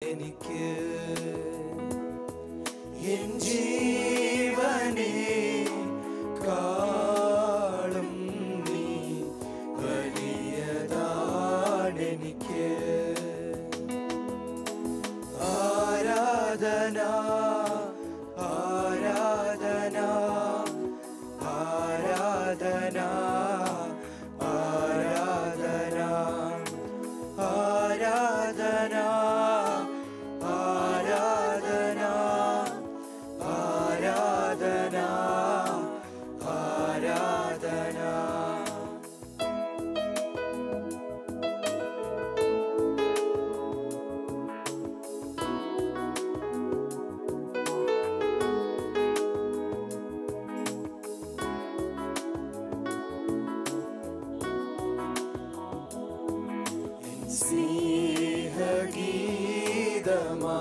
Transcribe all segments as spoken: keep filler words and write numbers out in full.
എനിക്ക് എൻ ജീവനെ കാളും നീ വലിയതാണെനിക്ക് ആരാധന ആരാധന ആരാധന ആരാധന ആരാധന ആരാധന ആരാധന ആരാധന സ്നേഹഗീതമാ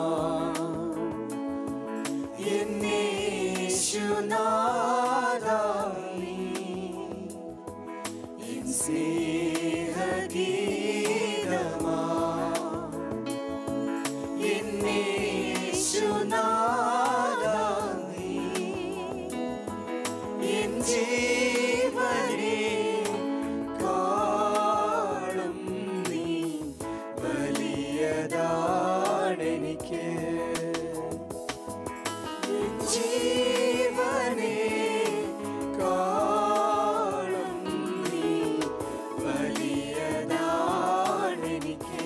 യേശുനാഥാ നീ സ്നേഹഗീതമാ യേശുനാഥാ നീ എൻ ജീവനെ കാളും നീ വലിയതാണെനിക്ക് ജീവനെ കാളും നീ വലിയതാണെനിക്ക്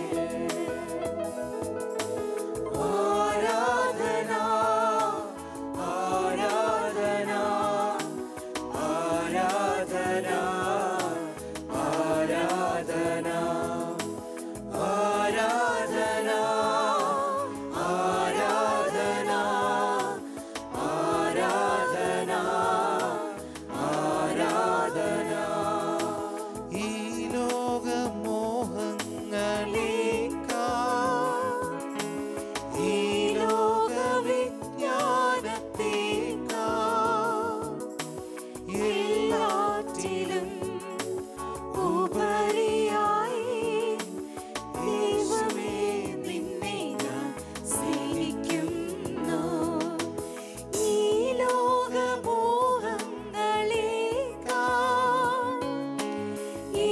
ആരാധന ആരാധന ആരാധന ആരാധന ആരാധന ആരാധന ആരാധന ആരാധന ഈ ലോകമോഹങ്ങളേക്കാൾ ഈ ലോകവിജ്ഞാനത്തേക്കാൾ എല്ലാറ്റിലും ഉപരിയായി യേശുവേ നിന്നെ ഞാൻ സ്നേഹിക്കുന്നു ഈ ലോകമോഹങ്ങളേക്കാൾ ഈ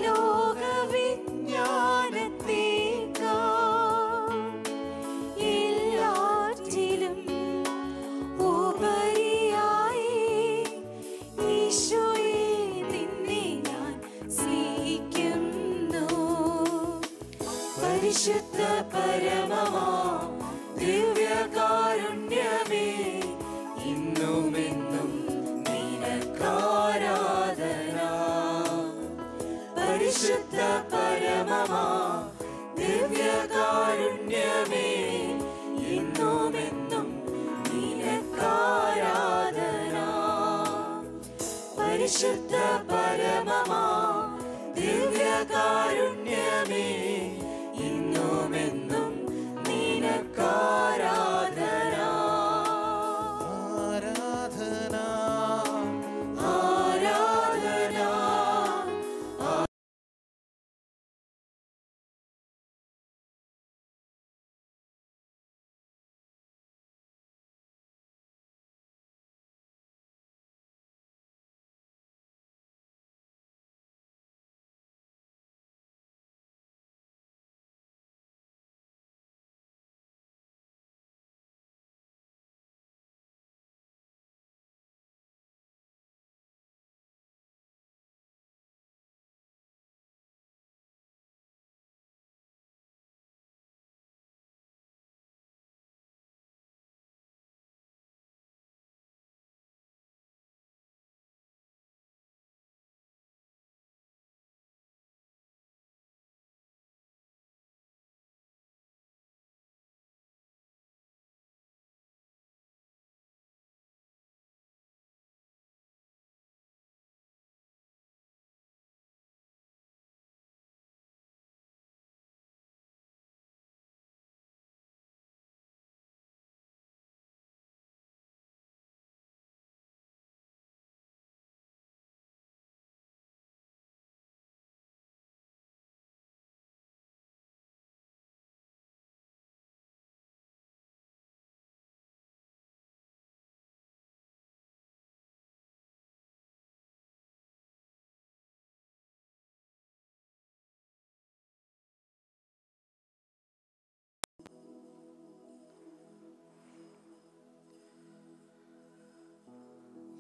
ലോകവിജ്ഞാനത്തേക്കാൾ എല്ലാറ്റിലും ഉപരിയായി യേശുവേ നിന്നെ ഞാൻ സ്നേഹിക്കുന്നു പരിശുദ്ധ പരമമാ ദിവ്യകാരുണ്യമേ ഇന്നുമെന്നും നിനക്കാരാധന പരിശുദ്ധ പരമമാ ദിവ്യകാരുണ്യമേ ഇന്നുമെന്നും നിനക്കാരാധന പരിശുദ്ധ പരമമാ ദിവ്യകാരുണ്യമേ ഇന്നുമെന്നും നിനക്കാരാധന ആരാധന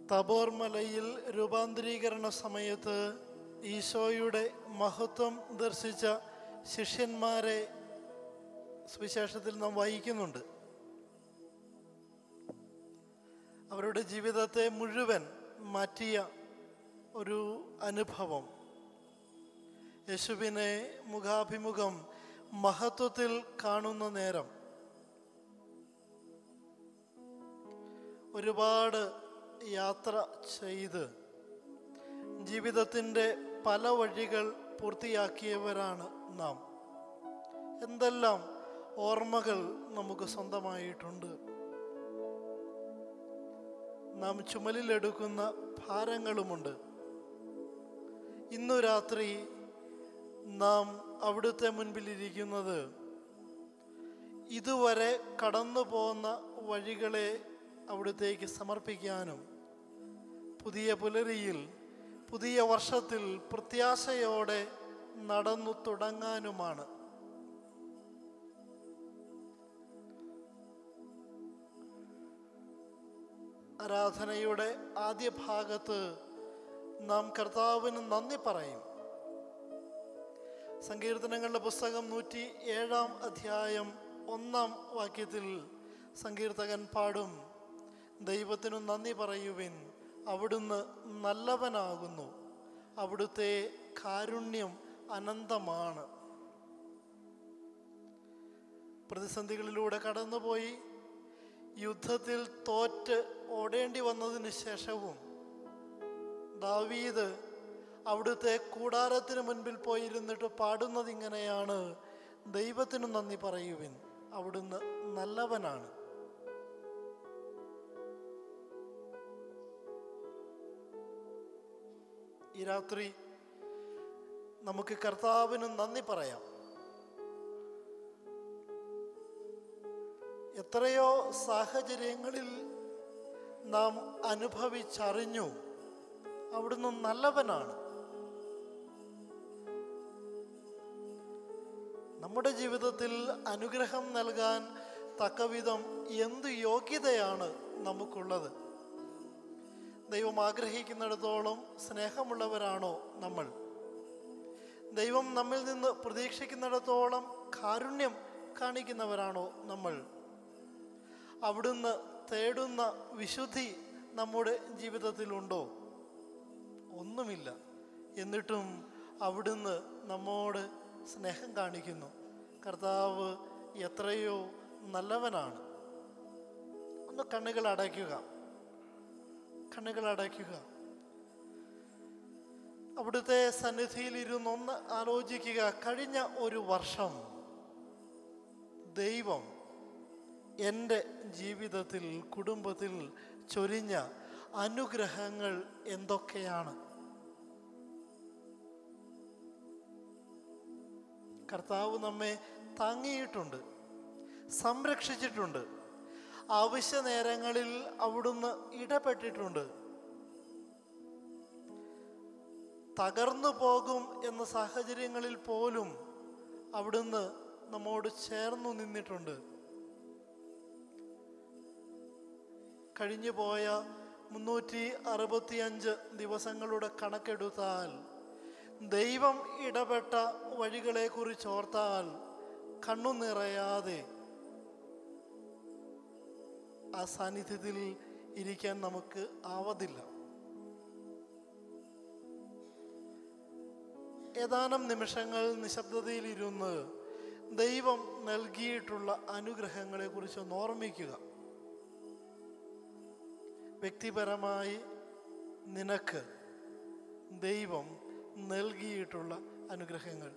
തബോർ മലയിൽ രൂപാന്തരീകരണ സമയത്ത് ഈശോയുടെ മഹത്വം ദർശിച്ച ശിഷ്യന്മാരെ സുവിശേഷത്തിൽ നാം വായിക്കുന്നുണ്ട്. അവരുടെ ജീവിതത്തെ മുഴുവൻ മാറ്റിയ ഒരു അനുഭവം. യേശുവിനെ മുഖാഭിമുഖം മഹത്വത്തിൽ കാണുന്ന നേരം ഒരുപാട് യാത്ര ചെയ്ത് ജീവിതത്തിൻ്റെ പല വഴികൾ പൂർത്തിയാക്കിയവരാണ് നാം. എന്തെല്ലാം ഓർമ്മകൾ നമുക്ക് സ്വന്തമായിട്ടുണ്ട്. നാം ചുമലിലെടുക്കുന്ന ഭാരങ്ങളുമുണ്ട്. ഇന്നു രാത്രി നാം അവിടുത്തെ മുൻപിലിരിക്കുന്നത് ഇതുവരെ കടന്നു പോന്ന വഴികളെ അവിടുത്തേക്ക് സമർപ്പിക്കാനും പുതിയ പുലരിയിൽ പുതിയ വർഷത്തിൽ പ്രത്യാശയോടെ നടന്നു തുടങ്ങാനുമാണ്. ആരാധനയുടെ ആദ്യ ഭാഗത്ത് നാം കർത്താവിന് നന്ദി പറയും. സങ്കീർത്തനങ്ങളുടെ പുസ്തകം നൂറ്റി ഏഴാം അധ്യായം ഒന്നാം വാക്യത്തിൽ സങ്കീർത്തകൻ പാടും, ദൈവത്തിനു നന്ദി പറയുവിൻ, അവിടുന്ന് നല്ലവനാകുന്നു, അവിടുത്തെ കാരുണ്യം അനന്തമാണ്. പ്രതിസന്ധികളിലൂടെ കടന്നുപോയി യുദ്ധത്തിൽ തോറ്റ് ഓടേണ്ടി വന്നതിന് ശേഷവും ദാവീദ് അവിടുത്തെ കൂടാരത്തിന് മുൻപിൽ പോയിരുന്നിട്ട് പാടുന്നത് ഇങ്ങനെയാണ്, ദൈവത്തിനു നന്ദി പറയുവിൻ, അവിടുന്ന് നല്ലവനാണ്. ഈ രാത്രി നമുക്ക് കർത്താവിന് നന്ദി പറയാം. എത്രയോ സാഹചര്യങ്ങളിൽ നാം അനുഭവിച്ചറിഞ്ഞു അവിടുന്ന് നല്ലവനാണ്. നമ്മുടെ ജീവിതത്തിൽ അനുഗ്രഹം നൽകാൻ തക്കവിധം എന്ത് യോഗ്യതയാണ് നമുക്കുള്ളത്? ദൈവം ആഗ്രഹിക്കുന്നിടത്തോളം സ്നേഹമുള്ളവരാണോ നമ്മൾ? ദൈവം നമ്മിൽ നിന്ന് പ്രതീക്ഷിക്കുന്നിടത്തോളം കാരുണ്യം കാണിക്കുന്നവരാണോ നമ്മൾ? അവിടുന്ന് തേടുന്ന വിശുദ്ധി നമ്മുടെ ജീവിതത്തിലുണ്ടോ? ഒന്നുമില്ല. എന്നിട്ടും അവിടുന്ന് നമ്മോട് സ്നേഹം കാണിക്കുന്നു. കർത്താവ് എത്രയോ നല്ലവനാണ്. ഒന്ന് കണ്ണുകൾ അടയ്ക്കുക, കണ്ണുകൾ അടയ്ക്കുക. അവിടുത്തെ സന്നിധിയിൽ ഇരുന്നൊന്ന് ആലോചിക്കുക. കഴിഞ്ഞ ഒരു വർഷം ദൈവം എൻ്റെ ജീവിതത്തിൽ, കുടുംബത്തിൽ ചൊരിഞ്ഞ അനുഗ്രഹങ്ങൾ എന്തൊക്കെയാണ്? കർത്താവ് നമ്മെ താങ്ങിയിട്ടുണ്ട്, സംരക്ഷിച്ചിട്ടുണ്ട്. ആവശ്യ നേരങ്ങളിൽ അവിടുന്ന് ഇടപെട്ടിട്ടുണ്ട്. തകർന്നു പോകും എന്ന സാഹചര്യങ്ങളിൽ പോലും അവിടുന്ന് നമ്മോട് ചേർന്നു നിന്നിട്ടുണ്ട്. കഴിഞ്ഞു പോയ മുന്നൂറ്റി അറുപത്തി അഞ്ച് ദിവസങ്ങളുടെ കണക്കെടുത്താൽ, ദൈവം ഇടപെട്ട വഴികളെ കുറിച്ച് ഓർത്താൽ കണ്ണു നിറയാതെ ആ സാന്നിധ്യത്തിൽ ഇരിക്കാൻ നമുക്ക് ആവതില്ല. ഏതാനും നിമിഷങ്ങൾ നിശബ്ദതയിലിരുന്ന് ദൈവം നൽകിയിട്ടുള്ള അനുഗ്രഹങ്ങളെ കുറിച്ച് ഒന്ന് ഓർമ്മിക്കുക. വ്യക്തിപരമായി നിനക്ക് ദൈവം നൽകിയിട്ടുള്ള അനുഗ്രഹങ്ങൾ.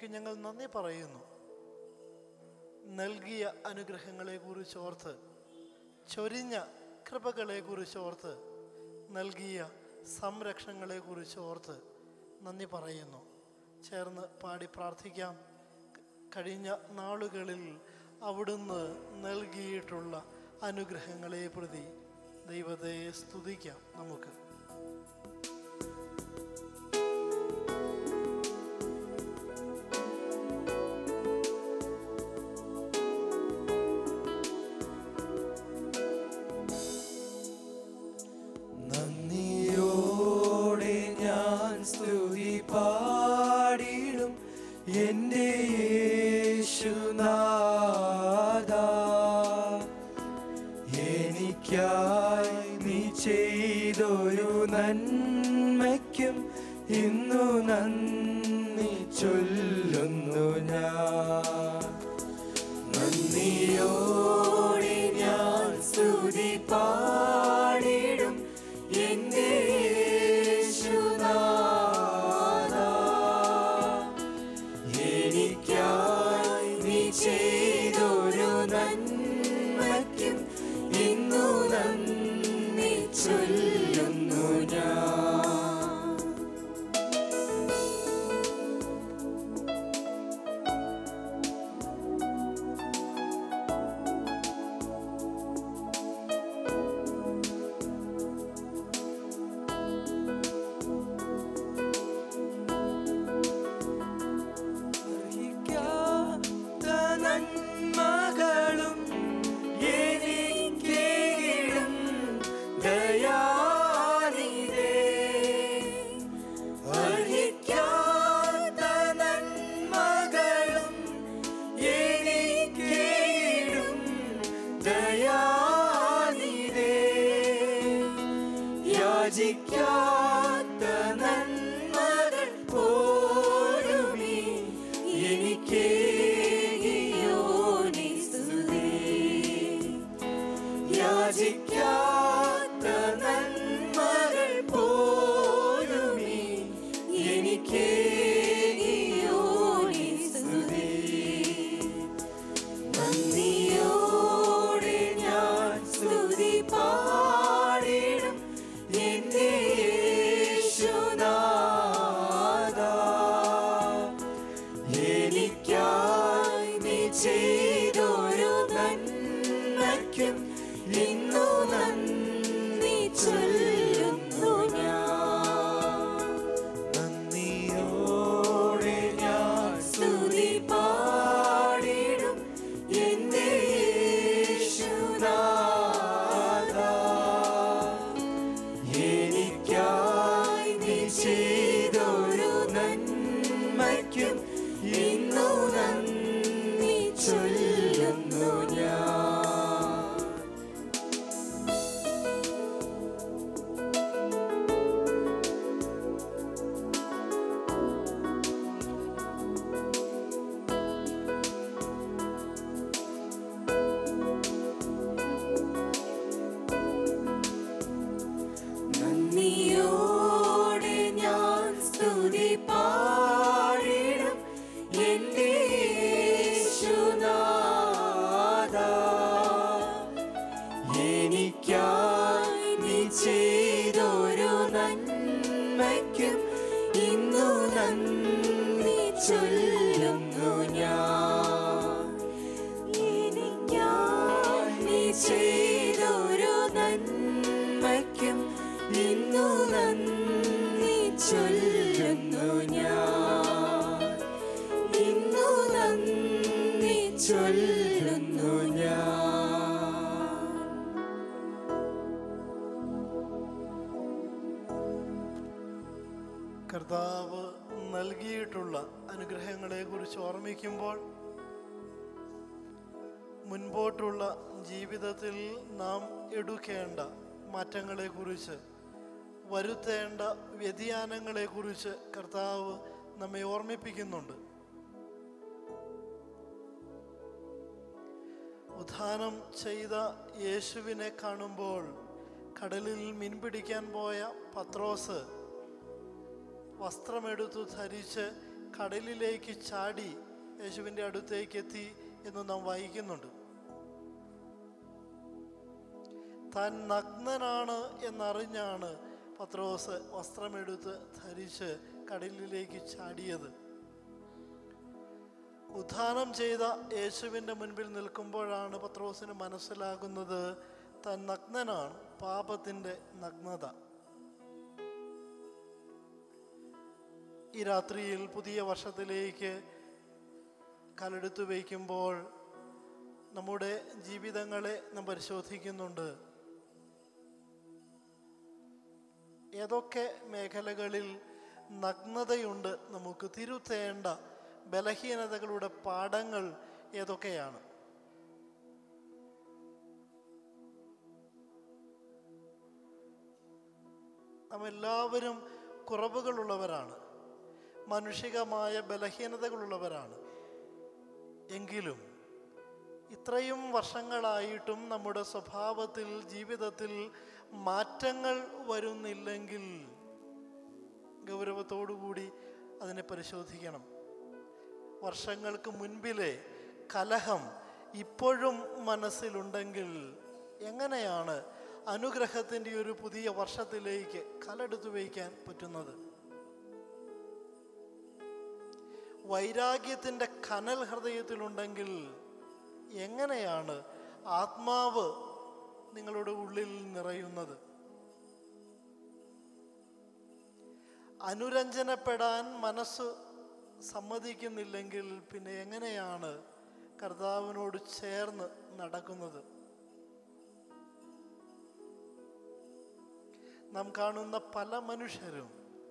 അങ്ങേക്ക് ഞങ്ങൾ നന്ദി പറയുന്നു. നൽകിയ അനുഗ്രഹങ്ങളെ കുറിച്ച് ഓർത്ത്, ചൊരിഞ്ഞ കൃപകളെ കുറിച്ച് ഓർത്ത്, നൽകിയ സംരക്ഷണങ്ങളെ കുറിച്ച് ഓർത്ത് നന്ദി പറയുന്നു. ചേർന്ന് പാടി പ്രാർത്ഥിക്കാം. കഴിഞ്ഞ നാളുകളിൽ അവിടുന്ന് നൽകിയിട്ടുള്ള അനുഗ്രഹങ്ങളെ പ്രതി ദൈവത്തെ സ്തുതിക്കാം. നമുക്ക് നന്ദിയോടെ ഞാൻ സ്തുതി പാടിടും എൻ്റെ യേശുനാഥാ. എനിക്കായി നീ ചെയ്തൊരു നന്മയ്ക്കും ഇന്നു നന്ദി ചൊല്ലുന്നു ഞാൻ. നന്ദിയോടെ ഞാൻ സ്തുതി പാടിടും എൻ്റെ യേശുനാഥാ. എനിക്കായി നീ ചെയ്തൊരു നന്മയ്ക്കും ഇന്നു നന്ദി ചൊല്ലുന്നു ഞാൻ. നന്മകളും എനിക്കേകിടും ദയാനിധേ. അർഹിക്കാത്ത നന്മകളും എനിക്കേകിടും ദയാനിധേ. യാചിക്കാത്ത നന്മകൾ പോലുമേ എനിക്കേ യാചിക്കാത്ത നന്മകൾ പോലുമേ എനിക്കേകിയോനി സ്തുതി. നന്ദിയോടെ ഞാൻ സ്തുതി പാടിടും എൻ്റെ യേശുനാഥാ. എനിക്കായി നീ ചെയ്തൊരു നന്മയ്ക്കും ഇന്നു നന്ദി ചൊല്ലുന്നു ഞാൻ. നന്ദിയോടെ ഞാൻ സ്തുതി പാടിടും എൻ്റെ യേശുനാഥാ. എനിക്കായി നീ ചെയ്തൊരു നന്മയ്ക്കും ഇന്നു നന്ദി ചൊല്ലുന്നു ഞാൻ. നന്ദിയോടെ ഞാൻ സ്തുതി പാടിടും എൻ്റെ യേശുനാഥാ. എനിക്കായി നീ ചെയ്തൊരു നന്മയ്ക്കും ഇന്നു നന്ദി ചൊല്ലുന്നു ഞാൻ. എനിക്കായി നീ ചെയ്തൊരു നന്മയ്ക്കും ഇന്നു നന്ദി ചൊല്ലുന്നു ഞാൻ. ഇന്നു നന്ദി ചൊല്ലുന്നു ഞാൻ. കർത്താവ് നൽകിയിട്ടുള്ള അനുഗ്രഹങ്ങളെ കുറിച്ച് ഓർമ്മിക്കുമ്പോൾ മുൻപോട്ടുള്ള ജീവിതത്തിൽ നാം എടുക്കേണ്ട മാറ്റങ്ങളെക്കുറിച്ച്, വരുത്തേണ്ട വ്യതിയാനങ്ങളെക്കുറിച്ച് കർത്താവ് നമ്മെ ഓർമ്മിപ്പിക്കുന്നുണ്ട്. ഉദ്ധാനം ചെയ്ത യേശുവിനെ കാണുമ്പോൾ കടലിൽ മീൻ പിടിക്കാൻ പോയ പത്രോസ് വസ്ത്രമെടുത്തു ധരിച്ച് കടലിലേക്ക് ചാടി യേശുവിൻ്റെ അടുത്തേക്ക് എത്തി എന്ന് നാം വായിക്കുന്നുണ്ട്. താൻ നഗ്നനാണ് എന്നറിഞ്ഞാണ് പത്രോസ് വസ്ത്രമെടുത്ത് ധരിച്ച് കടലിലേക്ക് ചാടിയത്. ഉദ്ധാനം ചെയ്ത യേശുവിൻ്റെ മുൻപിൽ നിൽക്കുമ്പോഴാണ് പത്രോസിന് മനസ്സിലാകുന്നത് താൻ നഗ്നനാണ്, പാപത്തിൻ്റെ നഗ്നത. ഈ രാത്രിയിൽ പുതിയ വർഷത്തിലേക്ക് കാലെടുത്തു വയ്ക്കുമ്പോൾ നമ്മുടെ ജീവിതങ്ങളെ നാം പരിശോധിക്കുന്നുണ്ട്. ഏതൊക്കെ മേഖലകളിൽ നഗ്നതയുണ്ട്, നമുക്ക് തിരുത്തേണ്ട ബലഹീനതകളുടെ പാഠങ്ങൾ ഏതൊക്കെയാണ്? നാം എല്ലാവരും കുറവുകളുള്ളവരാണ്, മാനുഷികമായ ബലഹീനതകളുള്ളവരാണ്. എങ്കിലും ഇത്രയും വർഷങ്ങളായിട്ടും നമ്മുടെ സ്വഭാവത്തിൽ, ജീവിതത്തിൽ മാറ്റങ്ങൾ വരുന്നില്ലെങ്കിൽ ഗൗരവത്തോടുകൂടി അതിനെ പരിശോധിക്കണം. വർഷങ്ങൾക്ക് മുൻപിലെ കലഹം ഇപ്പോഴും മനസ്സിലുണ്ടെങ്കിൽ എങ്ങനെയാണ് അനുഗ്രഹത്തിൻ്റെ ഒരു പുതിയ വർഷത്തിലേക്ക് കാലെടുത്തു വയ്ക്കാൻ പറ്റുന്നത്? വൈരാഗ്യത്തിൻ്റെ കനൽ ഹൃദയത്തിലുണ്ടെങ്കിൽ എങ്ങനെയാണ് ആത്മാവ് നിങ്ങളുടെ ഉള്ളിൽ നിറയുന്നത്? അനുരഞ്ജനപ്പെടാൻ മനസ്സ് സമ്മതിക്കുന്നില്ലെങ്കിൽ പിന്നെ എങ്ങനെയാണ് കർത്താവിനോട് ചേർന്ന് നടക്കുന്നത്? നാം കാണുന്ന പല മനുഷ്യരും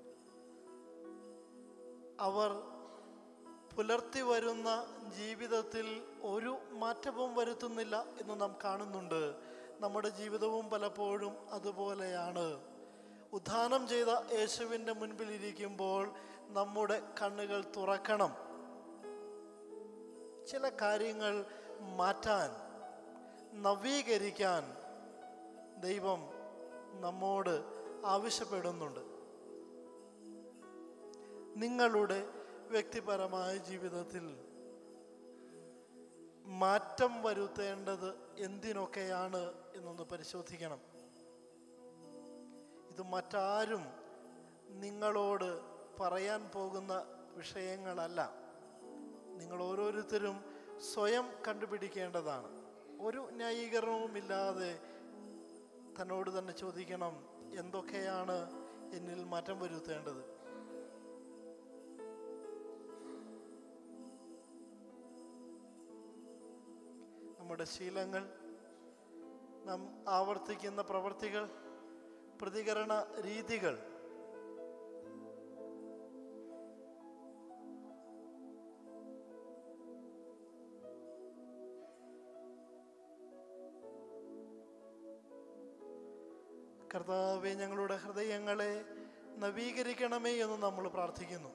അവർ പുലർത്തി വരുന്ന ജീവിതത്തിൽ ഒരു മാറ്റവും വരുത്തുന്നില്ല എന്ന് നാം കാണുന്നുണ്ട്. നമ്മുടെ ജീവിതവും പലപ്പോഴും അതുപോലെയാണ്. ഉദ്ധാനം ചെയ്ത യേശുവിൻ്റെ മുൻപിൽ ഇരിക്കുമ്പോൾ നമ്മുടെ കണ്ണുകൾ തുറക്കണം. ചില കാര്യങ്ങൾ മാറ്റാൻ, നവീകരിക്കാൻ ദൈവം നമ്മോട് ആവശ്യപ്പെടുന്നുണ്ട്. നിങ്ങളുടെ വ്യക്തിപരമായ ജീവിതത്തിൽ മാറ്റം വരുത്തേണ്ടത് എന്തിനൊക്കെയാണ് എന്നൊന്ന് പരിശോധിക്കണം. ഇത് മറ്റാരും നിങ്ങളോട് പറയാൻ പോകുന്ന വിഷയങ്ങളല്ല. നിങ്ങൾ ഓരോരുത്തരും സ്വയം കണ്ടുപിടിക്കേണ്ടതാണ്. ഒരു ന്യായീകരണവുമില്ലാതെ തന്നോട് തന്നെ ചോദിക്കണം, എന്തൊക്കെയാണ് എന്നിൽ മാറ്റം വരുത്തേണ്ടത്? നമ്മുടെ ശീലങ്ങൾ, നാം ആവർത്തിക്കുന്ന പ്രവൃത്തികൾ, പ്രതികരണ രീതികൾ കർത്താവേ, ഞങ്ങളുടെ ഹൃദയങ്ങളെ നവീകരിക്കണമേ എന്ന് നമ്മൾ പ്രാർത്ഥിക്കുന്നു.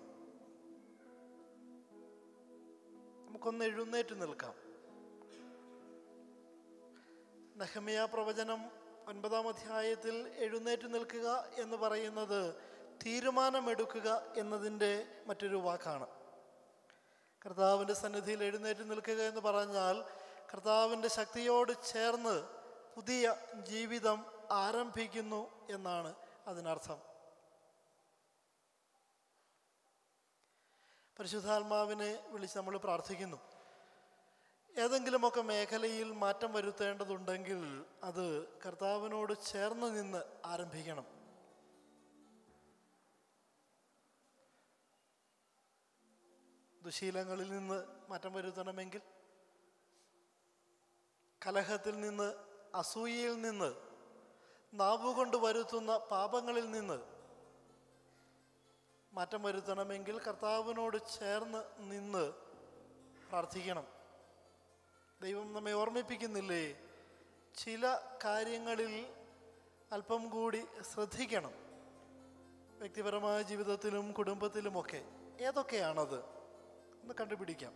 നമുക്കൊന്ന് എഴുന്നേറ്റ് നിൽക്കാം. നെഹമ്യാ പ്രവചനം ഒൻപതാം അധ്യായത്തിൽ എഴുന്നേറ്റ് നിൽക്കുക എന്ന് പറയുന്നത് തീരുമാനമെടുക്കുക എന്നതിൻ്റെ മറ്റൊരു വാക്കാണ്. കർത്താവിൻ്റെ സന്നിധിയിൽ എഴുന്നേറ്റ് നിൽക്കുക എന്ന് പറഞ്ഞാൽ കർത്താവിൻ്റെ ശക്തിയോട് ചേർന്ന് പുതിയ ജീവിതം ആരംഭിക്കുന്നു എന്നാണ് അതിനർത്ഥം. പരിശുദ്ധാത്മാവിനെ വിളിച്ച് നമ്മൾ പ്രാർത്ഥിക്കുന്നു. ഏതെങ്കിലുമൊക്കെ മേഖലയിൽ മാറ്റം വരുത്തേണ്ടതുണ്ടെങ്കിൽ അത് കർത്താവിനോട് ചേർന്ന് നിന്ന് ആരംഭിക്കണം. ദുശീലങ്ങളിൽ നിന്ന് മാറ്റം വരുത്തണമെങ്കിൽ, കലഹത്തിൽ നിന്ന്, അസൂയയിൽ നിന്ന്, നാവുകൊണ്ട് വരുത്തുന്ന പാപങ്ങളിൽ നിന്ന് മാറ്റം വരുത്തണമെങ്കിൽ കർത്താവിനോട് ചേർന്ന് നിന്ന് പ്രാർത്ഥിക്കണം. ദൈവം നമ്മെ ഓർമ്മിപ്പിക്കുന്നില്ലേ, ചില കാര്യങ്ങളിൽ അല്പം കൂടി ശ്രദ്ധിക്കണം. വ്യക്തിപരമായ ജീവിതത്തിലും കുടുംബത്തിലുമൊക്കെ ഏതൊക്കെയാണത് ഒന്ന് കണ്ടുപിടിക്കാം.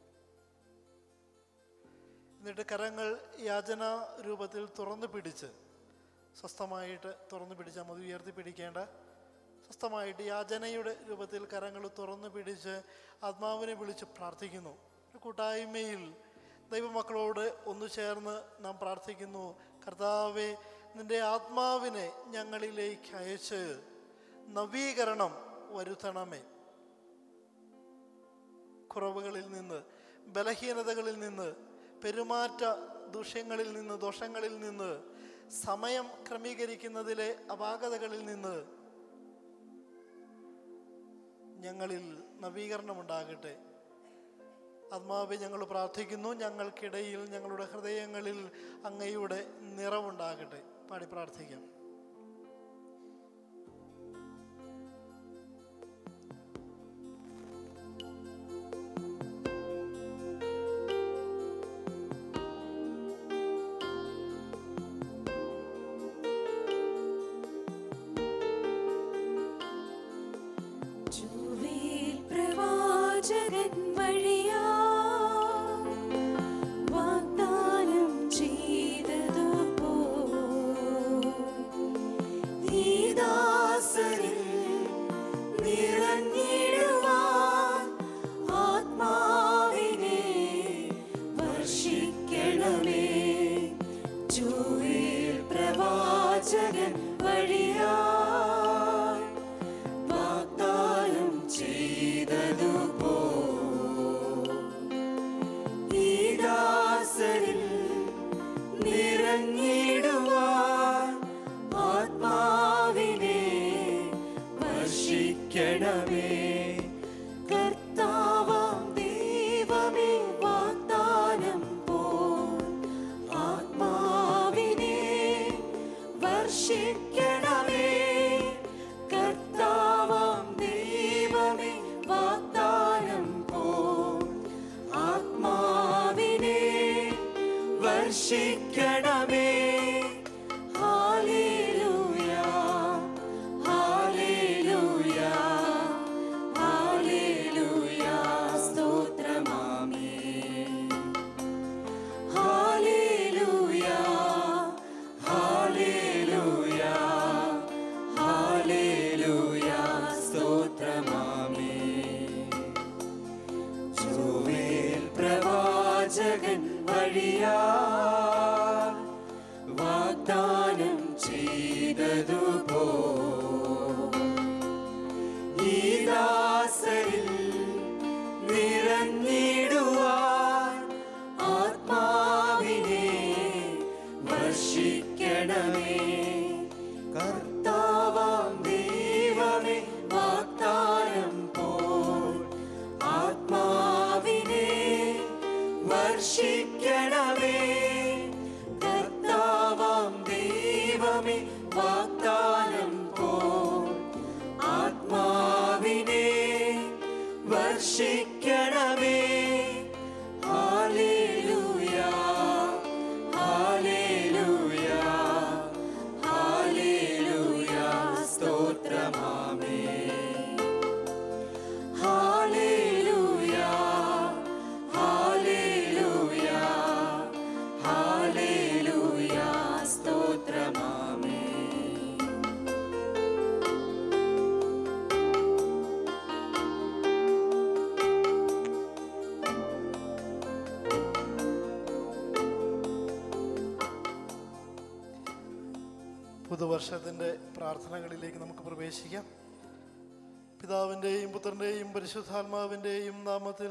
എന്നിട്ട് കരങ്ങൾ യാചന രൂപത്തിൽ തുറന്നു പിടിച്ച്, സ്വസ്ഥമായിട്ട് തുറന്നു പിടിച്ചാൽ മതി. ഉയർത്തി പിടിക്കേണ്ട, സ്വസ്ഥമായിട്ട് യാചനയുടെ രൂപത്തിൽ കരങ്ങൾ തുറന്നു പിടിച്ച് ആത്മാവിനെ വിളിച്ച് പ്രാർത്ഥിക്കുന്നു. ഒരു കൂട്ടായ്മയിൽ ദൈവമക്കളോട് ഒന്നു ചേർന്ന് നാം പ്രാർത്ഥിക്കുന്നു. കർത്താവേ, നിൻ്റെ ആത്മാവിനെ ഞങ്ങളിലേക്ക് അയച്ച് നവീകരണം വരുത്തണമേ. കുറവുകളിൽ നിന്ന്, ബലഹീനതകളിൽ നിന്ന്, പെരുമാറ്റ ദൂഷ്യങ്ങളിൽ നിന്ന്, ദോഷങ്ങളിൽ നിന്ന്, സമയം ക്രമീകരിക്കുന്നതിലെ അപാകതകളിൽ നിന്ന് ഞങ്ങളിൽ നവീകരണമുണ്ടാകട്ടെ. ആത്മാവേ, ഞങ്ങൾ പ്രാർത്ഥിക്കുന്നു. ഞങ്ങൾക്കിടയിൽ, ഞങ്ങളുടെ ഹൃദയങ്ങളിൽ അങ്ങയുടെ നിറവുണ്ടാകട്ടെ. പാടി പ്രാർത്ഥിക്കാം. പുതുവർഷത്തിൻ്റെ പ്രാർത്ഥനകളിലേക്ക് നമുക്ക് പ്രവേശിക്കാം. പിതാവിൻ്റെയും പുത്രൻ്റെയും പരിശുദ്ധാത്മാവിൻ്റെയും നാമത്തിൽ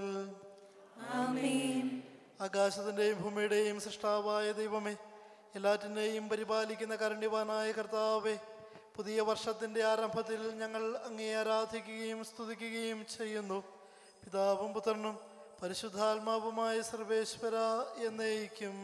ആമേൻ. ആകാശത്തിൻ്റെയും ഭൂമിയുടെയും സൃഷ്ടാവായ ദൈവമേ, എല്ലാറ്റിനെയും പരിപാലിക്കുന്ന കാരുണ്യവാനായ കർത്താവേ, പുതിയ വർഷത്തിൻ്റെ ആരംഭത്തിൽ ഞങ്ങൾ അങ്ങേ ആരാധിക്കുകയും സ്തുതിക്കുകയും ചെയ്യുന്നു. പിതാവും പുത്രനും പരിശുദ്ധാത്മാവുമായ സർവേശ്വര എന്നേക്കും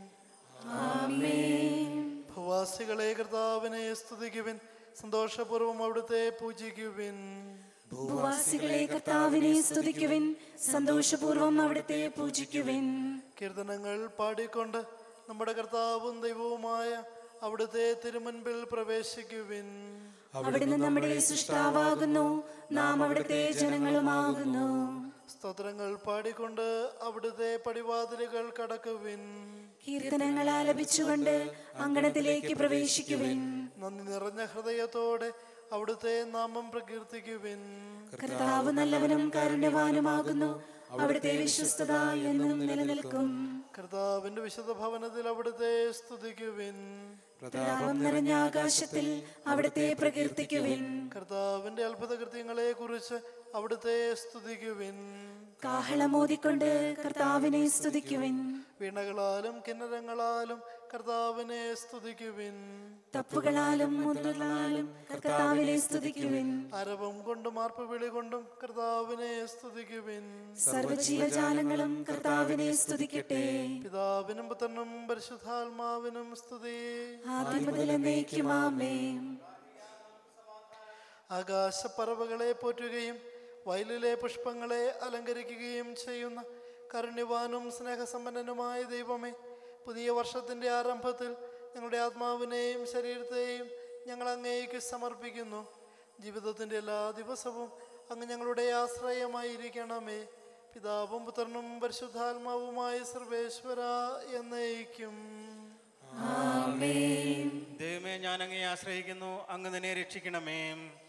ആമേൻ. ഭൂവാസികളെ കർത്താവിനെ സ്തുതിക്കുവിൻ, സന്തോഷപൂർവ്വം അവിടുത്തെ പൂജിക്കുവിൻ. ഭൂവാസികളെ കർത്താവിനെ സ്തുതിക്കുവിൻ, സന്തോഷപൂർവ്വം അവിടുത്തെ പൂജിക്കുവിൻ. കീർത്തനങ്ങൾ പാടിക്കൊണ്ട് നമ്മുടെ കർത്താവും ദൈവവുമായ അവിടുത്തെ തിരുമുൻപിൽ പ്രവേശിക്കുവിൻ. അവിടുന്ന് നമ്മുടെ സൃഷ്ടാവാകുന്നു, നാം അവിടുത്തെ ജനങ്ങളുമാകുന്നു. സ്തോത്രങ്ങൾ പാടിക്കൊണ്ട് അവിടുത്തെ പടിവാതിലുകൾ കടക്കുവിൻ. കീർത്തനങ്ങൾ ആലപിച്ചുകൊണ്ട് അങ്കണത്തിലേക്ക് പ്രവേശിക്കുവിൻ. നന്ദി നിറഞ്ഞ ഹൃദയത്തോടെ അവിടുത്തെ നാമം പ്രകീർത്തിക്കുവിൻ. കർത്താവ് നല്ലവനും കാരുണ്യവാനുമാകുന്നു. അവിടുത്തെ വിശ്വസ്തത എന്നും നിലനിൽക്കും. കർത്താവിന്റെ വിശുദ്ധ ഭവനത്തിൽ അവിടുത്തെ സ്തുതിക്കുവിൻ. പ്രതാപം നിറഞ്ഞ ആകാശത്തിൽ അവിടുത്തെ പ്രകീർത്തിക്കുവിൻ. കർത്താവിന്റെ അത്ഭുത കൃത്യങ്ങളെ കുറിച്ച് അവിടുത്തെ സ്തുതിക്കുവിൻ. കാഹളമോദിക്കൊണ്ട് കർത്താവിനെ സ്തുതിക്കുവിൻ. വീണകളാലും കിന്നരങ്ങളാലും കർത്താവിനെ സ്തുതിക്കുവിൻ. തപ്പുകളാലും മുതലാലും കർത്താവിനെ സ്തുതിക്കുവിൻ. അരവം കൊണ്ടും ആർപ്പുവിളി കൊണ്ടും കർത്താവിനെ സ്തുതിക്കുവിൻ. സർവ്വജീവജാലങ്ങളും കർത്താവിനെ സ്തുതിക്കട്ടെ. പിതാവിനും പുത്രനും പരിശുദ്ധാത്മാവിനും സ്തുതി. ആദ്യം മുതൽ എന്നേക്കും ആമേൻ. ആകാശപ്പറവകളെ പോറ്റുകയും വയലിലെ പുഷ്പങ്ങളെ അലങ്കരിക്കുകയും ചെയ്യുന്ന കാരുണ്യവാനും സ്നേഹസമ്പന്നനുമായ ദൈവമേ, പുതിയ വർഷത്തിൻ്റെ ആരംഭത്തിൽ ഞങ്ങളുടെ ആത്മാവിനെയും ശരീരത്തെയും ഞങ്ങൾ അങ്ങേക്ക് സമർപ്പിക്കുന്നു. ജീവിതത്തിൻ്റെ എല്ലാ ദിവസവും അങ്ങ് ഞങ്ങളുടെ ആശ്രയമായിരിക്കണമേ. പിതാവും പുത്രനും പരിശുദ്ധാത്മാവുമായ സർവേശ്വര എന്നേക്കും ആമേൻ. ദൈവമേ, ഞാൻ അങ്ങയെ ആശ്രയിക്കുന്നു, അങ്ങ് നിന്നെ രക്ഷിക്കണമേ.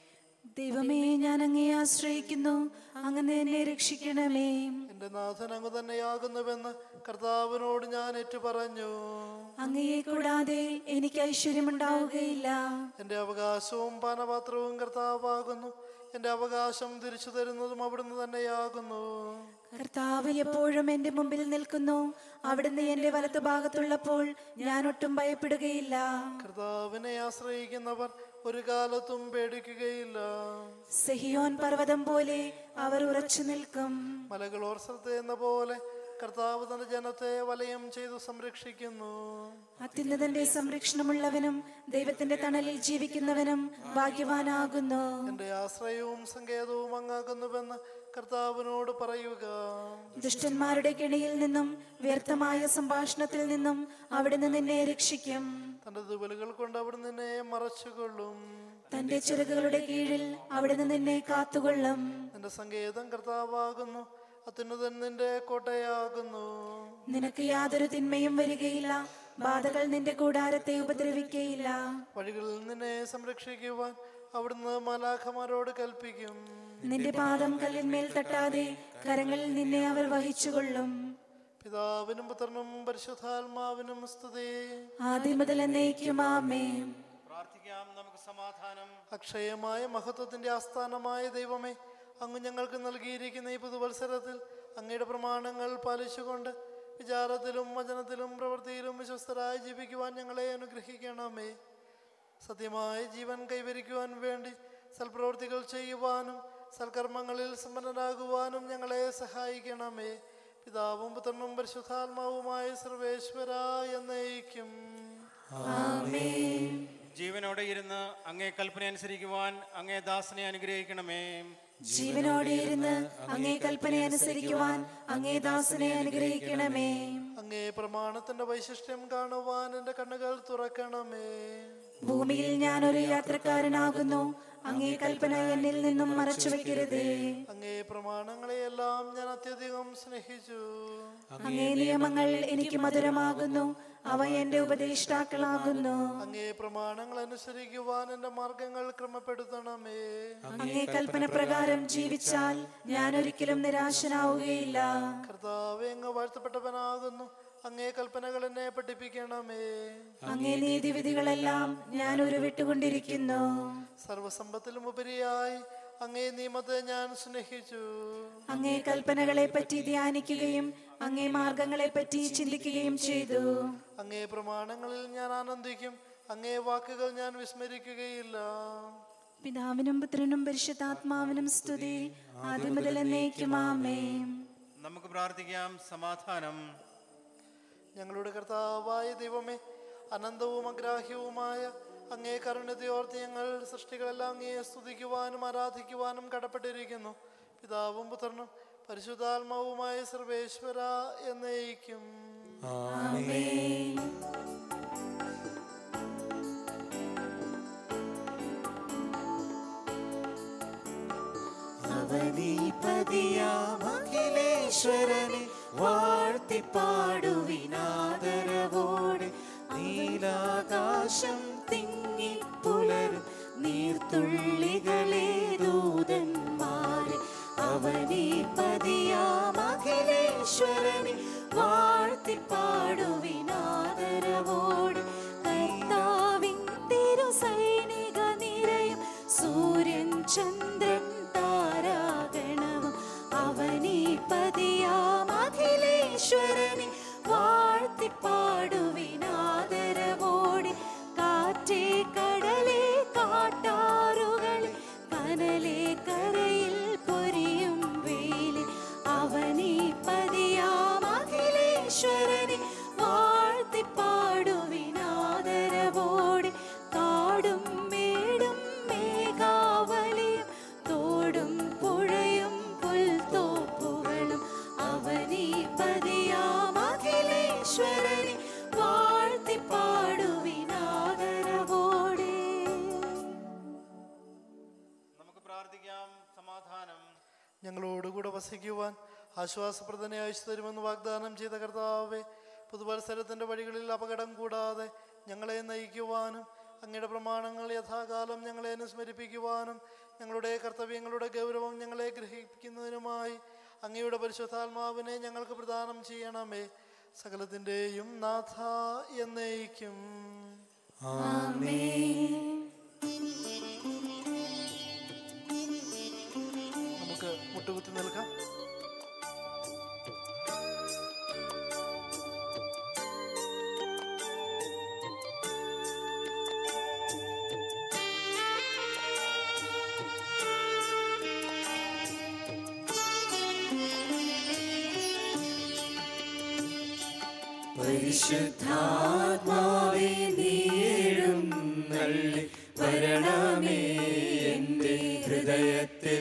ദൈവമേ, ഞാൻ അങ്ങയെ ആശ്രയിക്കുന്നു, അങ്ങ് എന്നെ രക്ഷിക്കണമേ. എന്റെ നാഥൻ അങ്ങ് തന്നെയാകുന്നുവെന്ന് കർത്താവിനോട് ഞാൻ ഏറ്റുപറഞ്ഞു. അങ്ങയെ കൂടാതെ എനിക്ക് ഐശ്വര്യമുണ്ടാവുകയില്ല. എന്റെ അവകാശവും പാനപാത്രവും കർത്താവാകുന്നു. എന്റെ അവകാശം തിരിച്ചു തരുന്നതും അവിടുന്ന് തന്നെയാകുന്നു. കർത്താവ് എപ്പോഴും എന്റെ മുമ്പിൽ നിൽക്കുന്നു. അവിടുന്ന് എന്റെ വലത്തു ഭാഗത്തുള്ളപ്പോൾ ഞാൻ ഒട്ടും ഭയപ്പെടുകയില്ല. കർത്താവിനെ ആശ്രയിക്കുന്നവർ ഒരു കാലത്തും പേടിക്കുകയില്ല. സിഹിയോൻ പർവ്വതം പോലെ അവർ ഉറച്ചു നിൽക്കും. മലകൾ ഓർസത്തെ എന്ന പോലെ കർത്താവ് തന്റെ ജനത്തെ വലയം ചെയ്തു സംരക്ഷിക്കുന്നു. അത്യുന്നതന്റെ സംരക്ഷണമുള്ളവനും ദൈവത്തിന്റെ തണലിൽ ജീവിക്കുന്നവനും ഭാഗ്യവാനാകുന്നു. എന്റെ ആശ്രയവും സങ്കേതവും അങ്ങാകുന്നുവെന്ന് കർത്താവിനോട് പറയുക. ദുഷ്ടന്മാരുടെ കെണിയിൽ നിന്നും വ്യർത്ഥമായ സംഭാഷണത്തിൽ നിന്നും അവിടുന്ന് നിന്നെ രക്ഷിക്കും. തന്റെ ദുബലുകൾ കൊണ്ട് അവിടുന്ന് നിന്നെ മറച്ചുകൊള്ളും. തന്റെ ചിറകുകളുടെ കീഴിൽ അവിടുന്ന് നിന്നെ കാത്തുകൊള്ളും. നിന്റെ സങ്കേതം കർത്താവാകുന്നു. അത്യുന്നതൻ നിന്റെ കോട്ടയാകുന്നു. നിനക്ക് യാതൊരു തിന്മയും വരികയില്ല. ബാധകൾ നിന്റെ കൂടാരത്തെ ഉപദ്രവിക്കുകയില്ല. വഴികളിൽ നിന്നെ സംരക്ഷിക്കുവാൻ അവിടുന്ന് മാലാഖമാരോട് കൽപ്പിക്കും. നിന്റെ പാദം കല്ലിന്മേൽ തട്ടാതെ കരങ്ങളിൽ നിന്നെ അവർ വഹിച്ചുകൊള്ളും. പിതാവിനും പുത്രനും പരിശുദ്ധാത്മാവിനും സ്തുതി. ആദ്യം മുതൽ എന്നേക്കും ആമേൻ. പ്രാർത്ഥിക്കാം, നമുക്ക് സമാധാനം. അക്ഷയമായ മഹത്വത്തിന്റെ ആസ്ഥാനമായ ദൈവമേ, അങ്ങ് ഞങ്ങൾക്ക് നൽകിയിരിക്കുന്ന ഈ പുതുവത്സരത്തിൽ അങ്ങയുടെ പ്രമാണങ്ങൾ പാലിച്ചുകൊണ്ട് വിചാരത്തിലും വചനത്തിലും പ്രവൃത്തിയിലും വിശ്വസ്തരായി ജീവിക്കുവാൻ ഞങ്ങളെ അനുഗ്രഹിക്കണമേ. സത്യമായ ജീവൻ കൈവരിക്കുവാൻ വേണ്ടി സൽപ്രവൃത്തികൾ ചെയ്യുവാനും സൽക്കർമ്മങ്ങളിൽ സമ്പന്നരാകുവാനും ഞങ്ങളെ സഹായിക്കണമേ. പിതാവും പുത്രനും പരിശുദ്ധാത്മാവുമായ സർവേശ്വര എന്നേക്കും ആമേൻ. ജീവനോടെ ഇരുന്ന് അങ്ങേ കൽപ്പന അനുസരിക്കുവാൻ അങ്ങേ ദാസനെ അനുഗ്രഹിക്കണമേ. ജീവനോടെ ഇരുന്ന് അങ്ങേ കൽപ്പന അനുസരിക്കുവാൻ അങ്ങേ ദാസനെ അനുഗ്രഹിക്കണമേ. അങ്ങേ പ്രമാണത്തിന്റെ വൈശിഷ്ട്യം കാണുവാൻ എന്റെ കണ്ണുകൾ തുറക്കണമേ. ഭൂമിയിൽ ഞാൻ ഒരു യാത്രക്കാരനാകുന്നു. അങ്ങേ കൽപ്പന എന്നിൽ നിന്നും മറച്ചു വെക്കരുതേ. അങ്ങേ പ്രമാണങ്ങളെയെല്ലാം ഞാൻ അത്യധികം സ്നേഹിച്ചു. അങ്ങേ നിയമങ്ങൾ എനിക്ക് മധുരമാകുന്നു. അവ എന്റെ ഉപദേഷ്ടാക്കളാകുന്നു. അങ്ങേ പ്രമാണങ്ങൾ അനുസരിക്കുവാൻ എന്റെ മാർഗങ്ങൾ ക്രമപ്പെടുത്തണമേ. അങ്ങേ കൽപ്പന പ്രകാരം ജീവിച്ചാൽ ഞാൻ ഒരിക്കലും നിരാശനാവുകയില്ല. കർത്താവേ, അങ്ങ് വാഴ്ത്തപ്പെട്ടവനാകുന്നു. അങ്ങേ കൽപ്പനകൾ എന്നെ പഠിപ്പിക്കണമേ. അങ്ങേ നീതിവിധികളെല്ലാം ഞാൻ ഉരുവിട്ടുകൊണ്ടിരിക്കുന്നു. സർവസമ്പത്തിലും ഉപരിയായി അങ്ങേ നിയമത്തെ ഞാൻ സ്നേഹിച്ചു. അങ്ങേ കൽപ്പനകളെ പറ്റി ധ്യാനിക്കുകയും അങ്ങേ മാർഗങ്ങളെ പറ്റി ചിന്തിക്കുകയും ചെയ്തു. അങ്ങേ പ്രമാണങ്ങളിൽ ഞാൻ ആനന്ദിക്കും. അങ്ങേ വാക്കുകൾ ഞാൻ വിസ്മരിക്കുകയില്ല. പിതാവിനും പുത്രനും പരിശുദ്ധാത്മാവിനും സ്തുതി. ആദ്യം മുതൽ എന്നേക്കും ആമേൻ. നമുക്ക് പ്രാർത്ഥിക്കാം, സമാധാനം. ഞങ്ങളുടെ കർത്താവായ ദൈവമേ, അനന്തവും അഗ്രാഹ്യവുമായ അങ്ങേ കരുണത്തെ ഓർത്ത് ഞങ്ങൾ സൃഷ്ടികളെല്ലാം അങ്ങയെ സ്തുതിക്കുവാനും ആരാധിക്കുവാനും കടപ്പെട്ടിരിക്കുന്നു. പിതാവും പുത്രനും പരിശുദ്ധാത്മാവുമായ സർവേശ്വര എന്നേക്കും ആമേൻ. അവനീപതിയാമഖിലേശ്വരനെ വാഴ്ത്തിപ്പാടുവിനാദരവോടെ നീലാകാശം തിങ്ങിപ്പുലരും നീർത്തുള്ളി വസിക്കുവാൻ ആശ്വാസപ്രദനെ അയച്ചു തരുമെന്ന് വാഗ്ദാനം ചെയ്ത കർത്താവേ, പുതുവത്സരത്തിൻ്റെ വഴികളിൽ അപകടം കൂടാതെ ഞങ്ങളെ നയിക്കുവാനും അങ്ങയുടെ പ്രമാണങ്ങൾ യഥാകാലം ഞങ്ങളെ അനുസ്മരിപ്പിക്കുവാനും ഞങ്ങളുടെ കർത്തവ്യങ്ങളുടെ ഗൗരവം ഞങ്ങളെ ഗ്രഹിക്കുന്നതിനുമായി അങ്ങയുടെ പരിശുദ്ധാത്മാവിനെ ഞങ്ങൾക്ക് പ്രദാനം ചെയ്യണമേ. സകലത്തിൻ്റെയും നാഥ എന്നേക്കും നമുക്ക് മുട്ടുകുത്തി നിൽക്കാം. പരിശുദ്ധാത്മാവേ നീ എഴുന്നള്ളി വരണമേ എൻ്റെ ഹൃദയത്തിൽ,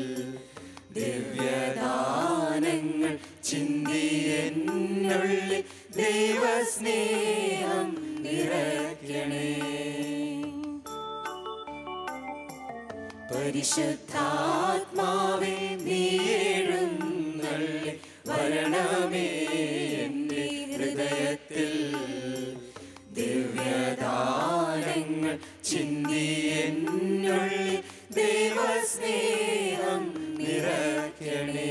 ദിവ്യദാനങ്ങൾ ചിന്തി എന്നുള്ളിൽ ദൈവസ്നേഹം നിറയ്ക്കണേ. പരിശുദ്ധാത്മാവേ നീ എഴുന്നള്ളി വരണമേ എൻ്റെ ഹൃദയത്തിൽ, ദിവ്യദാനങ്ങൾ ചിന്തി എന്നുള്ളിൽ ദൈവസ്നേഹം നിറയ്ക്കണേ.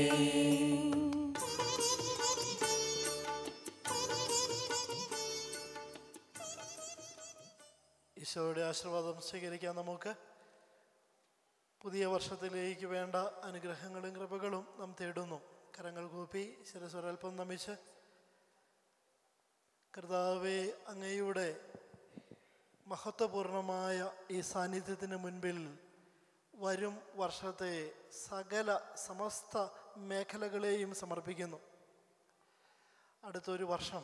ഈശോയുടെ ആശീർവാദം സ്വീകരിക്കാൻ നമുക്ക്. പുതിയ വർഷത്തിലേക്ക് വേണ്ട അനുഗ്രഹങ്ങളും കൃപകളും നാം തേടുന്നു. കരങ്ങൾ കൂപ്പി ശിരസ്വരൽപ്പം നമിച്ച്, കർത്താവേ, അങ്ങയുടെ മഹത്വപൂർണമായ ഈ സാന്നിധ്യത്തിന് മുൻപിൽ വരും വർഷത്തെ സകല സമസ്ത മേഖലകളെയും സമർപ്പിക്കുന്നു. അടുത്തൊരു വർഷം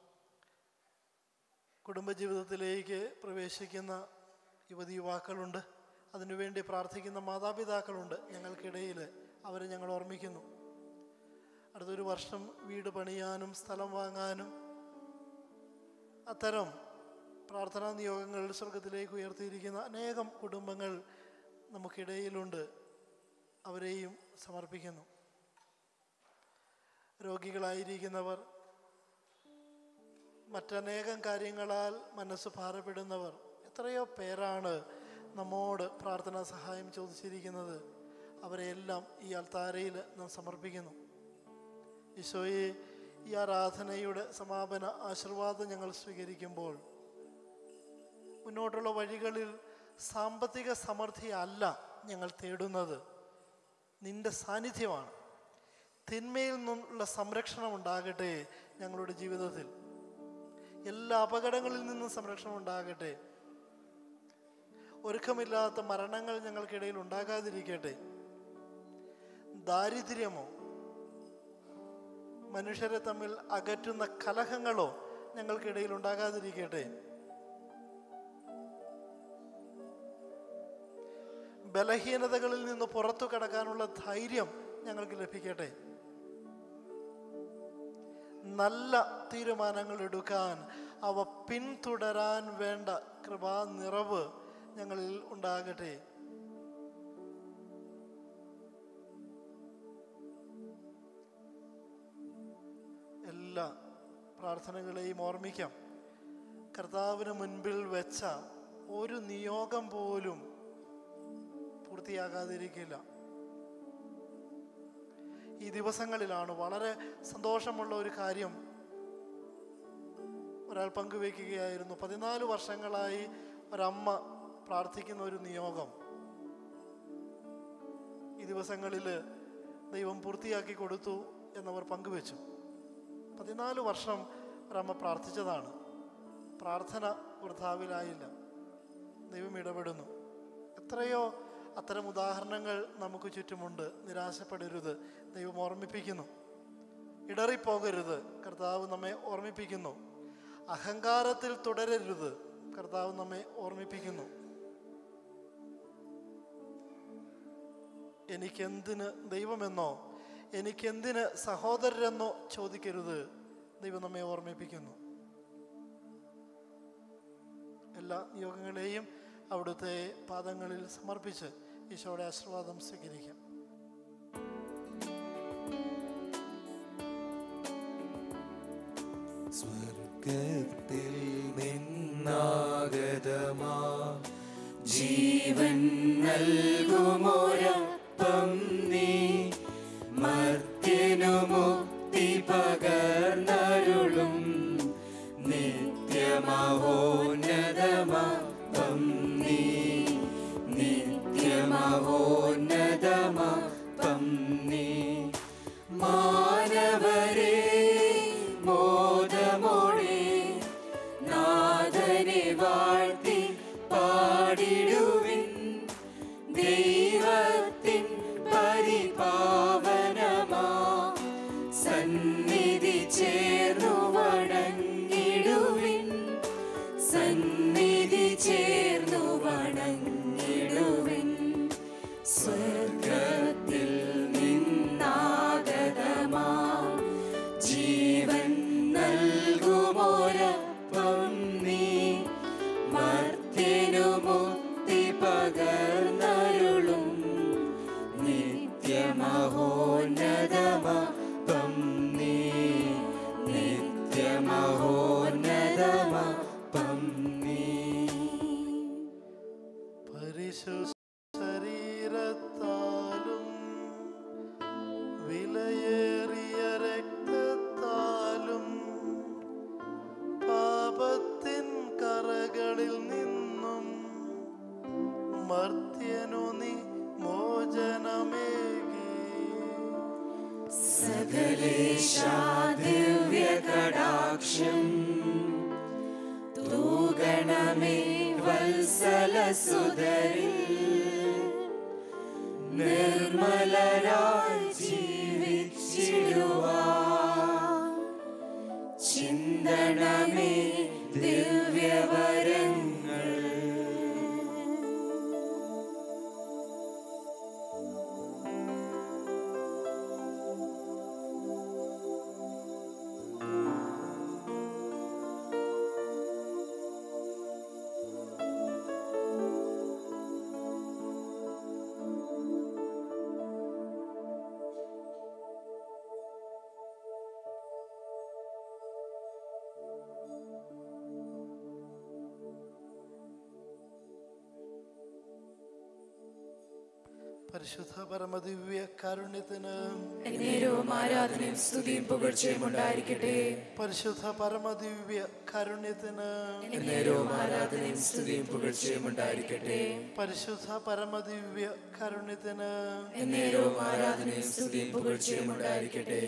കുടുംബജീവിതത്തിലേക്ക് പ്രവേശിക്കുന്ന യുവതി യുവാക്കളുണ്ട്. അതിനുവേണ്ടി പ്രാർത്ഥിക്കുന്ന മാതാപിതാക്കളുണ്ട് ഞങ്ങൾക്കിടയിൽ. അവരെ ഞങ്ങൾ ഓർമ്മിക്കുന്നു. അടുത്തൊരു വർഷം വീട് പണിയാനും സ്ഥലം വാങ്ങാനും അത്തരം പ്രാർത്ഥനാ നിയോഗങ്ങൾ സ്വർഗത്തിലേക്ക് ഉയർത്തിയിരിക്കുന്ന അനേകം കുടുംബങ്ങൾ നമുക്കിടയിലുണ്ട്. അവരെയും സമർപ്പിക്കുന്നു. രോഗികളായിരിക്കുന്നവർ, മറ്റനേകം കാര്യങ്ങളാൽ മനസ്സ് ഭാരപ്പെടുന്നവർ, എത്രയോ പേരാണ് നമ്മോട് പ്രാർത്ഥനാ സഹായം ചോദിച്ചിരിക്കുന്നത്. അവരെയെല്ലാം ഈ അൾത്താരയിൽ നാം സമർപ്പിക്കുന്നു. ഈശോയെ, ഈ ആരാധനയുടെ സമാപന ആശീർവാദം ഞങ്ങൾ സ്വീകരിക്കുമ്പോൾ മുന്നോട്ടുള്ള വഴികളിൽ സാമ്പത്തിക സമൃദ്ധി അല്ല ഞങ്ങൾ തേടുന്നത്, നിന്റെ സാന്നിധ്യമാണ്. തിന്മയിൽ നിന്നുള്ള സംരക്ഷണം ഉണ്ടാകട്ടെ ഞങ്ങളുടെ ജീവിതത്തിൽ. എല്ലാ അപകടങ്ങളിൽ നിന്നും സംരക്ഷണം ഉണ്ടാകട്ടെ. ഒരുക്കമില്ലാത്ത മരണങ്ങൾ ഞങ്ങൾക്കിടയിൽ ഉണ്ടാകാതിരിക്കട്ടെ. ദാരിദ്ര്യമോ മനുഷ്യരെ തമ്മിൽ അകറ്റുന്ന കലഹങ്ങളോ ഞങ്ങൾക്കിടയിൽ ഉണ്ടാകാതിരിക്കട്ടെ. ബലഹീനതകളിൽ നിന്ന് പുറത്തു കടക്കാനുള്ള ധൈര്യം ഞങ്ങൾക്ക് ലഭിക്കട്ടെ. നല്ല തീരുമാനങ്ങൾ എടുക്കാൻ, അവ പിന്തുടരാൻ വേണ്ട കൃപാ നിറവ് ഞങ്ങളിൽ ഉണ്ടാകട്ടെ. എല്ലാ പ്രാർത്ഥനകളെയും ഓർമ്മിക്കാം. കർത്താവിന് മുൻപിൽ വെച്ച ഒരു നിയോഗം പോലും പൂർത്തിയാകാതിരിക്കില്ല. ഈ ദിവസങ്ങളിലാണ് വളരെ സന്തോഷമുള്ള ഒരു കാര്യം ഒരാൾ പങ്കുവെക്കുകയായിരുന്നു. പതിനാല് വർഷങ്ങളായി ഒരമ്മ പ്രാർത്ഥിക്കുന്ന ഒരു നിയോഗം ഈ ദിവസങ്ങളിൽ ദൈവം പൂർത്തിയാക്കി കൊടുത്തു എന്നവർ പങ്കുവെച്ചു. പതിനാല് വർഷം ഒരമ്മ പ്രാർത്ഥിച്ചതാണ്. പ്രാർത്ഥന വൃഥാവിലായില്ല. ദൈവം ഇടപെടുന്നു. എത്രയോ അത്തരം ഉദാഹരണങ്ങൾ നമുക്ക് ചുറ്റുമുണ്ട്. നിരാശപ്പെടരുത്, ദൈവം ഓർമ്മിപ്പിക്കുന്നു. ഇടറിപ്പോകരുത്, കർത്താവ് നമ്മെ ഓർമ്മിപ്പിക്കുന്നു. അഹങ്കാരത്തിൽ തുടരരുത്, കർത്താവ് നമ്മെ ഓർമ്മിപ്പിക്കുന്നു. എനിക്കെന്തിന് ദൈവമെന്നോ എനിക്കെന്തിന് സഹോദരരെന്നോ ചോദിക്കരുത്, ദൈവം നമ്മെ ഓർമ്മിപ്പിക്കുന്നു. എല്ലാ നിയോഗങ്ങളെയും അവിടുത്തെ പാദങ്ങളിൽ സമർപ്പിച്ച് ഈശോയുടെ ആശീർവാദം സ്വീകരിക്കാം. സ്വർഗത്തിൽ നിന്നാഗതമാ ജീവൻ നൽകുമോരപ്പം നീ മർത്യനു മുക്തി പകർന്നരുളും നിത്യമഹോന്നതമപ്പം നീ നിത്യമഹോന്നതമപ്പം നീ മാനവരേ മോദമോടെ നാഥനെ വാഴ്ത്തി പാടിടുവിൻ ദൈവത്തിൻ പരിപാവനമാ സന്നിധി ചേർന്നു വണങ്ങിടുവിൻ സന്നിധി ചേർന്നു വണങ്ങിടുവിൻ സ്വർഗത്തിൽ നിന്നാഗതമാ ജീവൻ നൽകുമോരപ്പം നീ മർത്യനു മുക്തി പകർന്നരുളും നിത്യമഹോന്നതമപ്പം നീ നിത്യമഹോന്നതമപ്പം നീ പരിശുദ്ധ ശരീരത്താലും വിലയേറിയ രക്തത്താലും പാപത്തിൻ കറകളിൽ നിന്നും മർത്യനു നീ മോചനമേകി സകലേശാ ദിവ്യകടാക്ഷം തൂഗണമേ വത്സലസുതരിൽ നിർമ്മലരായി ജീവിച്ചിടുവാൻ ചിന്തണമേ ദിവ്യവരങ്ങൾ പരിശുദ്ധ പരമദിവ്യ കാരുണ്യത്തിന് എന്നേരവും ആരാധനയും സ്തുതിയും പുകഴ്ചയും ഉണ്ടായിരിക്കട്ടെ. പരിശുദ്ധ പരമദിവ്യ കാരുണ്യത്തിന് എന്നേരവും ആരാധനയും സ്തുതിയും പുകഴ്ചയും ഉണ്ടായിരിക്കട്ടെ. പരിശുദ്ധ പരമദിവ്യ കാരുണ്യത്തിന് എന്നേരവും ആരാധനയും സ്തുതിയും പുകഴ്ചയും ഉണ്ടായിരിക്കട്ടെ.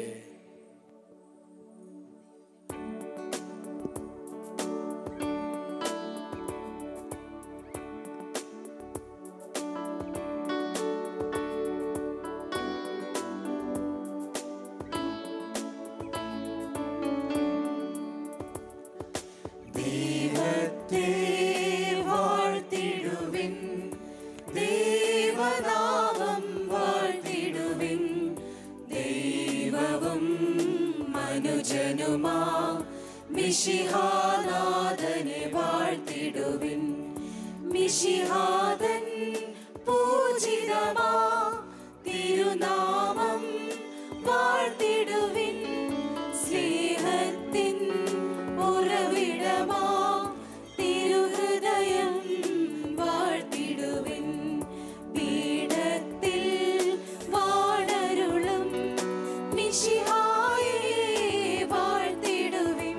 മിശിഹാനാഥനെ വാഴ്ത്തിടുവിൻ. മിശിഹാതൻ പൂജിതമാ തിരുനാമം വാഴ്ത്തിടുവിൻ. സ്നേഹത്തിൻ ഉറവിടമാ തിരുഹൃദയം വാഴ്ത്തിടുവിൻ. പീഠത്തിൽ വാണരുളും മിശിഹായെ വാഴ്ത്തിടുവിൻ.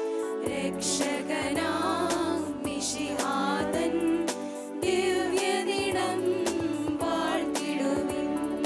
രക്ഷകനാം മിശിഹാതൻ ദിവ്യദിനം വാഴ്ത്തിടുവിൻ.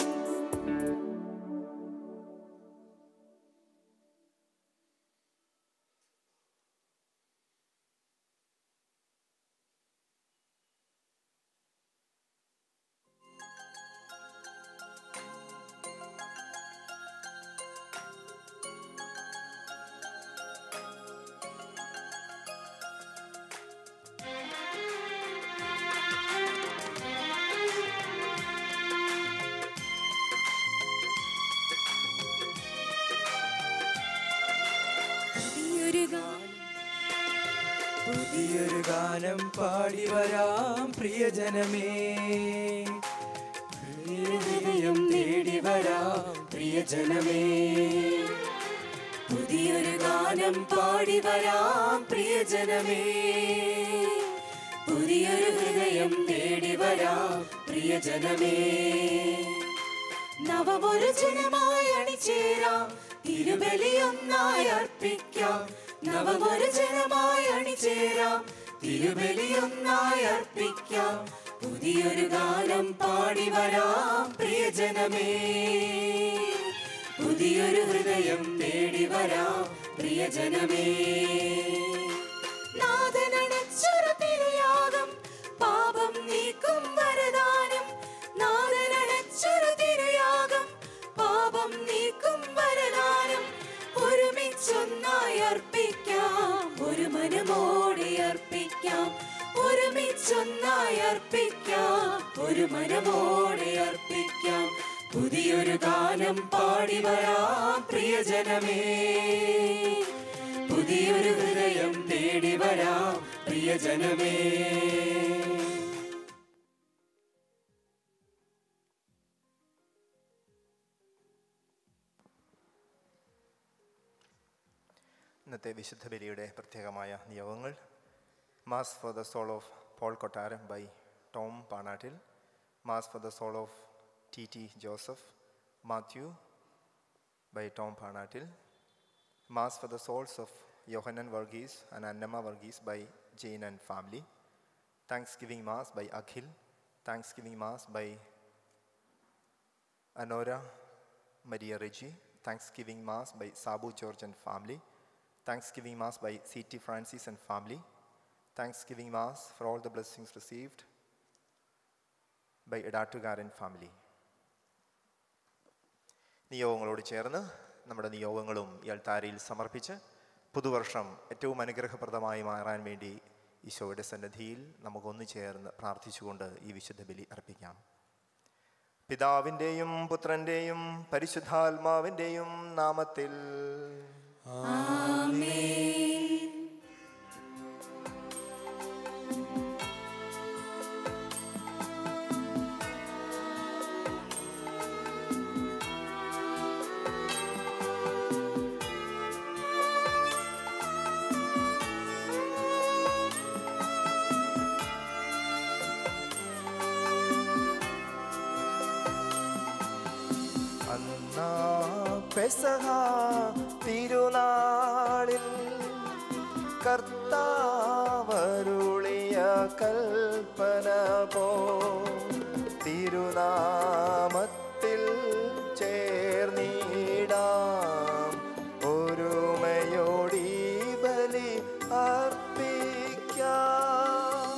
പുതിയൊരു ഗാനം പാടി വരാം പ്രിയജനമേ, ഹൃദയം തേടി വരാം പ്രിയജനമേ. പുതിയ പുതിയൊരു ഗാനം പാടി വരാം പ്രിയജനമേ. പുതിയൊരു ഹൃദയം തേടി വരാം പ്രിയജനമേ. നവമൊരു ജനമായി അണിചേരാം, തിരുബലിയൊന്നായി അർപ്പിക്കാം. നവമൊരു ജനമായി അണിചേരാം, തിരുബലിയൊന്നായി അർപ്പിക്കാം. പുതിയൊരു ഗാനം പാടി വരാം പ്രിയജനമേ. പുതിയൊരു ഹൃദയം തേടി വരാം പ്രിയജനമേ. നാഥനണച്ചൊരു തിരുയാഗം, പാപം നീക്കും വരദാനം. നാഥനണച്ചൊരു തിരുയാഗം, പാപം നീക്കും വരദാനം. ഒരുമിച്ചൊന്നായി അർപ്പിക്കാം, ഒരു മനമോടെ അർപ്പിക്കാം. ഒരുമിച്ചൊന്നായി അർപ്പിക്കാം, ഒരു മനമോടെ അർപ്പിക്കാം. പുതിയൊരു ഗാനം പാടി വരാം പ്രിയജനമേ. പുതിയൊരു ഹൃദയം തേടി വരാം പ്രിയജനമേ. ഇന്നത്തെ വിശുദ്ധ ബലിയുടെ പ്രത്യേകമായ നിയോഗങ്ങൾ. Mass for the soul of Paul Kottaram by Tom Panattil. Mass for the soul of T T Joseph Mathew by Tom Panattil. Mass for the souls of Yohannan Varghese and Annamma Varghese by Jain and family. Thanksgiving mass by Akhil. Thanksgiving mass by Anora Maria Reji. Thanksgiving mass by Sabu George and family. Thanksgiving Mass by C T Francis and family. Thanksgiving Mass for all the blessings received by Edatugar and family. നിയോഗങ്ങളോട് ചേർന്ന് നമ്മുടെ നിയോഗങ്ങളും ഈ അൾത്താരയിൽ സമർപ്പിച്ച് പുതുവർഷം ഏറ്റവും അനുഗ്രഹപ്രദമായി മാറാൻ വേണ്ടി ഈശോയുടെ സന്നിധിയിൽ നമുക്കൊന്നു ചേർന്ന് പ്രാർത്ഥിച്ചുകൊണ്ട് ഈ വിശുദ്ധ ബലി അർപ്പിക്കാം. പിതാവിൻ്റെയും പുത്രൻ്റെയും പരിശുദ്ധാത്മാവിൻ്റെയും നാമത്തിൽ ആമേൻ. അന്നാ പെസഹ തിരുനാളിൽ കർത്താവരുളിയ കൽപ്പന പോ തിരുനാമത്തിൽ ചേർന്നിടാം ഒരുമയോടി ബലി അർപ്പിക്കാം.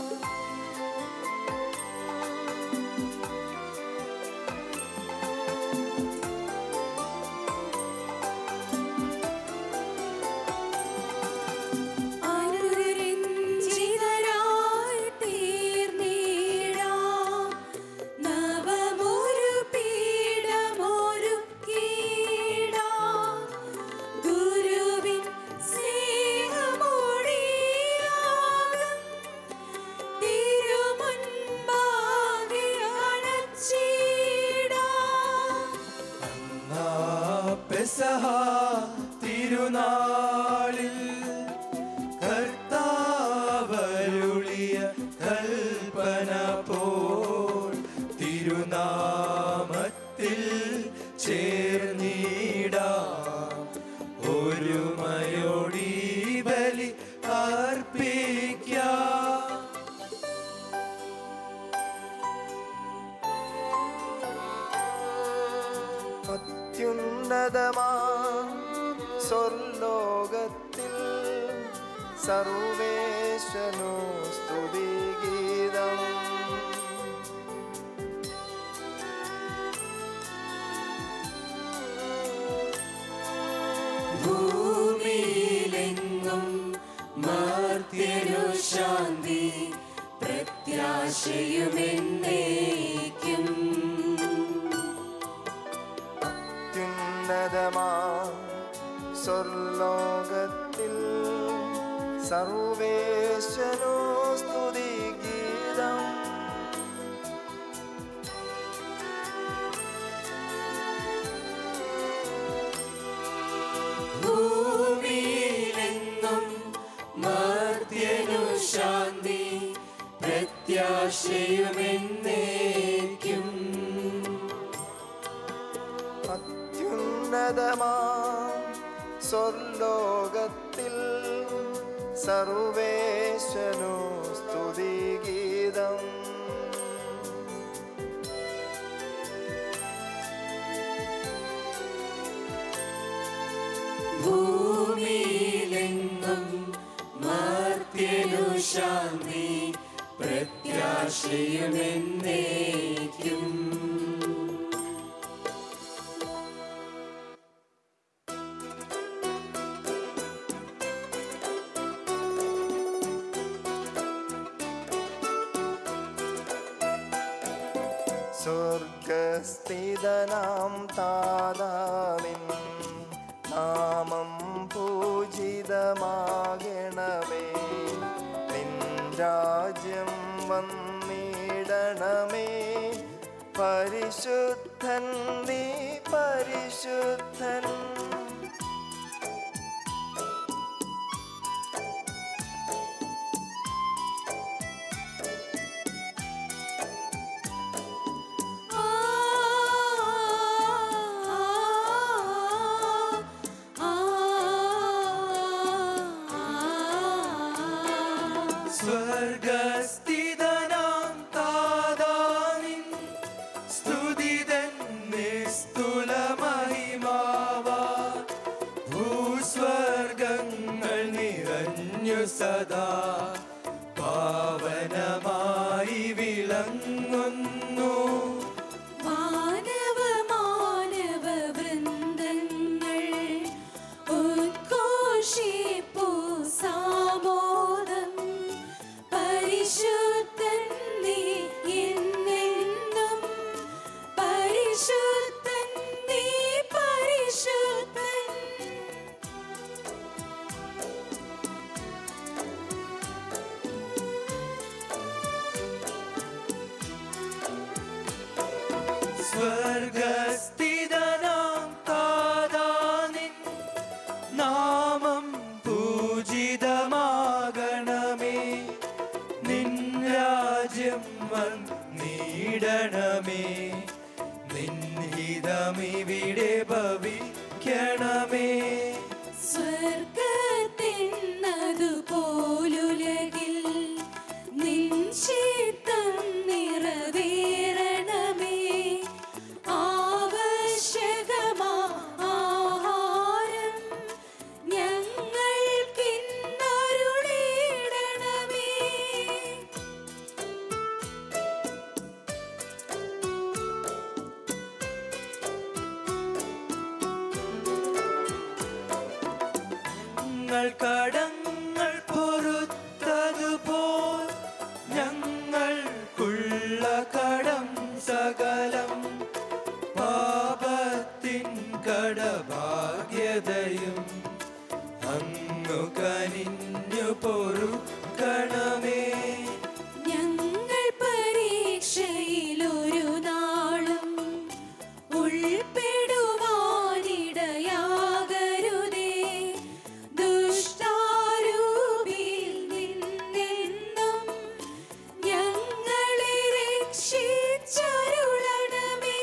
പെസഹ തിരുനാളിൽ കർത്താവരുളിയ കൽപ്പന പോൽ തിരുനാമത്തിൽ ചേർന്നിടാം ഒരുമയോടി ബലി അർപ്പിക്കാം. അത്യുന്നതമാ സ്വർലോകത്തിൽ സർവേശ്വരനു സ്തുതിഗീതം. ഭൂമിയിലെങ്ങും മർത്യനു ശാന്തി പ്രത്യാശയുമെന്നേക്കും. അത്യുന്നതമാ സ്വർലോകത്തിൽ സർവേശ്വരനു സ്തുതിഗീതം. ഭൂമി മാർത്യനു ശാന്തി പ്രത്യാശയുമെന്നേക്കും. അത്യുന്നതമാ സ്വർലോകത്തിൽ സർവേശ്വനു സ്തുതിഗീതം. ഭൂമിയിലെങ്ങും മാർത്യനു ശാന്തി പ്രത്യാശയുമെന്നേക്കും. സ്വർഗസ്ഥിതനാം താതാവിൻ നാമം പൂജിതമാകണമേ. നിൻ രാജ്യം വന്നിടണമേ. പരിശുദ്ധൻ നീ പരിശുദ്ധൻ. സ്വർഗസ്ഥിതനാം താതാവിൻ സ്തുതിതൻ നിസ്തുല മഹിമാവാ. ഭൂസ്വർഗങ്ങൾ നിറഞ്ഞു സദാ പാവനമായി വിളങ്ങുന്നു. മാനവ മാനവ വൃന്ദങ്ങൾ ഉദ്ഘോഷിപ്പൂ സാമോദം. പരിശുദ്ധൻ നീ എന്നെന്നും പരിശുദ്ധൻ നീ പരിശുദ്ധൻ. സ്വർഗസ്ഥിതനാം താതാനിൻ നാമം പൂജിതമാകണമേ. നിൻ രാജ്യം വന്നിടണമേ. നിൻ ഹിതമിവിടെ ഭവിക്കണമേ. സ്വർഗത്തിന്നതുപോലുലകിൽ നിൻ ചിത്തം നിറവേറണമേ. ആവശ്യകമാ ആഹാരം ഞങ്ങൾക്കിന്നരുളിടണമേ. ഞങ്ങൾ കടങ്ങൾ പൊറുത്തതുപോൽ ഞങ്ങൾക്കുള്ള കടം സകലം പാപത്തിൻ കടഭാഗ്യതയും അങ്ങു കനിഞ്ഞു പൊറുക്കണമേ. ഞങ്ങൾ പരീക്ഷയിലൊരു നാളും ഉൾപ്പെടുവാനിടയാകരുതേ. ദുഷ്ടാരൂപിയിൽ നിന്നെന്നും ഞങ്ങളെ രക്ഷിച്ചരുളണമേ.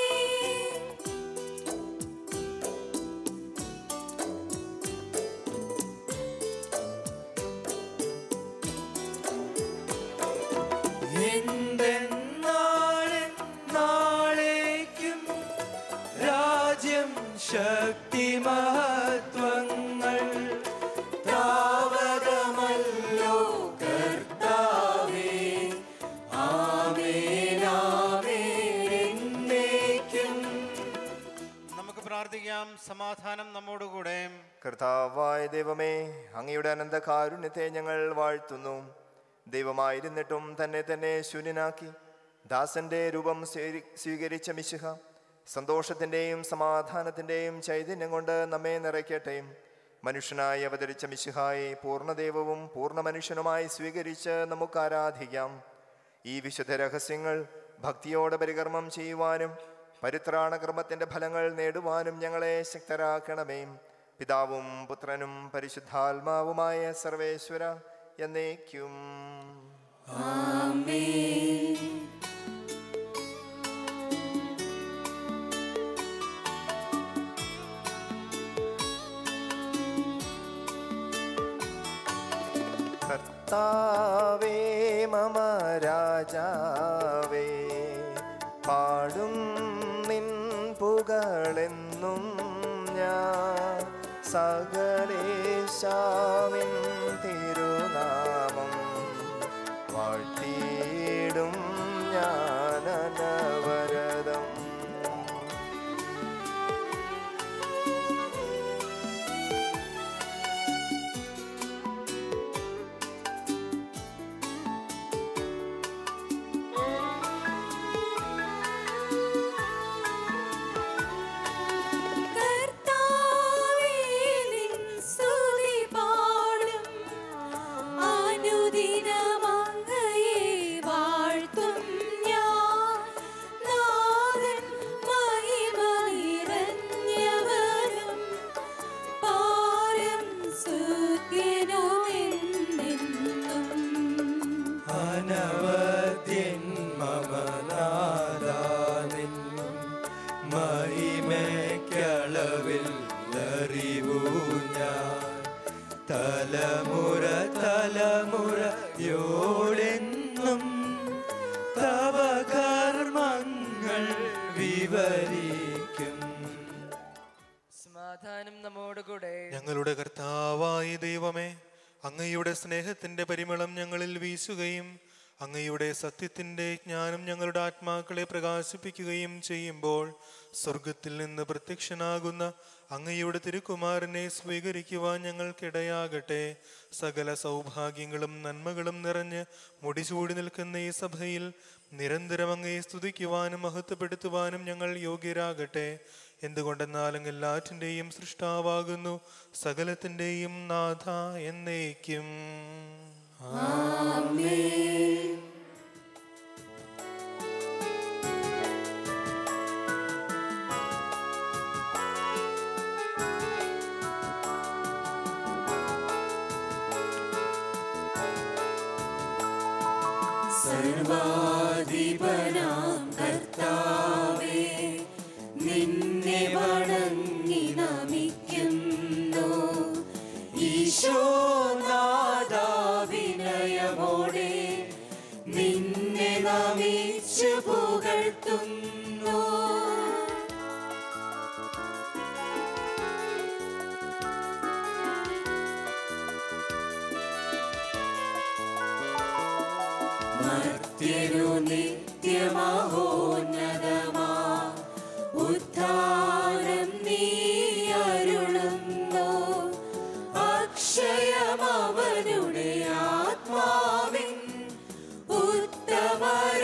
എന്തെന്നാളെന്നാളേക്കും രാജ്യം ശക്തി മഹത്വങ്ങൾ താവകമല്ലോ കർത്താവേ. ആമേൻ ആമേൻ എന്നേക്കും. നമുക്ക് പ്രാർത്ഥിക്കാം. സമാധാനം നമ്മോടുകൂടെ. കർത്താവായ ദൈവമേ, അങ്ങയുടെ അനന്ത കാരുണ്യത്തെ ഞങ്ങൾ വാഴ്ത്തുന്നു. ദൈവമായിരുന്നിട്ടും തന്നെ തന്നെ ശൂന്യനാക്കി ദാസന്റെ രൂപം സ്വീ- സ്വീകരിച്ച മിശിഹ സന്തോഷത്തിൻ്റെയും സമാധാനത്തിൻ്റെയും ചൈതന്യം കൊണ്ട് നമ്മെ നിറയ്ക്കട്ടെ. മനുഷ്യനായി അവതരിച്ച മിശിഹായെ പൂർണ്ണദൈവവും പൂർണ്ണ മനുഷ്യനുമായി സ്വീകരിച്ച് നമുക്ക് ആരാധിക്കാം. ഈ വിശുദ്ധ രഹസ്യങ്ങൾ ഭക്തിയോടെ പരികർമ്മം ചെയ്യുവാനും പരിത്രാണകർമ്മത്തിൻ്റെ ഫലങ്ങൾ നേടുവാനും ഞങ്ങളെ ശക്തരാക്കണമേ. പിതാവും പുത്രനും പരിശുദ്ധാത്മാവുമായ സർവേശ്വര, എന്നേക്കും. ആമേൻ. കർത്താവേ മമ രാജാവേ, പാടും നിൻ പുകളെന്നും ഞാൻ. സകലേശാനിൻ തിരുനാമം വാഴ്ത്തിയിടും ഞാൻ അനവരതം. തലമുറ തലമുറയോടെന്നും തവ കർമ്മങ്ങൾ വിവരിക്കും. സമാധാനം നമ്മോടുകൂടെ. ഞങ്ങളുടെ കർത്താവായ ദൈവമേ, അങ്ങയുടെ സ്നേഹത്തിന്റെ പരിമളം ഞങ്ങളിൽ വീശുകയും അങ്ങയുടെ സത്യത്തിന്റെ ജ്ഞാനം ഞങ്ങളുടെ ആത്മാക്കളെ പ്രകാശിപ്പിക്കുകയും ചെയ്യുമ്പോൾ സ്വർഗത്തിൽ നിന്ന് പ്രത്യക്ഷനാകുന്ന അങ്ങയുടെ തിരുക്കുമാരനെ സ്വീകരിക്കുവാൻ ഞങ്ങൾക്കിടയാകട്ടെ. സകല സൗഭാഗ്യങ്ങളും നന്മകളും നിറഞ്ഞ് മുടിചൂടി നിൽക്കുന്ന ഈ സഭയിൽ നിരന്തരം അങ്ങയെ സ്തുതിക്കുവാനും മഹത്വപ്പെടുത്തുവാനും ഞങ്ങൾ യോഗ്യരാകട്ടെ. എന്തുകൊണ്ടെന്നാൽ അങ്ങ് എല്ലാറ്റിൻ്റെയും സൃഷ്ടാവാകുന്നു, സകലത്തിൻ്റെയും നാഥ എന്നേക്കും. ആമേൻ. സർവാധിപനാം കർത്താവേ, നിന്നെ വണങ്ങി നമിക്കുന്നു. ഈശോനാഥാ വിനയമോടെ നിന്നെ നമിച്ചു പുകഴ്ത്തുന്നു. മർത്യനു നിത്യമഹോന്നതമാ ഉദ്ധാരം നീ അരുളുന്നു. അക്ഷയമവനുടെ ആത്മാവിൻ ഉത്തമ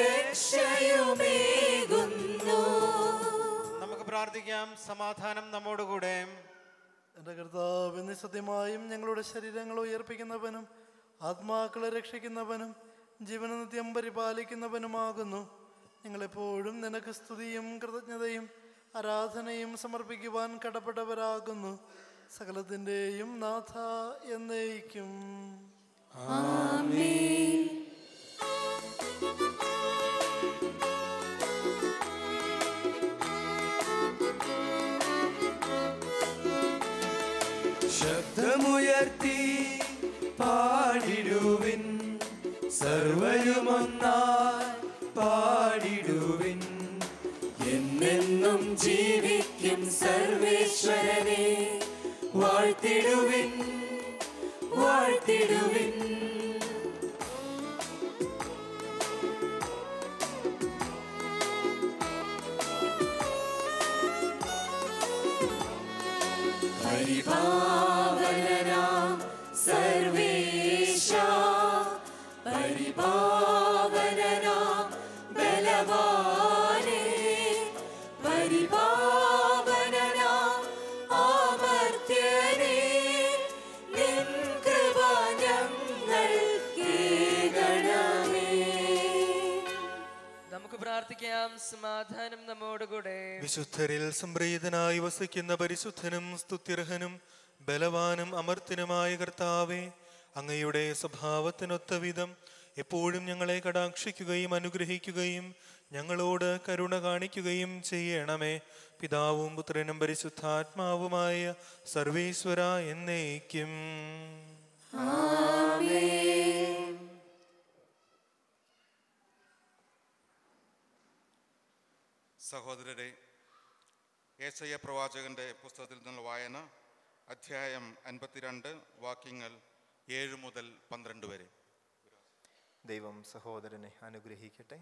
രക്ഷയുമേകുന്നു. നമുക്ക് പ്രാർത്ഥിക്കാം. സമാധാനം നമ്മോടുകൂടെ. എൻ്റെ കർത്താവ്, നീ സത്യമായും ഞങ്ങളുടെ ശരീരങ്ങൾ ഉയർപ്പിക്കുന്നവനും ആത്മാക്കളെ രക്ഷിക്കുന്നവനും ജീവനനിത്യം പരിപാലിക്കുന്നവനുമാകുന്നു. ഞങ്ങളെപ്പോഴും നിനക്ക് സ്തുതിയും കൃതജ്ഞതയും ആരാധനയും സമർപ്പിക്കുവാൻ കടപ്പെട്ടവരാകുന്നു. സകലത്തിൻ്റെയും നാഥ എന്നേക്കും. ആമേൻ. ശബ്ദമുയർത്തി പാടിടുവിൻ, സർവരുമൊന്നായി പാടിടുവിൻ. എന്നെന്നും ജീവിക്കും സർവേശ്വരനെ വാഴ്ത്തിടുവിൻ, വാഴ്ത്തിടുവിൻ. പരിപാവനനാം സർവേശ, പരിപാവനനാം ബലവാനേ, പരിപാവനനാം അമർത്യനേ, നിൻ കൃപ ഞങ്ങൾക്കേകണമേ. നമുക്ക് പ്രാർത്ഥിക്കാം. സമാധാനം നമ്മോടുകൂടെ. വിശുദ്ധരിൽ സംപ്രീതനായി വസിക്കുന്ന പരിശുദ്ധനും സ്തുത്യർഹനും ബലവാനും അമർത്യനുമായ കർത്താവേ, അങ്ങയുടെ സ്വഭാവത്തിനൊത്ത വിധം എപ്പോഴും ഞങ്ങളെ കടാക്ഷിക്കുകയും അനുഗ്രഹിക്കുകയും ഞങ്ങളോട് കരുണ കാണിക്കുകയും ചെയ്യണമേ. പിതാവും പുത്രനും പരിശുദ്ധാത്മാവുമായ സർവേശ്വര എന്നേക്കും. സഹോദരരെ, യേശയ്യ പ്രവാചകന്റെ പുസ്തകത്തിൽ നിന്നുള്ള വായന, അധ്യായം അൻപത്തിരണ്ട്, വാക്യങ്ങൾ ഏഴ് മുതൽ പന്ത്രണ്ട് വരെ. ദൈവം സഹോദരനെ അനുഗ്രഹിക്കട്ടെ.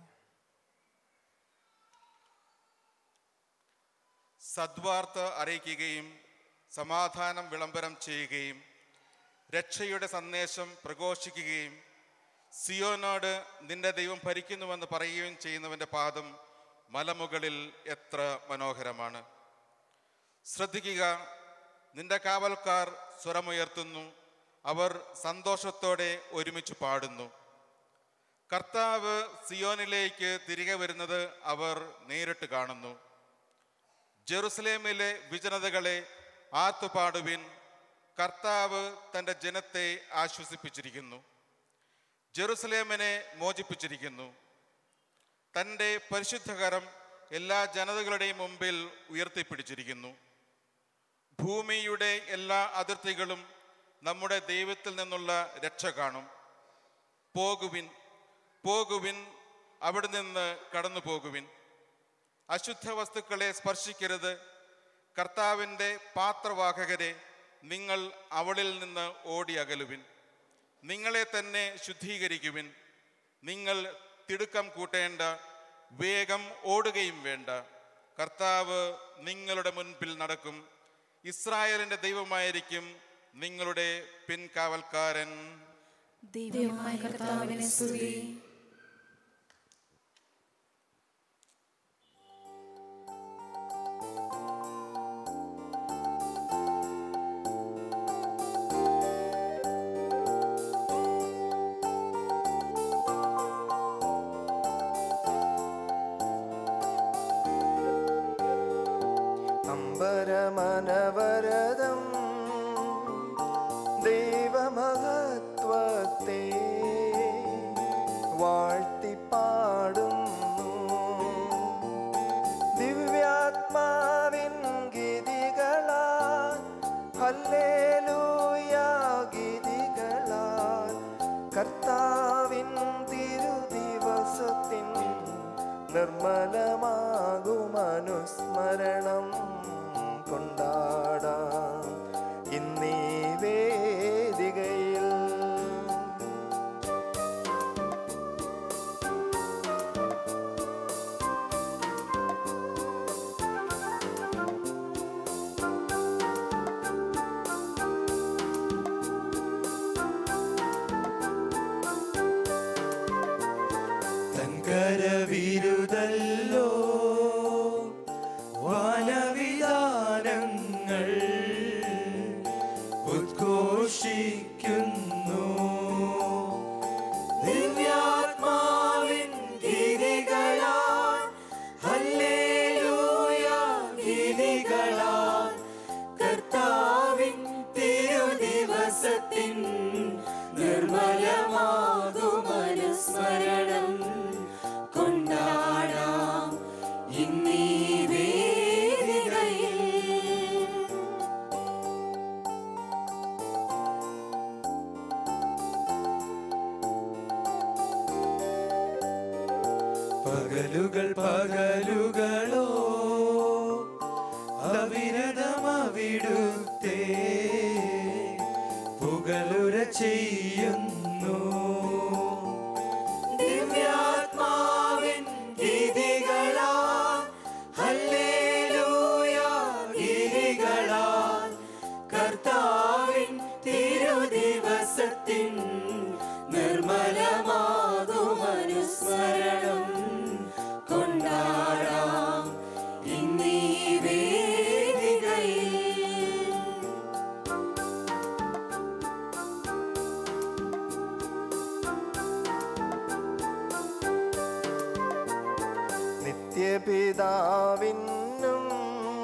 സദ്വാർത്ത അറിയിക്കുകയും സമാധാനം വിളംബരം ചെയ്യുകയും രക്ഷയുടെ സന്ദേശം പ്രഘോഷിക്കുകയും സിയോനോട് നിന്റെ ദൈവം ഭരിക്കുന്നുവെന്ന് പറയുകയും ചെയ്യുന്നവൻ്റെ പാദം മലമുകളിൽ എത്ര മനോഹരമാണ്. ശ്രദ്ധിക്കുക, നിന്റെ കാവൽക്കാർ സ്വരമുയർത്തുന്നു, അവർ സന്തോഷത്തോടെ ഒരുമിച്ച് പാടുന്നു. കർത്താവ് സിയോനിലേക്ക് തിരികെ വരുന്നത് അവർ നേരിട്ട് കാണുന്നു. ജെറുസലേമിലെ വിജനതകളെ ആർത്തുപാടുവിൻ, കർത്താവ് തൻ്റെ ജനത്തെ ആശ്വസിപ്പിച്ചിരിക്കുന്നു, ജെറുസലേമിനെ മോചിപ്പിച്ചിരിക്കുന്നു. തൻ്റെ പരിശുദ്ധകരം എല്ലാ ജനതകളുടെയും മുമ്പിൽ ഉയർത്തിപ്പിടിച്ചിരിക്കുന്നു. ഭൂമിയുടെ എല്ലാ അതിർത്തികളും നമ്മുടെ ദൈവത്തിൽ നിന്നുള്ള രക്ഷ കാണും. പോകുവിൻ, പോകുവിൻ, അവിടെ നിന്ന് കടന്നു പോകുവിൻ. അശുദ്ധ വസ്തുക്കളെ സ്പർശിക്കരുത്. കർത്താവിൻ്റെ പാത്രവാഹകരെ, നിങ്ങൾ അവളിൽ നിന്ന് ഓടി അകലുവിൻ. നിങ്ങളെ തന്നെ ശുദ്ധീകരിക്കുവിൻ. നിങ്ങൾ തിടുക്കം കൂട്ടേണ്ട, വേഗം ഓടുകയും വേണ്ട. കർത്താവ് നിങ്ങളുടെ മുൻപിൽ നടക്കും. ഇസ്രായേലിൻ്റെ ദൈവമായിരിക്കും നിങ്ങളുടെ പിൻകാവൽക്കാരൻ. ദൈവമായ കർത്താവിനെ സ്തുതി. അമ്പരമനവരതം ദൈവമഹത്വത്തെ വാഴ്ത്തിപ്പാടുന്നു. ദിവ്യാത്മാവിൻ ഗീതികളാൽ, ഹല്ലേലൂയ ഗീതികളാൽ, കർത്താവിൻ തിരുദിവസത്തിൻ നിർമ്മലമാകുമനുസ്മരണം കൊണ്ടാടാം ഇന്നീ വേദികയിൽ. തങ്കരവിരുതല്ലോ വാനവിധാനങ്ങൾ ഉദ്ഘോഷിക്കുന്നു. ദിവ്യാത്മാവിൻ ഗീതികളാൽ, ഹല്ലേലൂയ ഗീതികളാൽ, കർത്താവിൻ തിരുദിവസത്തിൻ നിർമ്മലമാകുമനുസ്മരണം കൊണ്ടാടാം ഇന്നീ വേദികയിൽ. പകലുകൾ പകലുകളോ അവിരതമവിടുത്തെ പുകലുര ചെയ്യുന്നു. ദിവ്യാത്മാവിൻ ഗീതികളാൽ, ഹല്ലേലൂയ ഗീതികളാൽ, കർത്താവിൻ തിരുദിവസത്തിൻ നിർമ്മലമാകുമനുസ്മരണം കൊണ്ടാടാം ഇന്നീ വേദികയിൽ. നിത്യപിതാവിനും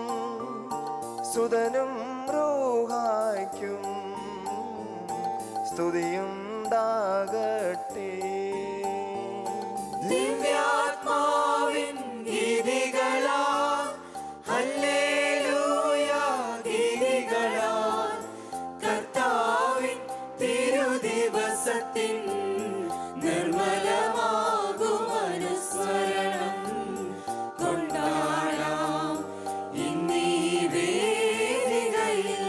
സുതനും റൂഹായ്ക്കും സ്തുതിയുണ്ടാകട്ടെ. ദിവ്യാത്മാവിൻ ഗീതികളാൽ ഹല്ലേലൂയ ഗീതികളാൽ കർത്താവിൻ തിരുദിവസത്തിൻ നിർമ്മലമാകും അനുസ്മരണം കൊണ്ടാടാം ഇന്നീ വേദികയിൽ.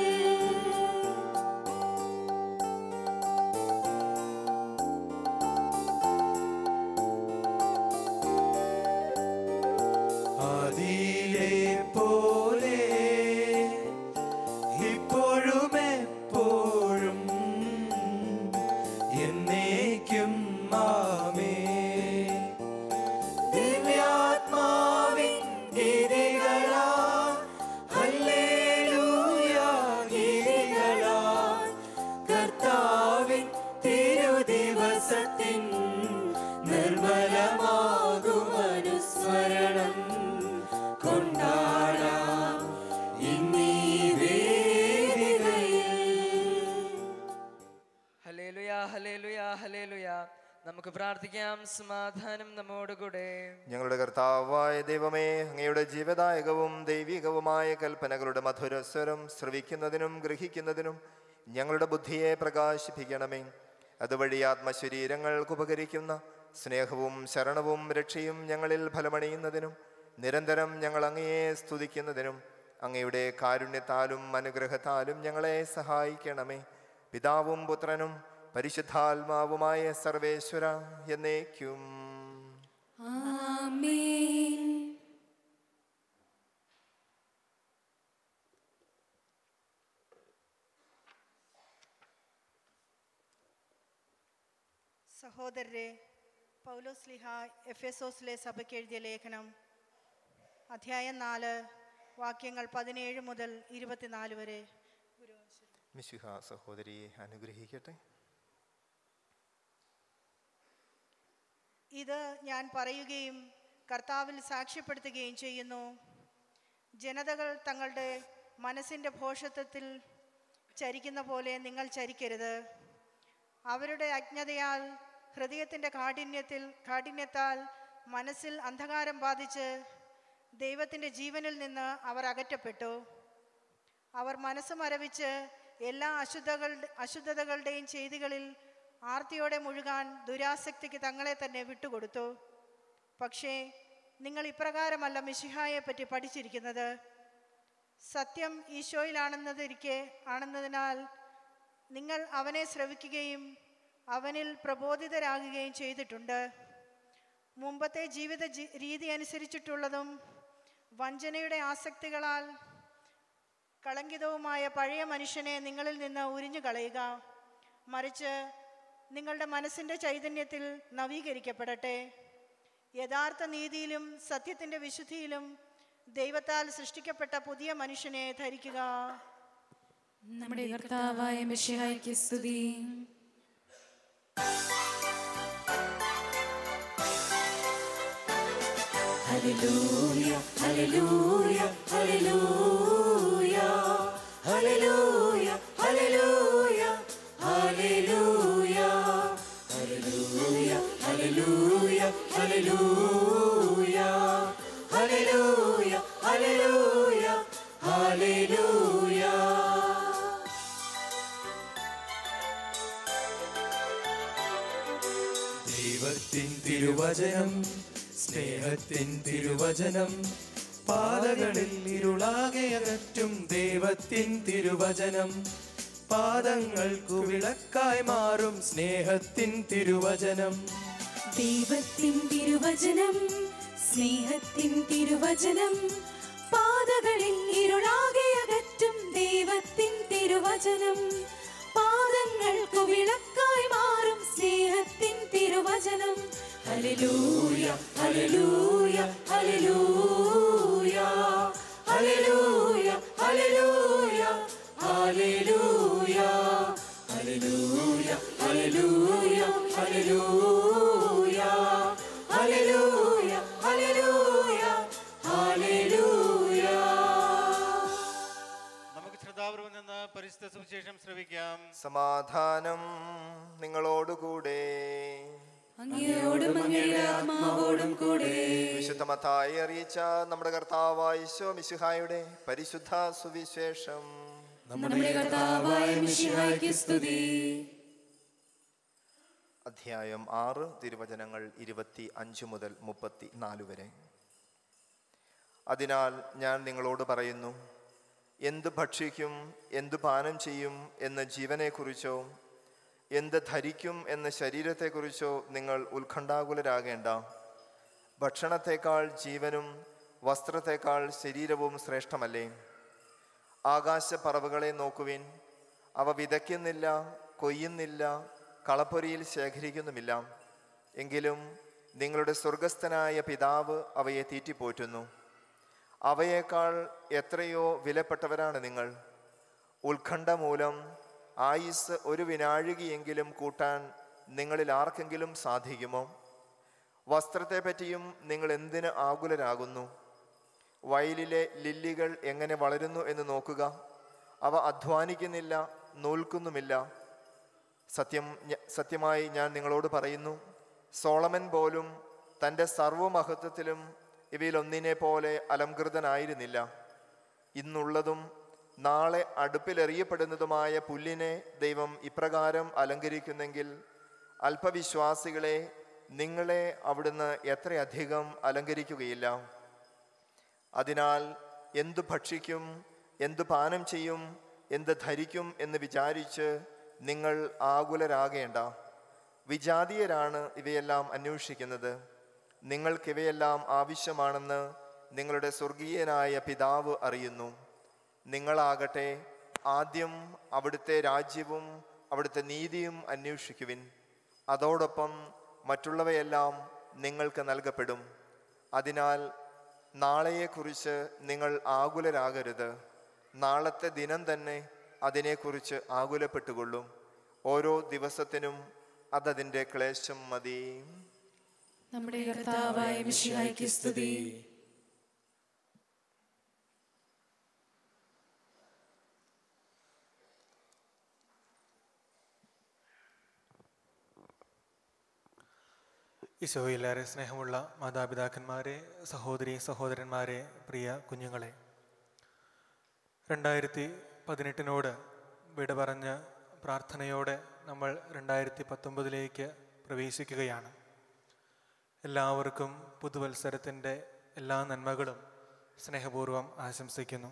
ആദിയിലെ പോലെ ഇപ്പോഴും എപ്പോഴും എന്നേക്കും ആമേൻ. ദിവ്യാത്മാവിൻ ഗീതികളാൽ ഹല്ലേലൂയ ഗീതികളാൽ കർത്താവിൻ തിരുദിവസത്തിൻ നിർമ്മലമാകും അനുസ്മരണം കൊണ്ടാടാം ഇന്നീ വേദികയിൽ. ഹല്ലേലൂയ ഹല്ലേലൂയ ഹല്ലേലൂയ. നമുക്ക് പ്രാർത്ഥിക്കാം. സമാധാനം നമ്മോടുകൂടെ. ഞങ്ങളുടെ കർത്താവായ ദൈവമേ, അങ്ങയുടെ ജീവദായകവും ദൈവികവുമായ കൽപ്പനകളുടെ മധുരസ്വരം ശ്രവിക്കുന്നതിനും ഗ്രഹിക്കുന്നതിനും ഞങ്ങളുടെ ബുദ്ധിയെ പ്രകാശിപ്പിക്കണമേ. അതുവഴി ആത്മശരീരങ്ങൾക്ക് ഉപകരിക്കുന്ന സ്നേഹവും ശരണവും രക്ഷയും ഞങ്ങളിൽ ഫലമണിയുന്നതിനും നിരന്തരം ഞങ്ങൾ അങ്ങയെ സ്തുതിക്കുന്നതിനും അങ്ങയുടെ കാരുണ്യത്താലും അനുഗ്രഹത്താലും ഞങ്ങളെ സഹായിക്കണമേ. പിതാവും പുത്രനും പരിശുദ്ധാത്മാവുമായ സർവേശ്വര എന്നേക്കും ആമേൻ. സഹോദരരെ, പൗലോസ്ലിഹ എഫെസോസിലെ സഭയ്ക്ക് എഴുതിയ ലേഖനം അധ്യായം നാല് വാക്യങ്ങൾ പതിനേഴ് മുതൽ ഇരുപത്തിനാല് വരെ. മിശിഹ സഹോദരിയെ അനുഗ്രഹിക്കട്ടെ. ഇത് ഞാൻ പറയുകയും കർത്താവിൽ സാക്ഷ്യപ്പെടുത്തുകയും ചെയ്യുന്നു. ജനതകൾ തങ്ങളുടെ മനസ്സിൻ്റെ ഭോഷത്വത്തിൽ ചരിക്കുന്ന പോലെ നിങ്ങൾ ചരിക്കരുത്. അവരുടെ അജ്ഞതയാൽ ഹൃദയത്തിൻ്റെ കാഠിന്യത്തിൽ കാഠിന്യത്താൽ മനസ്സിൽ അന്ധകാരം ബാധിച്ച് ദൈവത്തിൻ്റെ ജീവനിൽ നിന്ന് അവർ അകറ്റപ്പെട്ടു. അവർ മനസ്സ് മരവിച്ച് എല്ലാ അശുദ്ധകളുടെ അശുദ്ധതകളുടെയും ചെയ്തികളിൽ ആർത്തിയോടെ മുഴുകാൻ ദുരാസക്തിക്ക് തങ്ങളെ തന്നെ വിട്ടുകൊടുത്തു. പക്ഷേ നിങ്ങൾ ഇപ്രകാരമല്ല മിശിഹായെ പറ്റി പഠിച്ചിരിക്കുന്നത്. സത്യം ഈശോയിലാണെന്നതിരിക്കെ ആണെന്നതിനാൽ നിങ്ങൾ അവനെ ശ്രവിക്കുകയും അവനിൽ പ്രബോധിതരാകുകയും ചെയ്തിട്ടുണ്ട്. മുമ്പത്തെ ജീവിത രീതി അനുസരിച്ചിട്ടുള്ളതും വഞ്ചനയുടെ ആസക്തികളാൽ കളങ്കിതവുമായ പഴയ മനുഷ്യനെ നിങ്ങളിൽ നിന്ന് ഉരിഞ്ഞു കളയുക. മറിച്ച് നിങ്ങളുടെ മനസ്സിൻ്റെ ചൈതന്യത്തിൽ നവീകരിക്കപ്പെടട്ടെ. യഥാർത്ഥ നീതിയിലും സത്യത്തിൻ്റെ വിശുദ്ധിയിലും ദൈവത്താൽ സൃഷ്ടിക്കപ്പെട്ട പുതിയ മനുഷ്യനെ ധരിക്കുക. നമ്മുടെ കർത്താവായ മിശിഹായ്ക്ക് സ്തുതി. ഹല്ലേലൂയ ഹല്ലേലൂയ ഹല്ലേലൂയ ഹല്ലേലൂയ ഹല്ലേലൂയ ഹല്ലേലൂയ ഹല്ലേലൂയ ഹല്ലേലൂയ ഹല്ലേലൂയ ഹല്ലേലൂയ ഹല്ലേലൂയ ഹല്ലേലൂയ. ദൈവത്തിൻ തിരുവചനം, സ്നേഹത്തിൻ തിരുവചനം, പാതകളിൽ ഇരുളാകെ അകറ്റും ദൈവത്തിൻ തിരുവചനം, പാദങ്ങൾക്കു വിളക്കായി മാറും സ്നേഹത്തിൻ തിരുവചനം. ദൈവത്തിൻ തിരുവചനം, സ്നേഹത്തിൻ തിരുവചനം, പാതകളിൽ ഇരുളാകെ അകറ്റും ദൈവത്തിൻ തിരുവചനം, പാദങ്ങൾക്കു വിളക്കായി മാറും സ്നേഹത്തിൻ തിരുവചനം. ഹല്ലേലൂയ ഹല്ലേലൂയ ഹല്ലേലൂയ ഹല്ലേലൂയ ഹല്ലേലൂയ ഹല്ലേലൂയ ഹല്ലേലൂയ ഹല്ലേലൂയ ഹല്ലേലൂയ ഹല്ലേലൂയ ഹല്ലേലൂയ ഹല്ലേലൂയ. നമുക്ക് ശ്രദ്ധാപൂർവം നിന്ന് പരിശുദ്ധ വിശുദ്ധ സുവിശേഷം ശ്രവിക്കാം. സമാധാനം നിങ്ങളോടുകൂടെ. അങ്ങയോടും അങ്ങയുടെ ആത്മാവോടും കൂടെ. വിശുദ്ധ മത്തായി അറിയിച്ച നമ്മുടെ കർത്താവായ ഈശോ മിശിഹായുടെ പരിശുദ്ധ സുവിശേഷം. നമ്മുടെ കർത്താവായ മിശിഹായ്ക്ക് സ്തുതി. അധ്യായം ആറ്, തിരുവചനങ്ങൾ ഇരുപത്തി അഞ്ച് മുതൽ മുപ്പത്തി നാല് വരെ. അതിനാൽ ഞാൻ നിങ്ങളോട് പറയുന്നു, എന്ത് ഭക്ഷിക്കും, എന്ത് പാനം ചെയ്യും എന്ന് ജീവനെക്കുറിച്ചോ എന്ത് ധരിക്കും എന്ന ശരീരത്തെക്കുറിച്ചോ നിങ്ങൾ ഉത്കണ്ഠാകുലരാകേണ്ട. ഭക്ഷണത്തേക്കാൾ ജീവനും വസ്ത്രത്തേക്കാൾ ശരീരവും ശ്രേഷ്ഠമല്ലേ? ആകാശപ്പറവുകളെ നോക്കുവിൻ, അവ വിതയ്ക്കുന്നില്ല, കൊയ്യുന്നില്ല, കളപ്പൊരിയിൽ ശേഖരിക്കുന്നുമില്ല. എങ്കിലും നിങ്ങളുടെ സ്വർഗസ്ഥനായ പിതാവ് അവയെ തീറ്റിപ്പോറ്റുന്നു. അവയേക്കാൾ എത്രയോ വിലപ്പെട്ടവരാണ് നിങ്ങൾ. ഉത്കണ്ഠ മൂലം ആയുസ് ഒരു വിനാഴികയെങ്കിലും കൂട്ടാൻ നിങ്ങളിൽ ആർക്കെങ്കിലും സാധിക്കുമോ? വസ്ത്രത്തെപ്പറ്റിയും നിങ്ങൾ എന്തിന് ആകുലരാകുന്നു? വയലിലെ ലില്ലികൾ എങ്ങനെ വളരുന്നു എന്ന് നോക്കുക. അവ അധ്വാനിക്കുന്നില്ല, നൂൽക്കുന്നുമില്ല. സത്യം സത്യമായി ഞാൻ നിങ്ങളോട് പറയുന്നു, സോളമൻ പോലും തൻ്റെ സർവമഹത്വത്തിലും ഇവയിലൊന്നിനെ പോലെ അലംകൃതനായിരുന്നില്ല. ഇന്നുള്ളതും നാളെ അടുപ്പിലെറിയപ്പെടുന്നതുമായ പുല്ലിനെ ദൈവം ഇപ്രകാരം അലങ്കരിക്കുന്നെങ്കിൽ അല്പവിശ്വാസികളെ, നിങ്ങളെ അവിടുന്ന് എത്രയധികം അലങ്കരിക്കുകയില്ല. അതിനാൽ എന്തു ഭക്ഷിക്കും, എന്തു പാനം ചെയ്യും, എന്ത് ധരിക്കും എന്ന് വിചാരിച്ച് നിങ്ങൾ ആകുലരാകേണ്ട. വിജാതീയരാണ് ഇവയെല്ലാം അന്വേഷിക്കുന്നത്. നിങ്ങൾക്കിവയെല്ലാം ആവശ്യമാണെന്ന് നിങ്ങളുടെ സ്വർഗീയനായ പിതാവ് അറിയുന്നു. നിങ്ങളാകട്ടെ ആദ്യം അവിടുത്തെ രാജ്യവും അവിടുത്തെ നീതിയും അന്വേഷിക്കുവിൻ. അതോടൊപ്പം മറ്റുള്ളവയെല്ലാം നിങ്ങൾക്ക് നൽകപ്പെടും. അതിനാൽ നാളെയെക്കുറിച്ച് നിങ്ങൾ ആകുലരാകരുത്. നാളത്തെ ദിനം തന്നെ അതിനെക്കുറിച്ച് ആകുലപ്പെട്ടുകൊള്ളും. ഓരോ ദിവസത്തിനും അതതിൻ്റെ ക്ലേശം മതി. നമ്മുടെ കർത്താവായ മിശിഹായ്ക്ക് സ്തുതി. ഈശോയിലേറെ സ്നേഹമുള്ള മാതാപിതാക്കന്മാരെ, സഹോദരി സഹോദരന്മാരെ, പ്രിയ കുഞ്ഞുങ്ങളെ, രണ്ടായിരത്തി പതിനെട്ടിനോട് വിട പറഞ്ഞ് പ്രാർത്ഥനയോടെ നമ്മൾ രണ്ടായിരത്തി പത്തൊമ്പതിലേക്ക് പ്രവേശിക്കുകയാണ്. എല്ലാവർക്കും പുതുവത്സരത്തിൻ്റെ എല്ലാ നന്മകളും സ്നേഹപൂർവ്വം ആശംസിക്കുന്നു.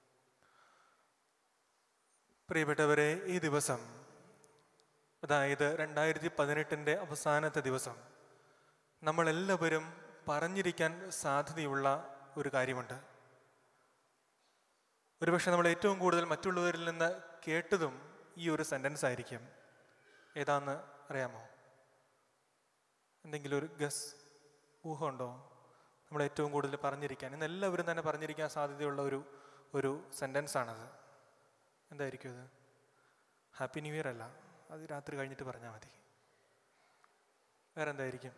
പ്രിയപ്പെട്ടവരെ, ഈ ദിവസം, അതായത് രണ്ടായിരത്തി പതിനെട്ടിൻ്റെ അവസാനത്തെ ദിവസം, നമ്മളെല്ലാവരും പറഞ്ഞിരിക്കാൻ സാധ്യതയുള്ള ഒരു കാര്യമുണ്ട്. ഒരുപക്ഷെ നമ്മൾ ഏറ്റവും കൂടുതൽ മറ്റുള്ളവരിൽ നിന്ന് കേട്ടതും ഈ ഒരു സെൻറ്റൻസ് ആയിരിക്കും. ഏതാന്ന് അറിയാമോ? എന്തെങ്കിലും ഒരു ഗസ്, ഊഹമുണ്ടോ? നമ്മൾ ഏറ്റവും കൂടുതൽ പറഞ്ഞിരിക്കാൻ, ഇന്ന് എല്ലാവരും തന്നെ പറഞ്ഞിരിക്കാൻ സാധ്യതയുള്ള ഒരു ഒരു സെൻറ്റൻസാണത്. എന്തായിരിക്കും അത്? ഹാപ്പി ന്യൂ ഇയർ അല്ല, അത് രാത്രി കഴിഞ്ഞിട്ട് പറഞ്ഞാൽ മതി. വേറെ എന്തായിരിക്കും?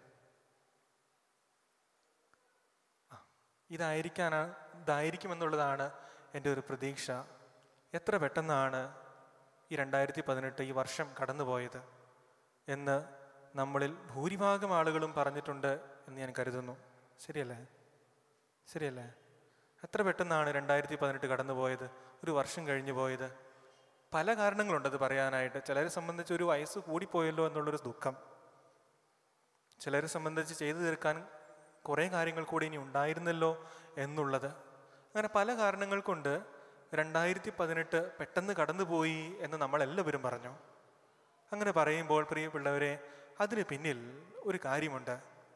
ആ ഇതായിരിക്കാനാണ് ഇതായിരിക്കുമെന്നുള്ളതാണ് എൻ്റെ ഒരു പ്രതീക്ഷ. എത്ര പെട്ടെന്നാണ് ഈ രണ്ടായിരത്തി പതിനെട്ട് ഈ വർഷം കടന്നുപോയത് എന്ന് നമ്മളിൽ ഭൂരിഭാഗം ആളുകളും പറഞ്ഞിട്ടുണ്ട് എന്ന് ഞാൻ കരുതുന്നു. ശരിയല്ലേ? ശരിയല്ലേ? എത്ര പെട്ടെന്നാണ് രണ്ടായിരത്തി പതിനെട്ട് കടന്നുപോയത്, ഒരു വർഷം കഴിഞ്ഞു പോയത്. പല കാരണങ്ങളുണ്ടത് പറയാനായിട്ട്. ചിലരെ സംബന്ധിച്ച് ഒരു വയസ്സ് കൂടിപ്പോയല്ലോ എന്നുള്ളൊരു ദുഃഖം, ചിലരെ സംബന്ധിച്ച് ചെയ്തു തീർക്കാൻ കുറേ കാര്യങ്ങൾ കൂടി ഇനി ഉണ്ടായിരുന്നല്ലോ എന്നുള്ളത്. അങ്ങനെ പല കാരണങ്ങൾ കൊണ്ട് രണ്ടായിരത്തി പതിനെട്ട് പെട്ടെന്ന് കടന്നുപോയി എന്ന് നമ്മളെല്ലാവരും പറഞ്ഞു. അങ്ങനെ പറയുമ്പോൾ പ്രിയപ്പെട്ടവരെ, അതിന് പിന്നിൽ ഒരു കാര്യമുണ്ട്.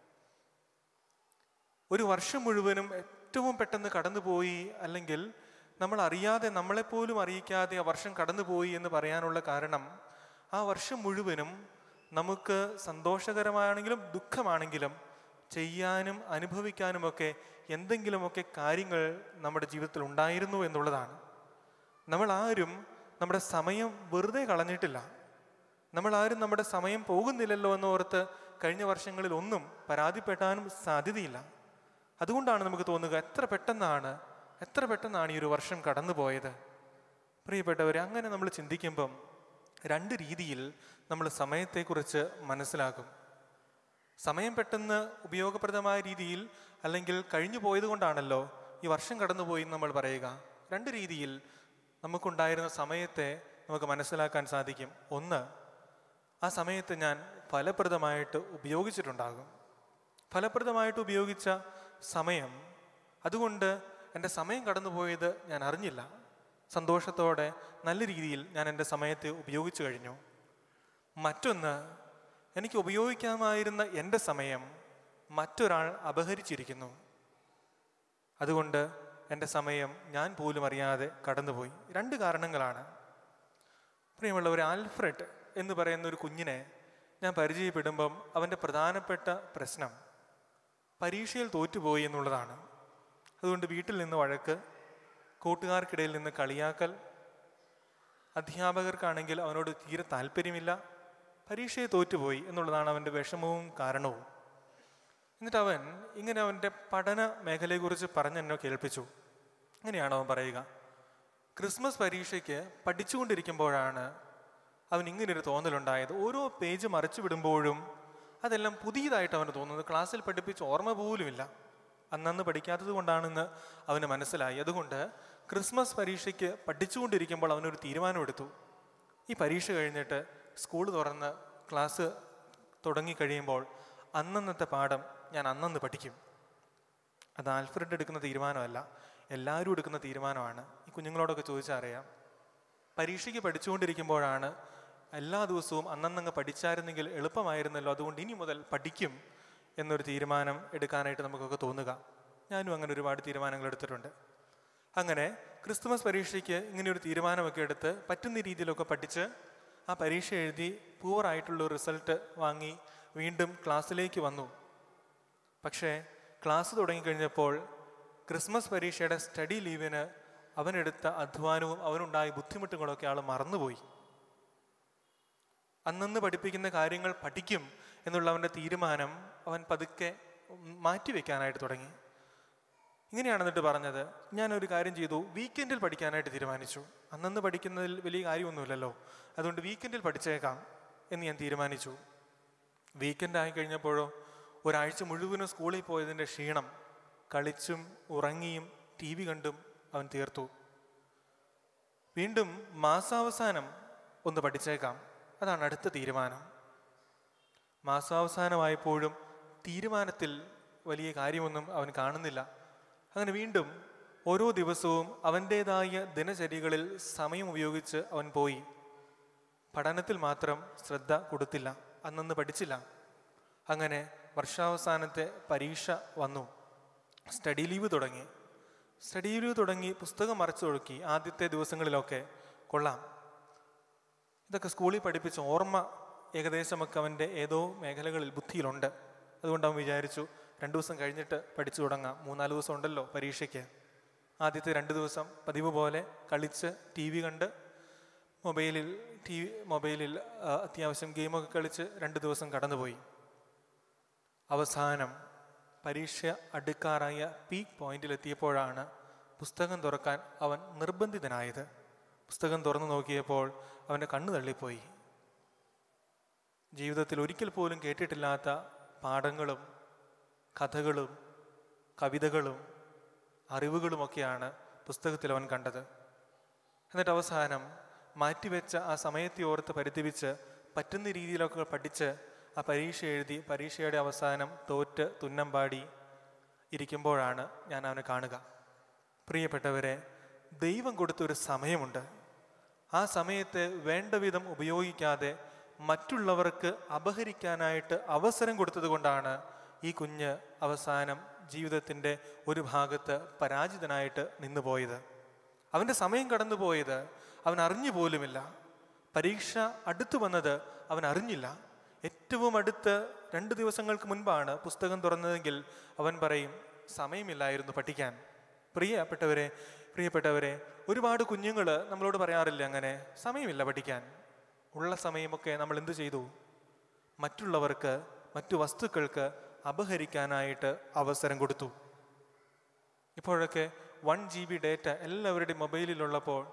ഒരു വർഷം മുഴുവനും ഏറ്റവും പെട്ടെന്ന് കടന്നുപോയി, അല്ലെങ്കിൽ നമ്മൾ അറിയാതെ, നമ്മളെപ്പോലും അറിയിക്കാതെ ആ വർഷം കടന്നുപോയി എന്ന് പറയാനുള്ള കാരണം, ആ വർഷം മുഴുവനും നമുക്ക് സന്തോഷകരമാണെങ്കിലും ദുഃഖമാണെങ്കിലും ചെയ്യാനും അനുഭവിക്കാനുമൊക്കെ എന്തെങ്കിലുമൊക്കെ കാര്യങ്ങൾ നമ്മുടെ ജീവിതത്തിൽ ഉണ്ടായിരുന്നു എന്നുള്ളതാണ്. നമ്മൾ ആരും നമ്മുടെ സമയം വെറുതെ കളഞ്ഞിട്ടില്ല. നമ്മൾ ആരും നമ്മുടെ സമയം പോകുന്നില്ലല്ലോ എന്നോർത്ത് കഴിഞ്ഞ വർഷങ്ങളിൽ ഒന്നും പരാതിപ്പെടാനും സാധ്യതയില്ല. അതുകൊണ്ടാണ് നമുക്ക് തോന്നുക, എത്ര പെട്ടെന്നാണ് എത്ര പെട്ടെന്നാണ് ഈ ഒരു വർഷം കടന്നുപോയത്. പ്രിയപ്പെട്ടവരെ, അങ്ങനെ നമ്മൾ ചിന്തിക്കുമ്പം രണ്ട് രീതിയിൽ നമ്മൾ സമയത്തെക്കുറിച്ച് മനസ്സിലാക്കും. സമയം പെട്ടെന്ന് ഉപയോഗപ്രദമായ രീതിയിൽ അല്ലെങ്കിൽ കഴിഞ്ഞു പോയത് കൊണ്ടാണല്ലോ ഈ വർഷം കടന്നുപോയി നമ്മൾ പറയുക. രണ്ട് രീതിയിൽ നമുക്കുണ്ടായിരുന്ന സമയത്തെ നമുക്ക് മനസ്സിലാക്കാൻ സാധിക്കും. ഒന്ന്, ആ സമയത്ത് ഞാൻ ഫലപ്രദമായിട്ട് ഉപയോഗിച്ചിട്ടുണ്ടാകും. ഫലപ്രദമായിട്ട് ഉപയോഗിച്ച സമയം, അതുകൊണ്ട് എൻ്റെ സമയം കടന്നുപോയത് ഞാൻ അറിഞ്ഞില്ല. സന്തോഷത്തോടെ നല്ല രീതിയിൽ ഞാൻ എൻ്റെ സമയത്തെ ഉപയോഗിച്ചു കഴിഞ്ഞു. മറ്റൊന്ന്, എനിക്ക് ഉപയോഗിക്കാമായിരുന്ന എൻ്റെ സമയം മറ്റൊരാൾ അപഹരിച്ചിരിക്കുന്നു. അതുകൊണ്ട് എൻ്റെ സമയം ഞാൻ പോലും അറിയാതെ കടന്നുപോയി. രണ്ട് കാരണങ്ങളാണ്. പ്രിയമുള്ളവർ, ആൽഫ്രഡ് എന്ന് പറയുന്ന ഒരു കുഞ്ഞിനെ ഞാൻ പരിചയപ്പെടുമ്പം അവൻ്റെ പ്രധാനപ്പെട്ട പ്രശ്നം പരീക്ഷയിൽ തോറ്റുപോയി എന്നുള്ളതാണ്. അതുകൊണ്ട് വീട്ടിൽ നിന്ന് വഴക്ക്, കൂട്ടുകാർക്കിടയിൽ നിന്ന് കളിയാക്കൽ, അധ്യാപകർക്കാണെങ്കിൽ അവനോട് തീരെ താല്പര്യമില്ല. പരീക്ഷയെ തോറ്റുപോയി എന്നുള്ളതാണ് അവൻ്റെ വിഷമവും കാരണവും. എന്നിട്ട് അവൻ ഇങ്ങനെ അവൻ്റെ പഠന മേഖലയെക്കുറിച്ച് പറഞ്ഞ് എന്നെ കേൾപ്പിച്ചു. അങ്ങനെയാണ് അവൻ പറയുക: ക്രിസ്മസ് പരീക്ഷയ്ക്ക് പഠിച്ചുകൊണ്ടിരിക്കുമ്പോഴാണ് അവൻ ഇങ്ങനൊരു തോന്നലുണ്ടായത്. ഓരോ പേജ് മറിച്ചു വിടുമ്പോഴും അതെല്ലാം പുതിയതായിട്ട് അവന് തോന്നുന്നത്. ക്ലാസ്സിൽ പഠിപ്പിച്ച് ഓർമ്മ പോലുമില്ല. അന്നന്ന് പഠിക്കാത്തത് കൊണ്ടാണെന്ന് അവന് മനസ്സിലായി. അതുകൊണ്ട് ക്രിസ്മസ് പരീക്ഷയ്ക്ക് പഠിച്ചുകൊണ്ടിരിക്കുമ്പോൾ അവനൊരു തീരുമാനമെടുത്തു. ഈ പരീക്ഷ കഴിഞ്ഞിട്ട് സ്കൂൾ തുറന്ന് ക്ലാസ് തുടങ്ങിക്കഴിയുമ്പോൾ അന്നന്നത്തെ പാഠം ഞാൻ അന്നന്ന് പഠിക്കും. അത് ആൽഫ്രഡ് എടുക്കുന്ന തീരുമാനമല്ല, എല്ലാവരും എടുക്കുന്ന തീരുമാനമാണ്. ഈ കുഞ്ഞുങ്ങളോടൊക്കെ ചോദിച്ചാൽ അറിയാം. പരീക്ഷയ്ക്ക് പഠിച്ചുകൊണ്ടിരിക്കുമ്പോഴാണ് എല്ലാ ദിവസവും അന്നന്നങ്ങ് പഠിച്ചായിരുന്നെങ്കിൽ എളുപ്പമായിരുന്നല്ലോ, അതുകൊണ്ട് ഇനി മുതൽ പഠിക്കും എന്നൊരു തീരുമാനം എടുക്കാനായിട്ട് നമുക്കൊക്കെ തോന്നുക. ഞാനും അങ്ങനെ ഒരുപാട് തീരുമാനങ്ങൾ എടുത്തിട്ടുണ്ട്. അങ്ങനെ ക്രിസ്തുമസ് പരീക്ഷയ്ക്ക് ഇങ്ങനെയൊരു തീരുമാനമൊക്കെ എടുത്ത് പറ്റുന്ന രീതിയിലൊക്കെ പഠിച്ച് ആ പരീക്ഷ എഴുതി പൂവറായിട്ടുള്ള റിസൾട്ട് വാങ്ങി വീണ്ടും ക്ലാസ്സിലേക്ക് വന്നു. പക്ഷേ ക്ലാസ് തുടങ്ങിക്കഴിഞ്ഞപ്പോൾ ക്രിസ്മസ് പരീക്ഷയുടെ സ്റ്റഡി ലീവിന് അവനെടുത്ത അധ്വാനവും അവനുണ്ടായ ബുദ്ധിമുട്ടുകളൊക്കെ ആൾ മറന്നുപോയി. അന്നന്ന് പഠിപ്പിക്കുന്ന കാര്യങ്ങൾ പഠിക്കും എന്നുള്ള അവൻ്റെ തീരുമാനം അവൻ പതുക്കെ മാറ്റിവെക്കാനായിട്ട് തുടങ്ങി. ഇങ്ങനെയാണ് എന്നിട്ട് പറഞ്ഞത്: ഞാനൊരു കാര്യം ചെയ്തു, വീക്കെൻഡിൽ പഠിക്കാനായിട്ട് തീരുമാനിച്ചു. അന്നന്ന് പഠിക്കുന്നതിൽ വലിയ കാര്യമൊന്നുമില്ലല്ലോ, അതുകൊണ്ട് വീക്കെൻഡിൽ പഠിച്ചേക്കാം എന്ന് ഞാൻ തീരുമാനിച്ചു. വീക്കെൻഡ് ആയി കഴിഞ്ഞപ്പോഴോ ഒരാഴ്ച മുഴുവനും സ്കൂളിൽ പോയതിൻ്റെ ക്ഷീണം കളിച്ചും ഉറങ്ങിയും ടി വി കണ്ടും അവൻ തീർത്തു. വീണ്ടും മാസാവസാനം ഒന്ന് പഠിച്ചേക്കാം, അതാണ് അടുത്ത തീരുമാനം. മാസാവസാനമായപ്പോഴും തീരുമാനത്തിൽ വലിയ കാര്യമൊന്നും അവൻ കാണുന്നില്ല. അങ്ങനെ വീണ്ടും ഓരോ ദിവസവും അവൻ്റേതായ ദിനചര്യകളിൽ സമയം ഉപയോഗിച്ച് അവൻ പോയി. പഠനത്തിൽ മാത്രം ശ്രദ്ധ കൊടുത്തില്ല, അന്നന്ന് പഠിച്ചില്ല. അങ്ങനെ വർഷാവസാനത്തെ പരീക്ഷ വന്നു. സ്റ്റഡി ലീവ് തുടങ്ങി. സ്റ്റഡി ലീവ് തുടങ്ങി പുസ്തകം മറച്ചു കൊടുക്കി. ആദ്യത്തെ ദിവസങ്ങളിലൊക്കെ കൊള്ളാം, ഇതൊക്കെ സ്കൂളിൽ പഠിപ്പിച്ച ഓർമ്മ ഏകദേശമൊക്കെ അവൻ്റെ ഏതോ മേഖലകളിൽ ബുദ്ധിയിലുണ്ട്. അതുകൊണ്ട് അവൻ വിചാരിച്ചു രണ്ട് ദിവസം കഴിഞ്ഞിട്ട് പഠിച്ചു തുടങ്ങാം, മൂന്നാല് ദിവസം ഉണ്ടല്ലോ പരീക്ഷയ്ക്ക്. ആദ്യത്തെ രണ്ട് ദിവസം പതിവ് പോലെ കളിച്ച് ടി വി കണ്ട് മൊബൈലിൽ ടി വി മൊബൈലിൽ അത്യാവശ്യം ഗെയിമൊക്കെ കളിച്ച് രണ്ട് ദിവസം കടന്നുപോയി. അവസാനം പരീക്ഷ അടുക്കാറായ പീക്ക് പോയിന്റിലെത്തിയപ്പോഴാണ് പുസ്തകം തുറക്കാൻ അവൻ നിർബന്ധിതനായത്. പുസ്തകം തുറന്നു നോക്കിയപ്പോൾ അവൻ്റെ കണ്ണ് തള്ളിപ്പോയി. ജീവിതത്തിൽ ഒരിക്കൽ പോലും കേട്ടിട്ടില്ലാത്ത പാഠങ്ങളും കഥകളും കവിതകളും അറിവുകളുമൊക്കെയാണ് പുസ്തകത്തിൽ അവൻ കണ്ടത്. എന്നിട്ട് അവസാനം മാറ്റിവെച്ച ആ സമയത്തെ ഓർത്ത് പരിതപിച്ച് പറ്റുന്ന രീതിയിലൊക്കെ പഠിച്ച് ആ പരീക്ഷ എഴുതി പരീക്ഷയുടെ അവസാനം തോറ്റ് തുന്നം പാടി ഇരിക്കുമ്പോഴാണ് ഞാൻ അവനെ കാണുക. പ്രിയപ്പെട്ടവരെ, ദൈവം കൊടുത്തൊരു സമയമുണ്ട്. ആ സമയത്തെ വേണ്ട വിധം ഉപയോഗിക്കാതെ മറ്റുള്ളവർക്ക് അപഹരിക്കാനായിട്ട് അവസരം കൊടുത്തത് കൊണ്ടാണ് ഈ കുഞ്ഞ് അവസാനം ജീവിതത്തിൻ്റെ ഒരു ഭാഗത്ത് പരാജിതനായിട്ട് നിന്നുപോയത്. അവൻ്റെ സമയം കടന്നു പോയത് അവൻ അറിഞ്ഞു പോലുമില്ല. പരീക്ഷ അടുത്തു വന്നത് അവൻ അറിഞ്ഞില്ല. ഏറ്റവും അടുത്ത് രണ്ട് ദിവസങ്ങൾക്ക് മുൻപാണ് പുസ്തകം തുറന്നതെങ്കിൽ അവൻ പറയും സമയമില്ലായിരുന്നു പഠിക്കാൻ. പ്രിയപ്പെട്ടവരെ പ്രിയപ്പെട്ടവരെ ഒരുപാട് കുഞ്ഞുങ്ങൾ നമ്മളോട് പറയാറില്ല അങ്ങനെ, സമയമില്ല പഠിക്കാൻ. ഉള്ള സമയമൊക്കെ നമ്മൾ എന്തു ചെയ്തു? മറ്റുള്ളവർക്ക് മറ്റു വസ്തുക്കൾക്ക് അപഹരിക്കാനായിട്ട് അവസരം കൊടുത്തു. ഇപ്പോഴൊക്കെ വൺ ജി ബി ഡേറ്റ എല്ലാവരുടെയും മൊബൈലിലുള്ളപ്പോൾ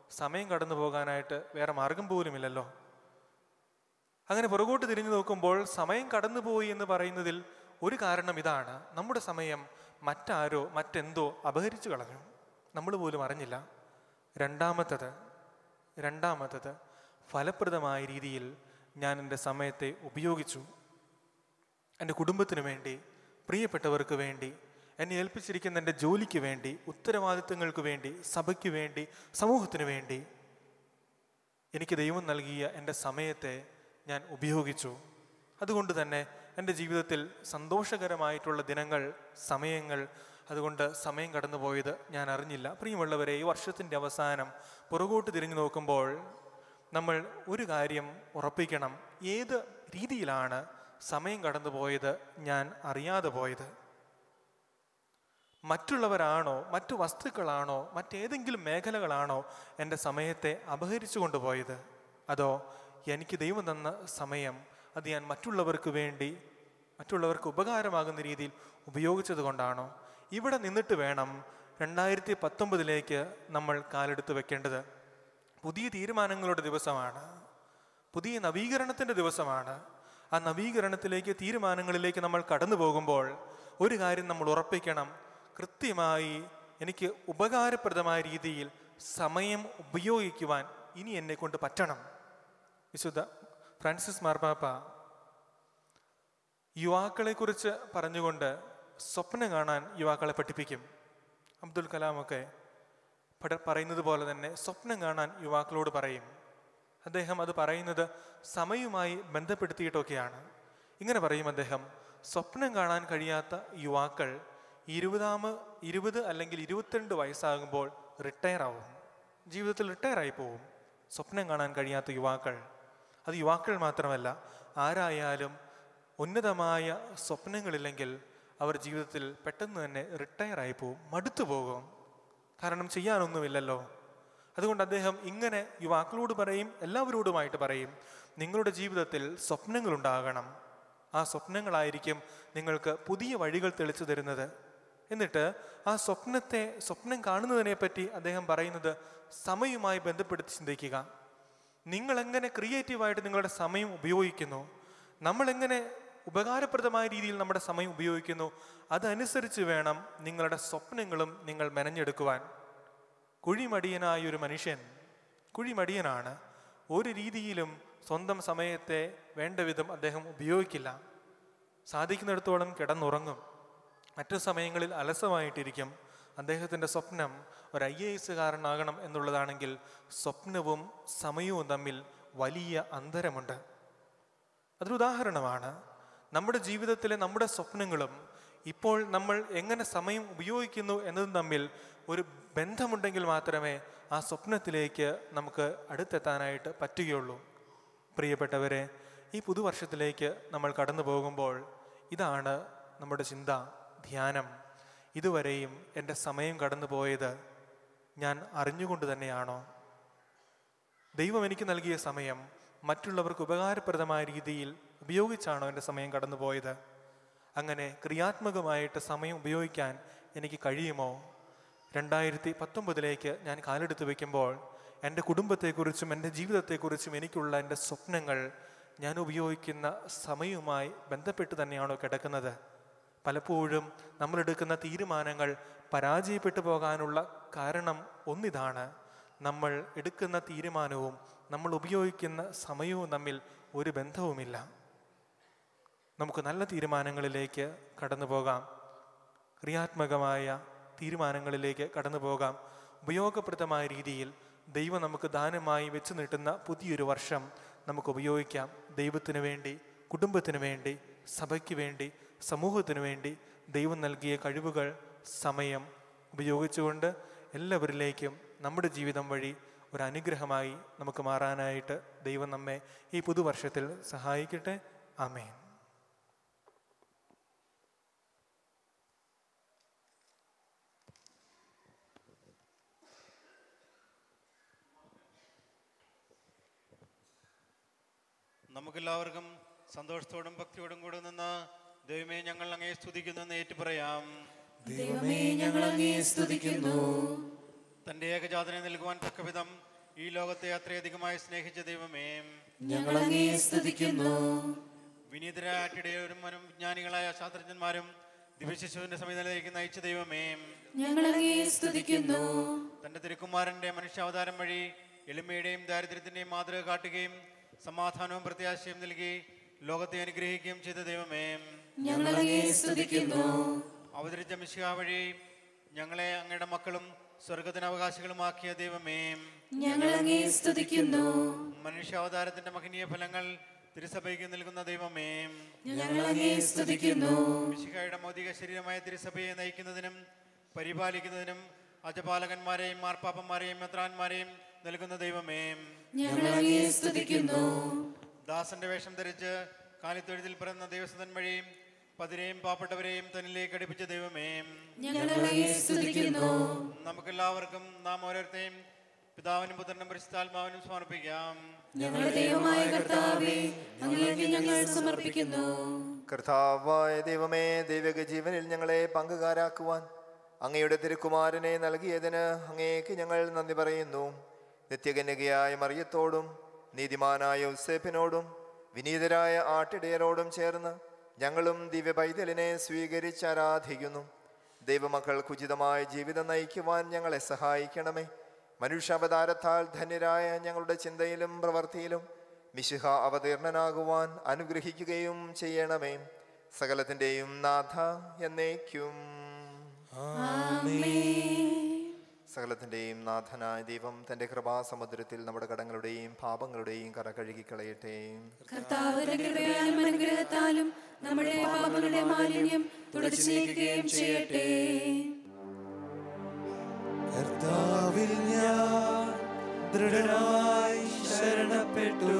സമയം കടന്നു പോകാനായിട്ട് വേറെ മാർഗം പോലുമില്ലല്ലോ. അങ്ങനെ പുറകോട്ട് തിരിഞ്ഞു നോക്കുമ്പോൾ സമയം കടന്നുപോയി എന്ന് പറയുന്നതിൽ ഒരു കാരണം ഇതാണ്: നമ്മുടെ സമയം മറ്റാരോ മറ്റെന്തോ അപഹരിച്ചു കളഞ്ഞു, നമ്മൾ പോലും അറിഞ്ഞില്ല. രണ്ടാമത്തത് രണ്ടാമത്തത് ഫലപ്രദമായ രീതിയിൽ ഞാൻ എൻ്റെ സമയത്തെ ഉപയോഗിച്ചു. എൻ്റെ കുടുംബത്തിന് വേണ്ടി, പ്രിയപ്പെട്ടവർക്ക് വേണ്ടി, എന്നെ ഏൽപ്പിച്ചിരിക്കുന്ന എൻ്റെ ജോലിക്ക് വേണ്ടി, ഉത്തരവാദിത്തങ്ങൾക്ക് വേണ്ടി, സഭയ്ക്ക് വേണ്ടി, സമൂഹത്തിന് വേണ്ടി എനിക്ക് ദൈവം നൽകിയ എൻ്റെ സമയത്തെ ഞാൻ ഉപയോഗിച്ചു. അതുകൊണ്ട് തന്നെ എൻ്റെ ജീവിതത്തിൽ സന്തോഷകരമായിട്ടുള്ള ദിനങ്ങൾ, സമയങ്ങൾ, അതുകൊണ്ട് സമയം കടന്നുപോയത് ഞാൻ അറിഞ്ഞില്ല. പ്രിയമുള്ളവരെ, ഈ വർഷത്തിൻ്റെ അവസാനം പുറകോട്ട് തിരിഞ്ഞു നോക്കുമ്പോൾ നമ്മൾ ഒരു കാര്യം ഉറപ്പിക്കണം: ഏത് രീതിയിലാണ് സമയം കടന്നുപോയത് ഞാൻ അറിയാതെ പോയത്? മറ്റുള്ളവരാണോ, മറ്റു വസ്തുക്കളാണോ, മറ്റേതെങ്കിലും മേഖലകളാണോ എൻ്റെ സമയത്തെ അപഹരിച്ചു കൊണ്ടുപോയത്? അതോ എനിക്ക് ദൈവം തന്ന സമയം അത് ഞാൻ മറ്റുള്ളവർക്ക് വേണ്ടി, മറ്റുള്ളവർക്ക് ഉപകാരമാകുന്ന രീതിയിൽ ഉപയോഗിച്ചത് കൊണ്ടാണോ? ഇവിടെ നിന്നിട്ട് വേണം രണ്ടായിരത്തി പത്തൊമ്പതിലേക്ക് നമ്മൾ കാലെടുത്ത് വെക്കേണ്ടത്. പുതിയ തീരുമാനങ്ങളുടെ ദിവസമാണ്, പുതിയ നവീകരണത്തിൻ്റെ ദിവസമാണ്. ആ നവീകരണത്തിലേക്ക്, തീരുമാനങ്ങളിലേക്ക് നമ്മൾ കടന്നു പോകുമ്പോൾ ഒരു കാര്യം നമ്മൾ ഉറപ്പിക്കണം: കൃത്യമായി എനിക്ക് ഉപകാരപ്രദമായ രീതിയിൽ സമയം ഉപയോഗിക്കുവാൻ ഇനി എന്നെ കൊണ്ട് പറ്റണം. വിശുദ്ധ ഫ്രാൻസിസ് മാർപ്പാപ്പ യുവാക്കളെക്കുറിച്ച് പറഞ്ഞുകൊണ്ട് സ്വപ്നം കാണാൻ യുവാക്കളെ പഠിപ്പിക്കും. അബ്ദുൽ കലാമൊക്കെ പഠ പറയുന്നത് പോലെ തന്നെ സ്വപ്നം കാണാൻ യുവാക്കളോട് പറയും. അദ്ദേഹം അത് പറയുന്നത് സമയവുമായി ബന്ധപ്പെടുത്തിയിട്ടൊക്കെയാണ്. ഇങ്ങനെ പറയും അദ്ദേഹം: സ്വപ്നം കാണാൻ കഴിയാത്ത യുവാക്കൾ ഇരുപതാമ ഇരുപത് അല്ലെങ്കിൽ ഇരുപത്തിരണ്ട് വയസ്സാകുമ്പോൾ റിട്ടയർ ആവും, ജീവിതത്തിൽ റിട്ടയർ ആയി പോവും. സ്വപ്നം കാണാൻ കഴിയാത്ത യുവാക്കൾ, അത് യുവാക്കൾ മാത്രമല്ല, ആരായാലും ഉന്നതമായ സ്വപ്നങ്ങളില്ലെങ്കിൽ അവർ ജീവിതത്തിൽ പെട്ടെന്ന് തന്നെ റിട്ടയർ ആയി പോവും, മടുത്തു പോകും. കാരണം ചെയ്യാനൊന്നുമില്ലല്ലോ. അതുകൊണ്ട് അദ്ദേഹം ഇങ്ങനെ യുവാക്കളോട് പറയും, എല്ലാവരോടുമായിട്ട് പറയും: നിങ്ങളുടെ ജീവിതത്തിൽ സ്വപ്നങ്ങളുണ്ടാകണം. ആ സ്വപ്നങ്ങളായിരിക്കും നിങ്ങൾക്ക് പുതിയ വഴികൾ തെളിച്ചു തരുന്നത്. എന്നിട്ട് ആ സ്വപ്നത്തെ, സ്വപ്നം കാണുന്നതിനെ പറ്റി അദ്ദേഹം പറയുന്നത് സമയവുമായി ബന്ധപ്പെടുത്തി ചിന്തിക്കുക. നിങ്ങളെങ്ങനെ ക്രിയേറ്റീവായിട്ട് നിങ്ങളുടെ സമയം ഉപയോഗിക്കുന്നു, നമ്മളെങ്ങനെ ഉപകാരപ്രദമായ രീതിയിൽ നമ്മുടെ സമയം ഉപയോഗിക്കുന്നു, അതനുസരിച്ച് വേണം നിങ്ങളുടെ സ്വപ്നങ്ങളും നിങ്ങൾ മെനഞ്ഞെടുക്കുവാൻ. കുഴിമടിയനായ ഒരു മനുഷ്യൻ കുഴിമടിയനാണ്. ഒരു രീതിയിലും സ്വന്തം സമയത്തെ വേണ്ട വിധം അദ്ദേഹം ഉപയോഗിക്കില്ല. സാധിക്കുന്നിടത്തോളം കിടന്നുറങ്ങും, മറ്റു സമയങ്ങളിൽ അലസമായിട്ടിരിക്കും. അദ്ദേഹത്തിൻ്റെ സ്വപ്നം ഒരു ഐ എ എസുകാരനാകണം എന്നുള്ളതാണെങ്കിൽ സ്വപ്നവും സമയവും തമ്മിൽ വലിയ അന്തരമുണ്ട്. അതൊരു ഉദാഹരണമാണ്. നമ്മുടെ ജീവിതത്തിലെ നമ്മുടെ സ്വപ്നങ്ങളും ഇപ്പോൾ നമ്മൾ എങ്ങനെ സമയം ഉപയോഗിക്കുന്നു എന്നതും തമ്മിൽ ഒരു ബന്ധമുണ്ടെങ്കിൽ മാത്രമേ ആ സ്വപ്നത്തിലേക്ക് നമുക്ക് അടുത്തെത്താനായിട്ട് പറ്റുകയുള്ളൂ. പ്രിയപ്പെട്ടവരെ, ഈ പുതുവർഷത്തിലേക്ക് നമ്മൾ കടന്നു പോകുമ്പോൾ ഇതാണ് നമ്മുടെ ചിന്ത, ധ്യാനം. ഇതുവരെയും എൻ്റെ സമയം കടന്നു പോയത് ഞാൻ അറിഞ്ഞുകൊണ്ട് തന്നെയാണോ? ദൈവം എനിക്ക് നൽകിയ സമയം മറ്റുള്ളവർക്ക് ഉപകാരപ്രദമായ രീതിയിൽ ഉപയോഗിച്ചാണോ എൻ്റെ സമയം കടന്നു പോയത്? അങ്ങനെ ക്രിയാത്മകമായിട്ട് സമയം ഉപയോഗിക്കാൻ എനിക്ക് കഴിയുമോ? രണ്ടായിരത്തി പത്തൊമ്പതിലേക്ക് ഞാൻ കാലെടുത്ത് വയ്ക്കുമ്പോൾ എൻ്റെ കുടുംബത്തെക്കുറിച്ചും എൻ്റെ ജീവിതത്തെക്കുറിച്ചും എനിക്കുള്ള എൻ്റെ സ്വപ്നങ്ങൾ ഞാൻ ഉപയോഗിക്കുന്ന സമയവുമായി ബന്ധപ്പെട്ട് തന്നെയാണോ കിടക്കുന്നത്? പലപ്പോഴും നമ്മളെടുക്കുന്ന തീരുമാനങ്ങൾ പരാജയപ്പെട്ടു പോകാനുള്ള കാരണം ഒന്നിതാണ്: നമ്മൾ എടുക്കുന്ന തീരുമാനവും നമ്മൾ ഉപയോഗിക്കുന്ന സമയവും തമ്മിൽ ഒരു ബന്ധവുമില്ല. നമുക്ക് നല്ല തീരുമാനങ്ങളിലേക്ക് കടന്നു പോകാം, ക്രിയാത്മകമായ തീരുമാനങ്ങളിലേക്ക് കടന്നു പോകാം. ഉപയോഗപ്രദമായ രീതിയിൽ ദൈവം നമുക്ക് ദാനമായി വെച്ച് നീട്ടുന്ന പുതിയൊരു വർഷം നമുക്ക് ഉപയോഗിക്കാം. ദൈവത്തിന് വേണ്ടി, കുടുംബത്തിന് വേണ്ടി, സഭയ്ക്ക് വേണ്ടി, സമൂഹത്തിന് വേണ്ടി ദൈവം നൽകിയ കഴിവുകൾ, സമയം ഉപയോഗിച്ചുകൊണ്ട് എല്ലാവരിലേക്കും നമ്മുടെ ജീവിതം വഴി ഒരു അനുഗ്രഹമായി നമുക്ക് മാറാനായിട്ട് ദൈവം നമ്മെ ഈ പുതുവർഷത്തിൽ സഹായിക്കട്ടെ. ആമേൻ. നമുക്കെല്ലാവർക്കും സന്തോഷത്തോടും ഭക്തിയോടും കൂടെ നിന്ന് ദൈവമേ ഞങ്ങൾ അങ്ങയെ സ്തുതിക്കുന്നു എന്ന് ഏറ്റു പറയാം. ദൈവമേ ഞങ്ങൾ അങ്ങയെ സ്തുതിക്കുന്നു. തൻ്റെ ഏകജാതനെ നൽകുവാൻ തക്കവിധം ഈ ലോകത്തെ അത്രയധികമായി സ്നേഹിച്ച ദൈവമേ, ഞങ്ങൾ അങ്ങേ സ്തുതിക്കുന്നു. വിനീതരായിട്ടിടയരും വിജ്ഞാനികളായ ശാസ്ത്രജ്ഞന്മാരും ദിവ്യശിശുവിന്റെ സംവിധാനത്തിലേക്ക് നയിച്ച ദൈവമേ, ഞങ്ങൾ അങ്ങേ സ്തുതിക്കുന്നു. തന്റെ തിരുക്കുമാരന്റെ മനുഷ്യാവതാരം വഴി എളിമയുടെയും ദാരിദ്ര്യത്തിന്റെയും മാതൃക കാട്ടുകയും സമാധാനവും പ്രത്യാശയും നൽകി ലോകത്തെ അനുഗ്രഹിക്കുകയും ചെയ്ത ദൈവമേ, ഞങ്ങൾ അങ്ങേ സ്തുതിക്കുന്നു. അവതരിച്ച മിശിഹ വഴി ഞങ്ങളെ അങ്ങയുടെ മക്കളും സ്വർഗത്തിന് അവകാശികളുമാക്കിയ ദൈവമേ, ഞങ്ങൾ അങ്ങേ സ്തുതിക്കുന്നു. മനുഷ്യാവതാരത്തിന്റെ മഹനീയ ഫലങ്ങൾ തിരുസഭയ്ക്ക് നൽകുന്ന ദൈവമേ, ഞങ്ങൾ അങ്ങേ സ്തുതിക്കുന്നു. മിശിഹായുടെ മൗതിക ശരീരമായ തിരുസഭയെ നയിക്കുന്നതിനും പരിപാലിക്കുന്നതിനും അജപാലകന്മാരെയും മാർപ്പാപ്പന്മാരെയും മെത്രാന്മാരെയും നൽകുന്ന ദൈവമേ, ഞങ്ങൾ അങ്ങേ സ്തുതിക്കുന്നു. ദാസന്റെ വേഷം ധരിച്ച് കാലിത്തൊഴുതിൽ പിറന്ന ദൈവസുതൻ വഴി പതിരെയും പാവപ്പെട്ടവരെയും തന്നിലേക്ക് അടുപ്പിച്ച ദൈവമേ, ഞങ്ങൾ അങ്ങേ സ്തുതിക്കുന്നു. നമുക്കെല്ലാവർക്കും നാം ഓരോരുത്തരെയും പിതാവിനും പുത്രനും പരിശുദ്ധാത്മാവിനും സമർപ്പിക്കാം. ഞങ്ങളുടെ ദൈവമായ കർത്താവേ, അങ്ങേക്ക് ഞങ്ങൾ സമർപ്പിക്കുന്നു. കർത്താവായ ദൈവമേ, ദൈവിക ജീവനിൽ ഞങ്ങളെ പങ്കുകാരാക്കുവാൻ അങ്ങയുടെ തിരുക്കുമാരനെ നൽകിയതിന് അങ്ങേക്ക് ഞങ്ങൾ നന്ദി പറയുന്നു. നിത്യകന്യകയായ മറിയത്തോടും നീതിമാനായ യോസേഫിനോടും വിനീതരായ ആട്ടിടയരോടും ചേർന്ന് ഞങ്ങളും ദിവ്യ പൈതലിനെ സ്വീകരിച്ച് ആരാധിക്കുന്നു. ദൈവമക്കൾക്ക് ഉചിതമായ ജീവിതം നയിക്കുവാൻ ഞങ്ങളെ സഹായിക്കണമേ. മനുഷ്യാവതാരത്താൽ ധന്യരായ ഞങ്ങളുടെ ചിന്തയിലും പ്രവൃത്തിയിലും മിശിഹ അവതീർണനാകുവാൻ അനുഗ്രഹിക്കുകയും ചെയ്യണമേ. സകലത്തിൻ്റെയും നാഥ എന്നേക്കും. സകലത്തിൻ്റെയും നാഥനായ ദൈവം തൻ്റെ കൃപാസമുദ്രത്തിൽ നമ്മുടെ കടങ്ങളുടെയും പാപങ്ങളുടെയും കറ കഴുകിക്കളയട്ടെ. കർത്താവിന്റെ കൃപയാലും അനുഗ്രഹത്താലും നമ്മുടെ പാപങ്ങളുടെ മാലിന്യം തുടച്ചു നീക്കുകയും ചെയ്യട്ടെ. കർത്താവിൽ ഞാൻ ദൃഢനായി ശരണപ്പെട്ടു.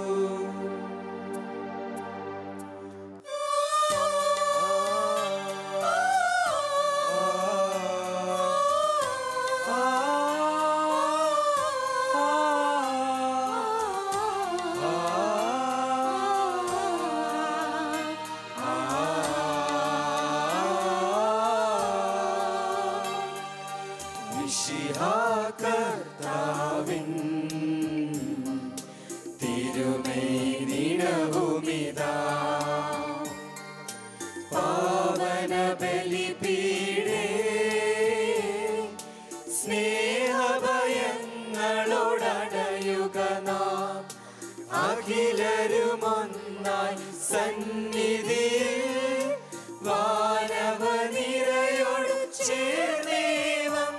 അഖിലരുമൊന്നായി സന്നിധിയിൽ വാനവനിരയോട് ചേർന്നേവം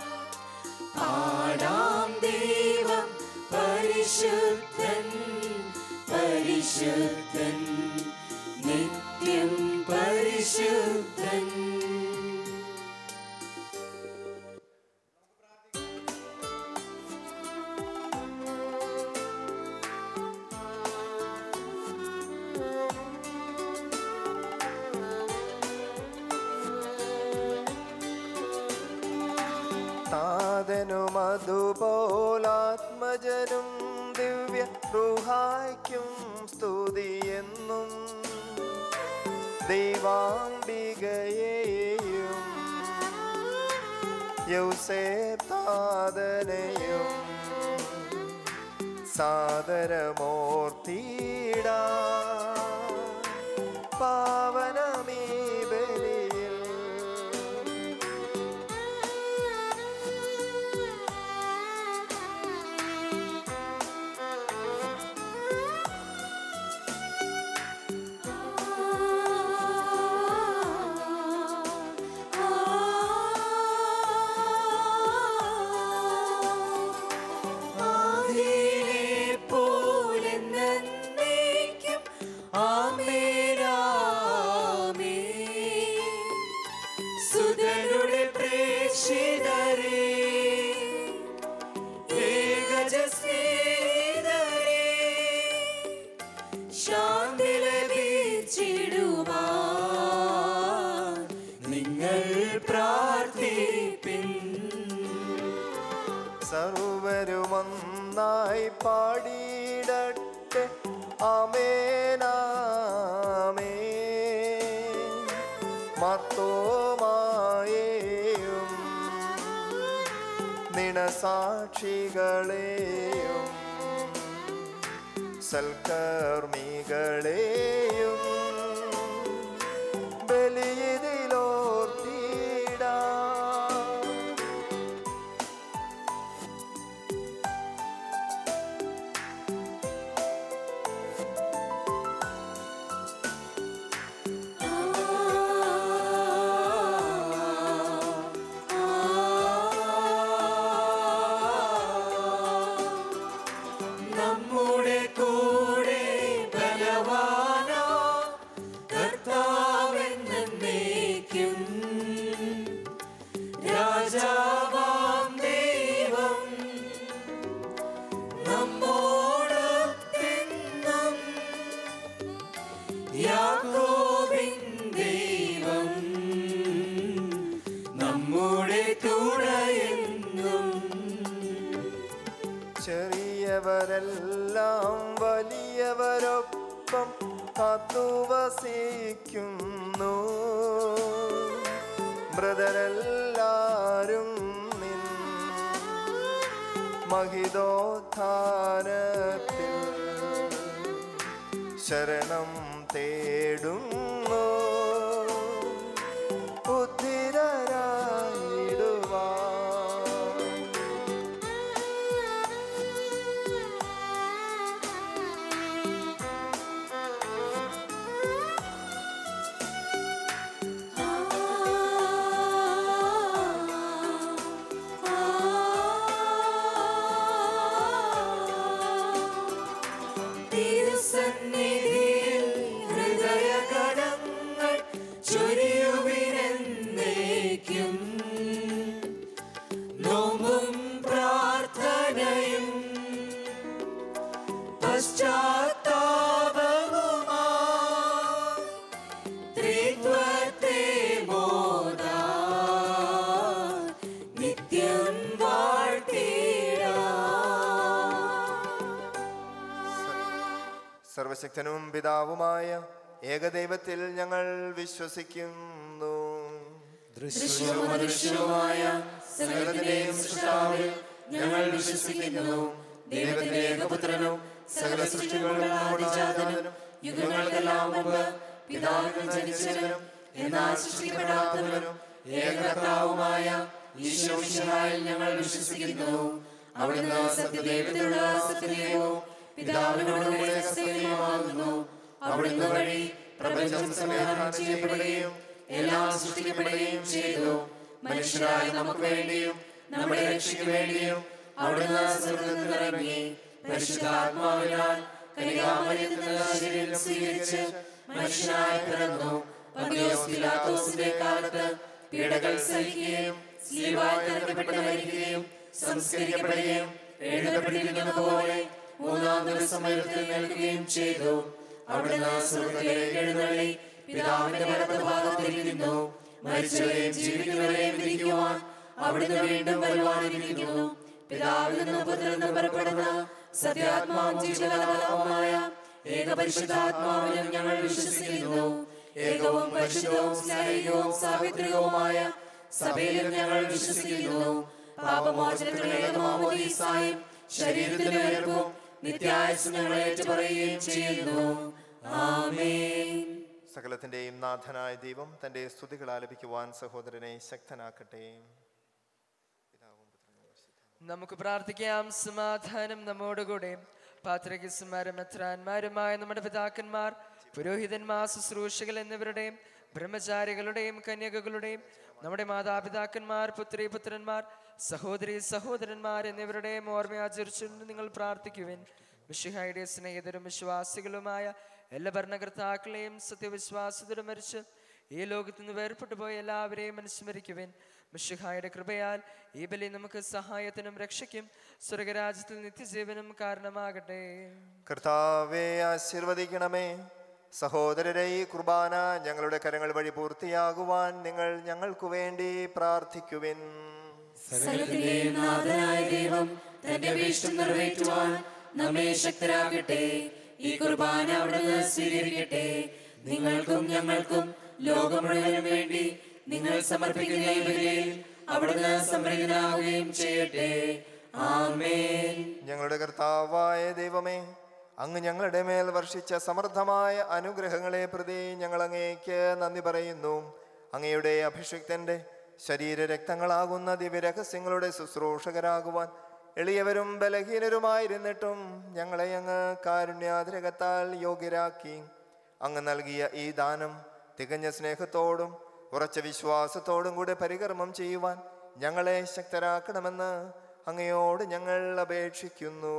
പാടാം ദൈവം പരിശുദ്ധൻ പരിശുദ്ധൻ നിത്യം പരിശുദ്ധൻ. താതനും അതുപോലാത്മജനും ദിവ്യ റൂഹായ്ക്കും സ്തുതിയെന്നും ദൈവാംബികയെയും യൗസേപ്പ് താതനെയും സാദരമൂർത്തിയിടാ പാവനമീ ബലിയിൽ സർവരുമൊന്നായി പാടിയിടട്ടെ ആമേനാമേൻ. മർത്തോമായേയും നിണസാക്ഷികളെയും സൽക്കർമ്മികളെയും ബലിയിതിലോർത്തിടാം. നമ്മുടെ കൂടെ ബലവാനാ കർത്താവെന്നേക്കും രാജാവാം ദൈവം നമ്മോടൊത്തെന്നും യാക്കോബിൻ ദൈവം നമ്മുടെ കൂടെയെന്നും. ചെറിയവരെല്ലാം വലിയവരൊപ്പം കാത്തുവസിക്കുന്നു. മൃതരെല്ലാരും നിൻ മഹിതോത്ഥാനത്തിൽ ശരണം തേടുന്നു. ഉദ്ധിതരായിടുവാൻ തിരുസന്നിധിയിൽ ഹൃദയകടങ്ങൾ ചൊരിയുവിനെന്നേക്കും. നോമ്പും പ്രാർത്ഥനയും പശ്ചാത്താപവുമായി ത്രിത്വത്തെ മോദാൻ നിത്യം വാഴ്ത്തിടാം. സർവശക്തനും പിതാവുമായ ഏകദൈവത്തിൽ ഞങ്ങൾ വിശ്വസിക്കുന്നു. ദൃശ്യവും അദൃശ്യവുമായ സകലത്തിന്റെയും സൃഷ്ടാവിൽ ഞങ്ങൾ വിശ്വസിക്കുന്നു. ദൈവത്തിന്റെ ഏകപുത്രനും സകല സൃഷ്ടികളുടെ ആദിജാതനും യുഗങ്ങൾക്കെല്ലാം മുമ്പ് പിതാവിൽ ജനിച്ചവനും എന്നാൽ സൃഷ്ടിക്കപ്പെടാത്തവനും ഏകകർത്താവുമായ ഈശോ മിശിഹായിൽ ഞങ്ങൾ വിശ്വസിക്കുന്നു. അവിടുന്ന് സത്യദൈവത്തിലുള്ള സത്യദൈവവും പിതാവിനോടുകൂടെ സത്യദൈവമാകുന്നു. അവിടുന്ന് വഴി പ്രപഞ്ചം സംവിധാനം ചെയ്യപ്പെടുകയും എല്ലാം സൃഷ്ടിക്കപ്പെടുകയും ചെയ്തു. മനുഷ്യരായ നമുക്ക് വേണ്ടിയും നമ്മുടെ രക്ഷയ്ക്ക് വേണ്ടിയും അവിടുന്ന് സ്വർഗ്ഗത്തിൽ നിന്നിറങ്ങി പരിശുദ്ധാത്മാവിനാൽ കന്യകാമറിയത്തിൽ നിന്ന് ശരീരം സ്വീകരിച്ച് മനുഷ്യനായി പിറന്നു. പന്തിയോസ് പിലാത്തോസിന്റെ കാലത്ത് പീഡകൾ സഹിക്കുകയും സ്ലീവായി തറയ്ക്കപ്പെട്ട് മരിക്കുകയും സംസ്കരിക്കപ്പെടുകയും എഴുതപ്പെട്ടിരിക്കുന്ന പോലെ മൂന്നാം ദിവസം ഉയർത്തെഴുന്നേൽക്കുകയും ചെയ്തു. അവിടുന്ന് സ്വർഗ്ഗത്തിലേക്ക് എഴുന്നള്ളി പിതാവിന്റെ വലത്തുഭാഗത്തിരിക്കുന്നു. മരിച്ചവരെയും ജീവിക്കുന്നവരെയും വിധിക്കുവാൻ അവിടുന്ന് വീണ്ടും വരുവാനിരിക്കുന്നു. പിതാവിൽ നിന്നും പുത്രനിൽ നിന്നും പുറപ്പെടുന്ന സത്യാത്മാവും ജീവകലമായ ഏകപരിശുദ്ധാത്മാവിലും ഞങ്ങൾ വിശ്വസിക്കുന്നു. ഏകവും പരിശുദ്ധവും സ്നേഹികവും സാർവത്രികവുമായ സഭയിലും ഞങ്ങൾ വിശ്വസിക്കുന്നു. പാപമോചനത്തിനുള്ള ഏകമാമോദീസായും ശരീരത്തിന്റെ ഉയർപ്പും നിത്യായുസ്സും ഞങ്ങൾ ഏറ്റുപറയുകയും ചെയ്യുന്നു. ആമേൻ. സകലത്തിന്റെയും നാഥനായ ദൈവം തന്റെ സ്തുതികൾ ആലപിക്കുവാൻ സഹോദരനെ ശക്തനാക്കട്ടെ. നമുക്ക് പ്രാർത്ഥിക്കാം. സമാധാനം നമ്മോടുകൂടെ. പാത്രികന്മാരും മെത്രാന്മാരുമായ നമ്മുടെ പിതാക്കന്മാർ, പുരോഹിതന്മാർ, ശുശ്രൂഷകൾ എന്നിവരുടെയും ബ്രഹ്മചാരികളുടെയും കന്യകകളുടെയും നമ്മുടെ മാതാപിതാക്കന്മാർ, പുത്രി പുത്രന്മാർ, സഹോദരി സഹോദരന്മാർ എന്നിവരുടെയും ഓർമ്മയാചരിച്ചുകൊണ്ട് നിങ്ങൾ പ്രാർത്ഥിക്കുവിൻ. മിശിഹായുടെ സ്നേഹിതരും വിശ്വാസികളുമായ എല്ലാ ഭരണകർത്താക്കളെയും സത്യവിശ്വാസത്തോടെ മരിച്ച് ഈ ലോകത്ത് നിന്ന് വേർപെട്ടു പോയ എല്ലാവരെയും അനുസ്മരിക്കുവിൻ. മിശിഹായുടെ കൃപയാൽ ഈ ബലി നമുക്ക് സഹായത്തിനും രക്ഷയ്ക്കും സ്വർഗരാജ്യത്തിൽ നിത്യജീവനും കാരണമാകട്ടെ. കർത്താവെ ആശീർവദിക്കണമേ. സഹോദരരെ, ഈ കുർബാന ഞങ്ങളുടെ കരങ്ങൾ വഴി പൂർത്തിയാകുവാൻ നിങ്ങൾ ഞങ്ങൾക്കു വേണ്ടി പ്രാർത്ഥിക്കുവിൻ. സകലത്തിന്റെയും നാഥനായ ദൈവം തന്റെ അഭീഷ്ടം നിറവേറ്റുവാൻ നമ്മെ ശക്തരാകട്ടെ. ഈ കുർബാന അവിടുന്ന് സ്വീകരിക്കട്ടെ. നിങ്ങൾക്കും ഞങ്ങൾക്കും ലോകം മുഴുവനും വേണ്ടി നിങ്ങൾ സമർപ്പിക്കുന്ന ഈ ബലിയിൽ അവിടുന്ന് സംപ്രീതനാവുകയും ചെയ്യട്ടെ. ആമേൻ. ഞങ്ങളുടെ കർത്താവായ ദൈവമേ, അങ്ങ് ഞങ്ങളുടെ മേൽ വർഷിച്ച സമൃദ്ധമായ അനുഗ്രഹങ്ങളെ പ്രതി ഞങ്ങൾ അങ്ങേക്ക് നന്ദി പറയുന്നു. അങ്ങയുടെ അഭിഷിക്തന്റെ ശരീര രക്തങ്ങളാകുന്ന ദിവ്യരഹസ്യങ്ങളുടെ ശുശ്രൂഷകരാകുവാൻ എളിയവരും ബലഹീനരുമായിരുന്നിട്ടും ഞങ്ങളെ അങ്ങ് കാരുണ്യാതിരകത്താൽ യോഗ്യരാക്കി. അങ്ങ് നൽകിയ ഈ ദാനം തികഞ്ഞ സ്നേഹത്തോടും ഉറച്ച വിശ്വാസത്തോടും കൂടെ പരികർമ്മം ചെയ്യുവാൻ ഞങ്ങളെ ശക്തരാക്കണമെന്ന് അങ്ങയോട് ഞങ്ങൾ അപേക്ഷിക്കുന്നു.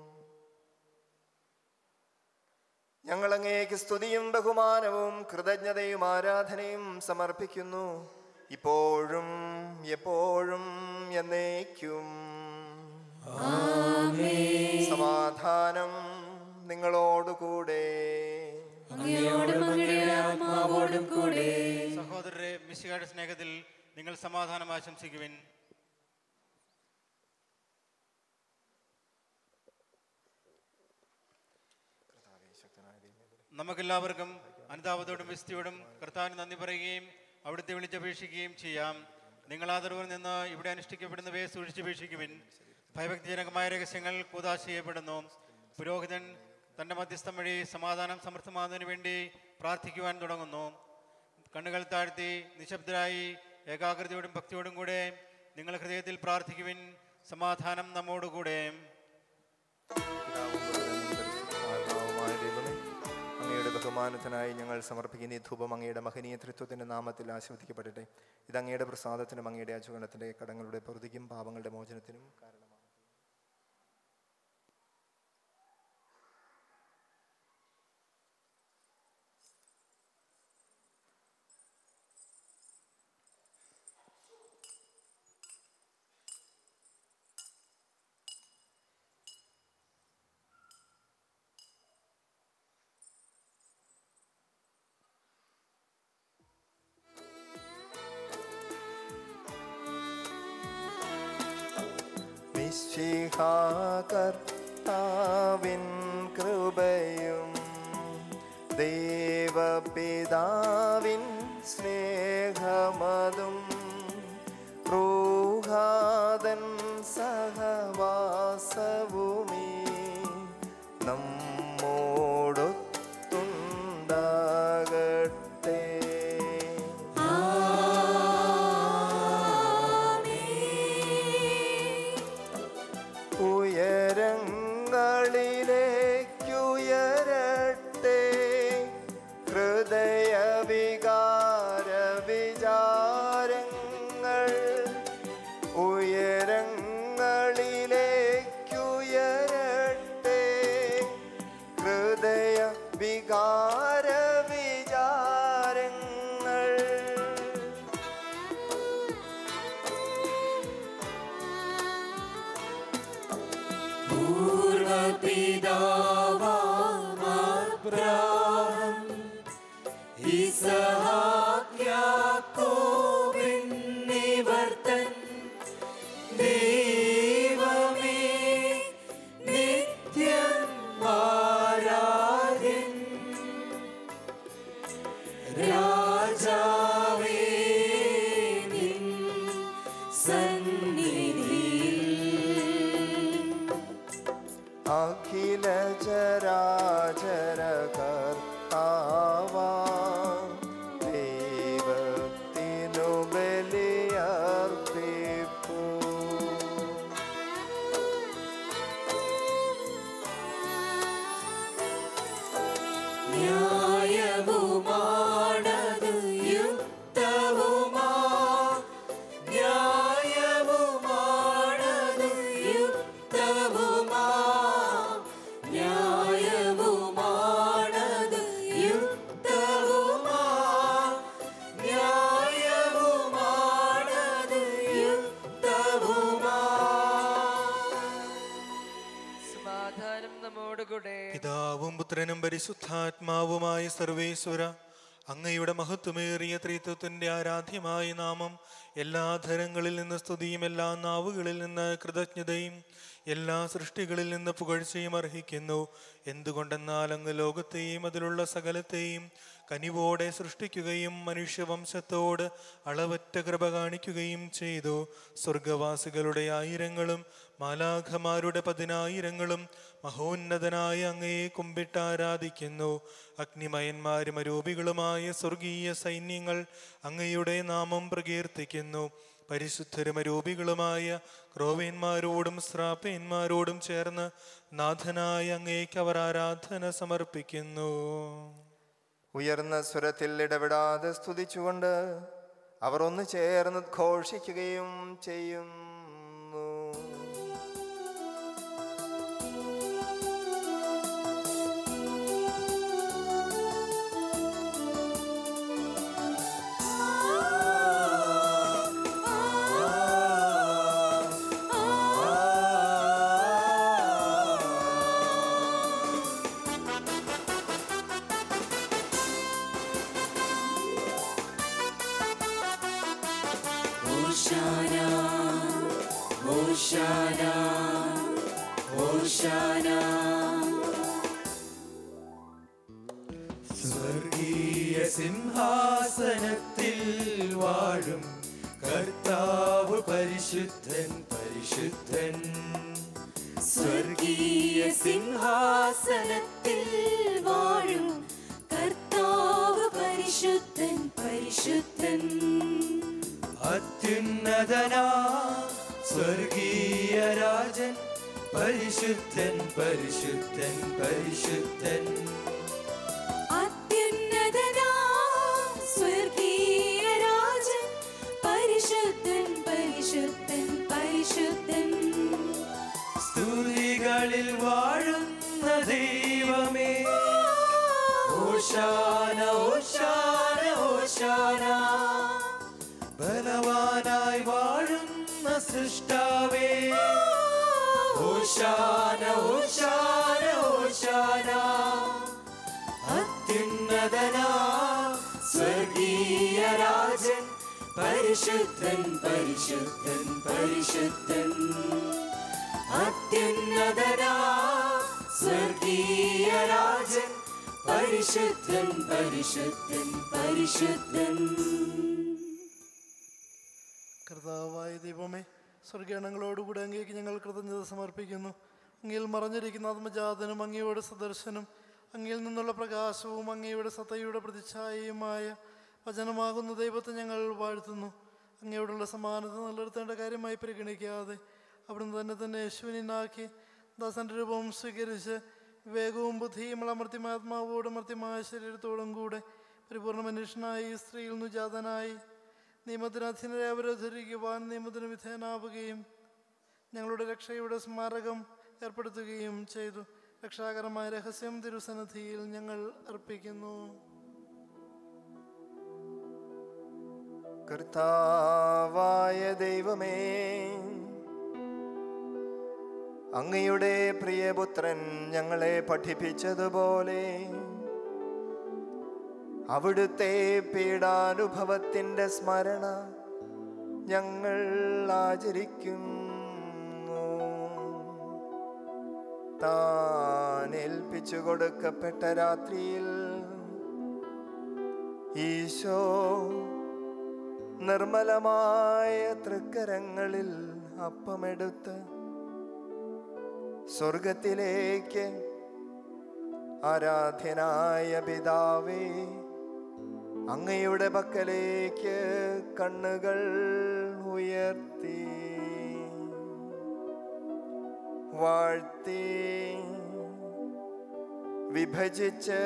ഞങ്ങൾ അങ്ങേക്ക് സ്തുതിയും ബഹുമാനവും കൃതജ്ഞതയും ആരാധനയും സമർപ്പിക്കുന്നു, ഇപ്പോഴും എപ്പോഴും എന്നേക്കും. സമാധാനം നിങ്ങളോടുകൂടെ. സഹോദരരെ, മിശിഹായുടെ സ്നേഹത്തിൽ നിങ്ങൾ സമാധാനം ആശംസിക്കുവിൻ. നമുക്കെല്ലാവർക്കും അനുതാപത്തോടും വിസ്തയോടും കർത്താവിന് നന്ദി പറയുകയും അവിടുത്തെ വിളിച്ചപേക്ഷിക്കുകയും ചെയ്യാം. നിങ്ങൾ ആദരവിൽ നിന്ന് ഇവിടെ അനുഷ്ഠിക്കപ്പെടുന്നവയെ സൂക്ഷിച്ചപേക്ഷിക്കുവിൻ. ഭയഭക്തിജനകമായ രഹസ്യങ്ങൾ കൂദാശ ചെയ്യപ്പെടുന്നു. പുരോഹിതൻ തൻ്റെ മധ്യസ്ഥം വഴി സമാധാനം സമൃദ്ധമാകുന്നതിന് വേണ്ടി പ്രാർത്ഥിക്കുവാൻ തുടങ്ങുന്നു. കണ്ണുകൾ താഴ്ത്തി നിശബ്ദരായി ഏകാഗ്രതയോടും ഭക്തിയോടും കൂടെ നിങ്ങൾ ഹൃദയത്തിൽ പ്രാർത്ഥിക്കുവിൻ. സമാധാനം നമ്മോടുകൂടെ. അങ്ങയുടെ ബഹുമാനത്തിനായി ഞങ്ങൾ സമർപ്പിക്കുന്ന ഈ ധൂപം അങ്ങയുടെ മഹനീയ തൃത്വത്തിൻ്റെ നാമത്തിൽ ആശീർവദിക്കപ്പെടട്ടെ. ഇത് അങ്ങയുടെ പ്രസാദത്തിനും അങ്ങയുടെ അജുഗണത്തിൻ്റെ കടങ്ങളുടെ പൊറുതിക്കും പാപങ്ങളുടെ മോചനത്തിനും കാരണമാണ്. കർത്താവിൻ കൃപയും ദേവപിതാവിൻ സ്നേഹമതും റൂഹാദൻ സഹവാസവുമീ നമ്മോടൊത്തുണ്ടാകട്ടെ. ഉയരങ്ങളിലേക്കുയരട്ടെ ഹൃദയവികാര വിചാരങ്ങൾ. ഉയരങ്ങളിലേക്കുയരട്ടെ ഹൃദയ വികാര വിചാരങ്ങൾ. പൂർവപിതാവാം ഇസഹാക്ക് യാക്കോബ് എന്നിവർ തൻ ദൈവമേ നിത്യം ആരാധ്യൻ. രാജാവേ നിൻ സന്നിധിയിൽ അഖില ചരാചര കർത്താവാ ദൈവത്തിനു ബലിയർപ്പിപ്പൂ. ന്യായവുമാണത് യുക്തവുമാ ന്യായവുമാണത് യുക്തവുമാ ന്യായവുമാണത് യുക്തവുമാ ന്യായവുമാണത് യുക്തവുമാ. സമാധാനം നമ്മോടുകൂടെ. പിതാവും പുത്രനും പരിശുദ്ധാത്മാവുമായ സർവേശ്വര, അങ്ങയുടെ മഹത്വമേറിയ ത്രിത്വത്തിന്റെ ആരാധ്യമായ നാമം എല്ലാ ധരങ്ങളിൽ നിന്ന് സ്തുതിയും എല്ലാ നാവുകളിൽ നിന്ന് കൃതജ്ഞതയും എല്ലാ സൃഷ്ടികളിൽ നിന്ന് പുകഴ്ചയും അർഹിക്കുന്നു. എന്തുകൊണ്ടെന്നാൽ അങ്ങ് ലോകത്തെയും അതിലുള്ള സകലത്തെയും കനിവോടെ സൃഷ്ടിക്കുകയും മനുഷ്യവംശത്തോട് അളവറ്റ കൃപ കാണിക്കുകയും ചെയ്തു. സ്വർഗവാസികളുടെ ആയിരങ്ങളും മാലാഖമാരുടെ പതിനായിരങ്ങളും മഹോന്നതനായ അങ്ങയെ കുമ്പിട്ട് ആരാധിക്കുന്നു. അഗ്നിമയന്മാരും അരൂപികളുമായ സ്വർഗീയ സൈന്യങ്ങൾ അങ്ങയുടെ നാമം പ്രകീർത്തിക്കുന്നു. പരിശുദ്ധരും അരൂപികളുമായ ക്രോവേന്മാരോടും ശ്രാപ്പേന്മാരോടും ചേർന്ന് നാഥനായ അങ്ങേക്ക് അവർ ആരാധന സമർപ്പിക്കുന്നു. ഉയർന്ന സ്വരത്തിൽ ഇടപെടാതെ സ്തുതിച്ചുകൊണ്ട് അവർ ഒന്ന് ചേർന്ന് ഘോഷിക്കുകയും ചെയ്യും. സ്വർഗീയ സിംഹാസനത്തിൽ വാഴും കർത്താവ് പരിശുദ്ധൻ പരിശുദ്ധൻ. സ്വർഗീയ സിംഹാസനത്തിൽ വാഴും കർത്താവ് പരിശുദ്ധൻ പരിശുദ്ധൻ. അത്യുന്നതനാ സ്വർഗീയ രാജൻ പരിശുദ്ധൻ പരിശുദ്ധൻ പരിശുദ്ധൻ. അത്യുന്നതനാം സ്വർഗീയ രാജൻ പരിശുദ്ധൻ പരിശുദ്ധൻ പരിശുദ്ധൻ. സ്തുതികളിൽ വാഴുന്ന ദൈവമേ ഓശാന ഓശാന ഓശാന. ബലവാനായി വാഴുന്ന സൃഷ്ടാവേ ഓശാന ഓശാന ഓശാന. അത്യുന്നതനാ സ്വർഗീയ രാജൻ പരിശുദ്ധൻ പരിശുദ്ധൻ പരിശുദ്ധൻ. അത്യുന്നതനാ സ്വർഗീയ രാജൻ പരിശുദ്ധൻ പരിശുദ്ധൻ പരിശുദ്ധൻ. കർത്താവായ ദൈവമേ, സ്വർഗീയങ്ങളോടുകൂടി അങ്ങേക്ക് ഞങ്ങൾ കൃതജ്ഞത സമർപ്പിക്കുന്നു. അങ്ങയിൽ മറഞ്ഞിരിക്കുന്ന ആത്മജാതനും അങ്ങയുടെ സദർശനും അങ്ങയിൽ നിന്നുള്ള പ്രകാശവും അങ്ങയുടെ സത്തയുടെ പ്രതിച്ഛായയുമായ വചനമാകുന്ന ദൈവത്തെ ഞങ്ങൾ വാഴ്ത്തുന്നു. അങ്ങയോടുള്ള സമാനത നിലനിർത്തേണ്ട കാര്യമായി പരിഗണിക്കാതെ അവിടുന്ന് തന്നെ തന്നെ യേശുവിനാക്കി ദാസന്റെ രൂപവും സ്വീകരിച്ച് വിവേകവും ബുദ്ധിയും അമർത്യമായ ആത്മാവോടും അമർത്യമായ ശരീരത്തോടും കൂടെ പരിപൂർണ്ണ മനുഷ്യനായി സ്ത്രീയിൽ നിന്ന് ജാതനായി നിയമത്തിന് അധീനരെ അവരോധരിക്കുവാൻ നിയമത്തിന് വിധേയനാവുകയും ഞങ്ങളുടെ രക്ഷയുടെ സ്മാരകം ഏർപ്പെടുത്തുകയും ചെയ്തു. രക്ഷാകരമായ രഹസ്യം തിരുസന്നിധിയിൽ ഞങ്ങൾ അർപ്പിക്കുന്നു. കർത്താവായ ദൈവമേ, അങ്ങയുടെ പ്രിയപുത്രൻ ഞങ്ങളെ പഠിപ്പിച്ചതുപോലെ അവിടുത്തെ പീഡാനുഭവത്തിൻ്റെ സ്മരണ ഞങ്ങൾ ആചരിക്കുന്നു. താൻ ഏൽപ്പിച്ചു കൊടുക്കപ്പെട്ട രാത്രിയിൽ ഈശോ നിർമ്മലമായ തൃക്കരങ്ങളിൽ അപ്പമെടുത്ത് സ്വർഗത്തിലേക്ക് ആരാധ്യനായ പിതാവേ, അങ്ങയുടെ പക്കലേക്ക് കണ്ണുകൾ ഉയർത്തി വാഴ്ത്തി വിഭജിച്ച്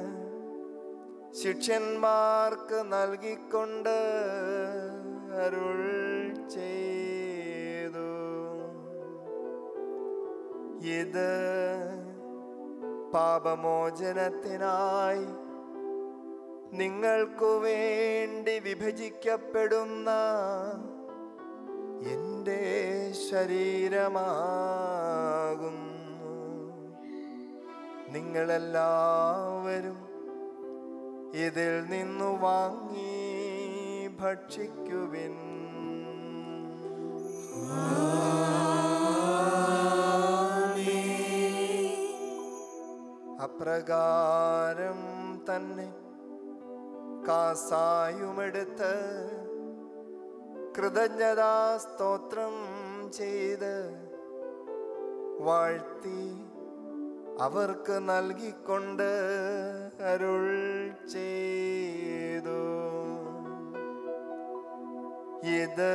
ശിഷ്യന്മാർക്ക് നൽകിക്കൊണ്ട് അരുൾ ചെയ്തു. ഇത് പാപമോചനത്തിനായി നിങ്ങൾക്കു വേണ്ടി വിഭജിക്കപ്പെടുന്ന എൻ്റെ ശരീരമാകുന്നു. നിങ്ങളെല്ലാവരും ഇതിൽ നിന്നു വാങ്ങി ഭക്ഷിക്കുവിൻ. അപ്രകാരം തന്നെ കാസായുമെടുത്ത് കൃതജ്ഞതാ സ്തോത്രം ചെയ്ത് വാഴ്ത്തി അവർക്ക് നൽകിക്കൊണ്ട് അരുൾ ചെയ്തു, ഇത്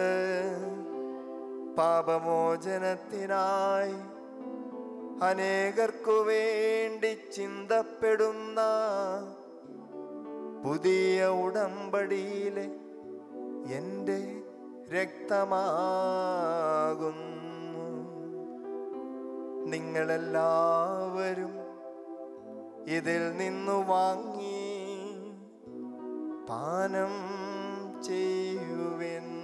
പാപമോചനത്തിനായി അനേകർക്കു വേണ്ടി ചിന്തപ്പെടുന്ന പുതിയ ഉടമ്പടിയിലെ എൻ്റെ രക്തമാകുന്നു. നിങ്ങളെല്ലാവരും ഇതിൽ നിന്നു വാങ്ങി പാനം ചെയ്യുവിൻ.